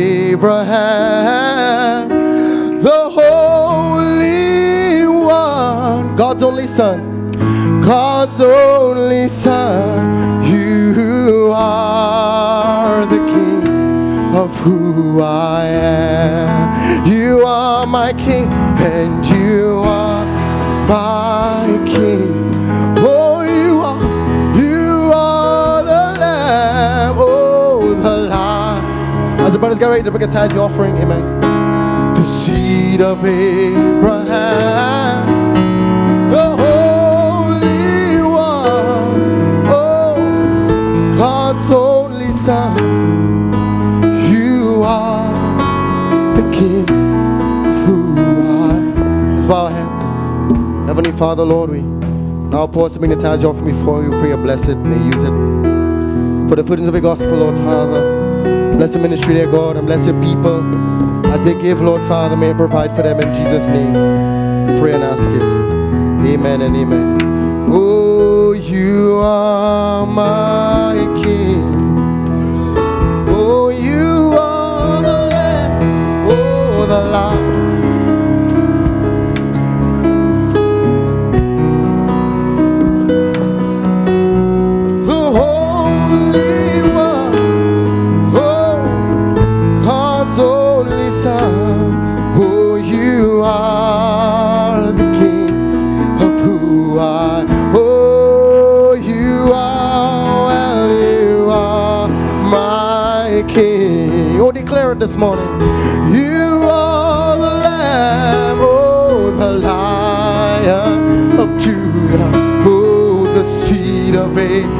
Abraham, the Holy One, God's only Son, God's only Son. You are the King of who I am. You are my King, and you are my King. Oh, you are, you are the Lamb, oh, the Lamb. As the brothers get ready to bring a tithe offering, amen. The seed of Abraham, the Holy One, oh, God's only Son. You are the King of who I am. Let's bow our hands. Heavenly Father, Lord, we now pause to bring the tithes offering before you. Pray a blessed, may you use it for the footings of your gospel, Lord Father. Bless the ministry there, God, and bless your people as they give, Lord Father. May you provide for them in Jesus' name. Pray and ask it. Amen and amen. Oh, you are my King. Oh, you are the Lamb, oh, the Lamb. The Holy One, oh, God's only Son. Oh, you are the King of who I am. Oh, you are, well, you are my King. Oh, declare it this morning. You are the Lamb, oh, the Lion of Judah, oh, the seed of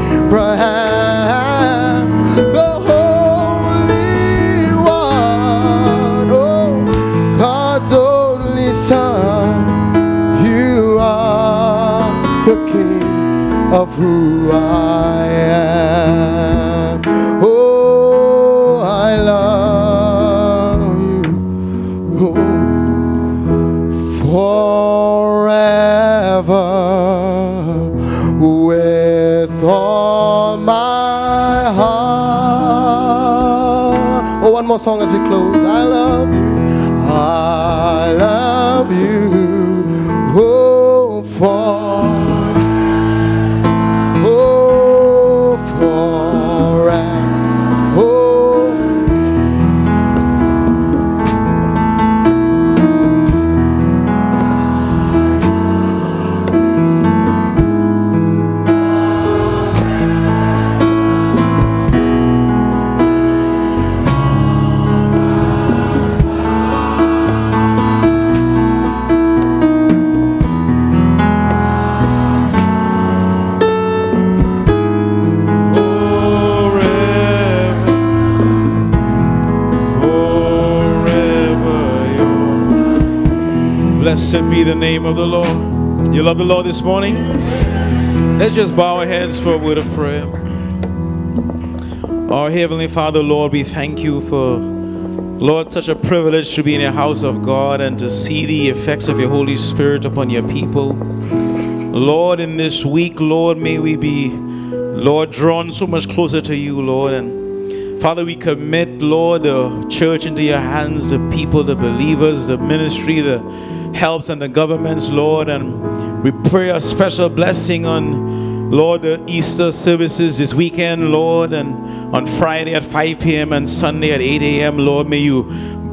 Abraham, the Holy One, oh, God's only Son. You are the King of who I am. Oh, I love you, oh, forever with all my heart. Oh, one more song as we close. I love you, I love you, oh, for oh, forever. Blessed be the name of the Lord. You love the Lord this morning? Let's just bow our heads for a word of prayer. Our Heavenly Father, Lord, we thank you for, Lord, such a privilege to be in the house of God and to see the effects of your Holy Spirit upon your people. Lord, in this week, Lord, may we be, Lord, drawn so much closer to you, Lord. And Father, we commit, Lord, the church into your hands, the people, the believers, the ministry, the helps and the governments, Lord. And we pray a special blessing on, Lord, the Easter services this weekend, Lord, and on Friday at five p m and Sunday at eight a m Lord, may you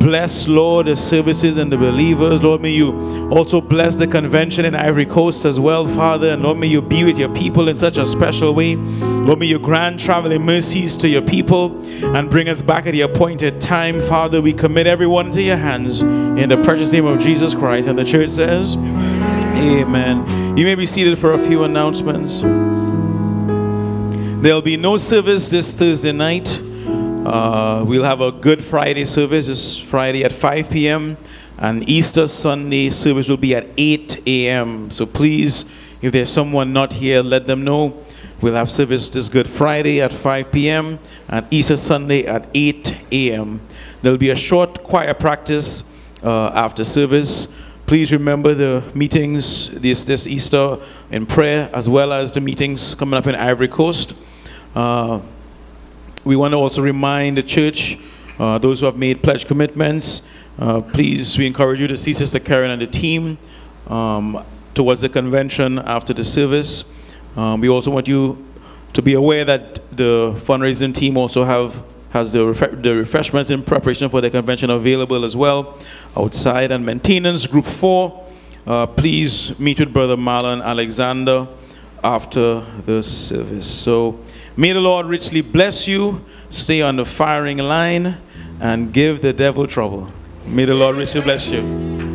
bless, Lord, the services and the believers. Lord, may you also bless the convention in Ivory Coast as well, Father. And Lord, may you be with your people in such a special way. Lord, may you grant traveling mercies to your people and bring us back at the appointed time. Father, we commit everyone into your hands in the precious name of Jesus Christ. And the church says, amen. You may be seated for a few announcements. There'll be no service this Thursday night. Uh, we'll have a Good Friday service this Friday at five p m and Easter Sunday service will be at eight a m So please, if there's someone not here, let them know. We'll have service this Good Friday at five p m and Easter Sunday at eight a m There'll be a short choir practice uh, after service. Please remember the meetings this, this Easter in prayer, as well as the meetings coming up in Ivory Coast. Uh, we want to also remind the church, uh, those who have made pledge commitments, uh, please, we encourage you to see Sister Karen and the team um, towards the convention after the service. Um, we also want you to be aware that the fundraising team also have has the, ref the refreshments in preparation for the convention available as well outside. And maintenance group four, uh, please meet with Brother Marlon Alexander after the service. So may the Lord richly bless you. Stay on the firing line and give the devil trouble. May the Lord richly bless you.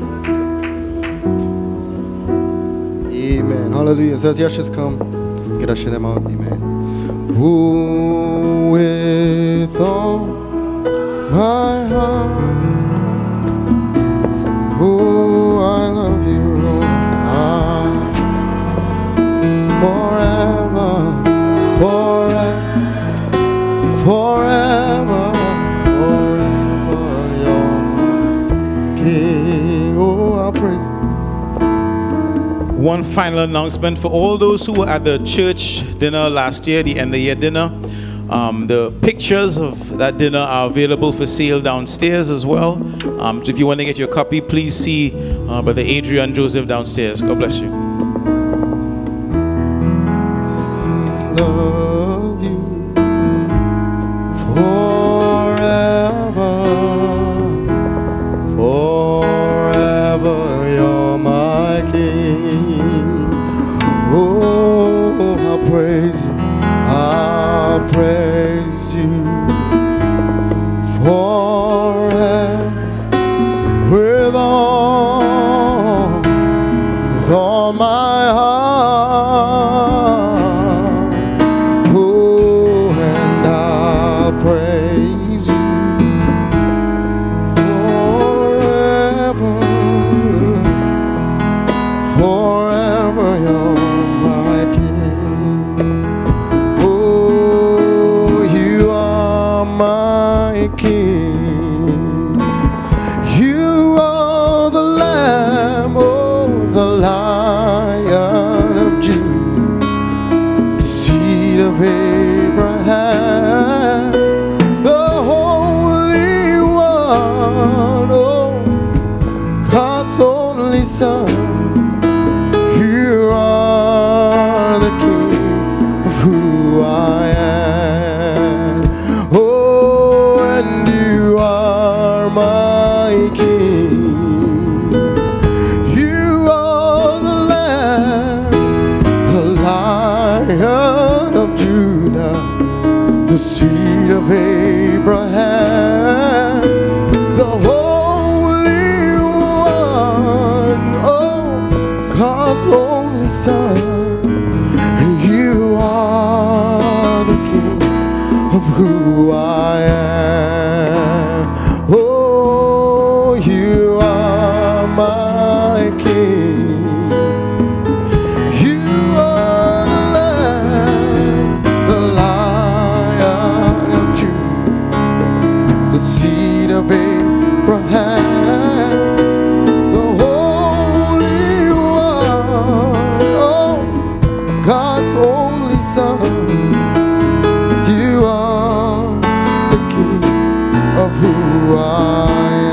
Amen. Hallelujah. So as the ushers come, get usher them out. Amen. Who with all my heart, oh, I love you, Lord, I, forever, forever, forever, forever, your King. Oh, I praise you. One final announcement for all those who were at the church dinner last year, the end of year dinner. Um, the pictures of that dinner are available for sale downstairs as well. Um, so if you want to get your copy, please see uh, Brother Adrian Joseph downstairs. God bless you. Love you forever, forever, you're my King. Oh, I'll praise you, I'll praise you forever, with all, with all my heart. Oh, and I'll praise you forever, forever, you're my King. Oh, you are my King. You are the Lamb, oh, the Lion of Judah, the seed of Abraham, the Holy One, oh, God's only Son. You are the King of who I am. Oh, and you are my King. You are the Lamb, the Lion of Judah, the seed of Abraham, the Holy One, oh, God's only Son. You are the King of who I am. Oh, you are my King. You are the Lamb, the Lion of Judah, the seed of Abraham, the Holy One, oh, God's only Son.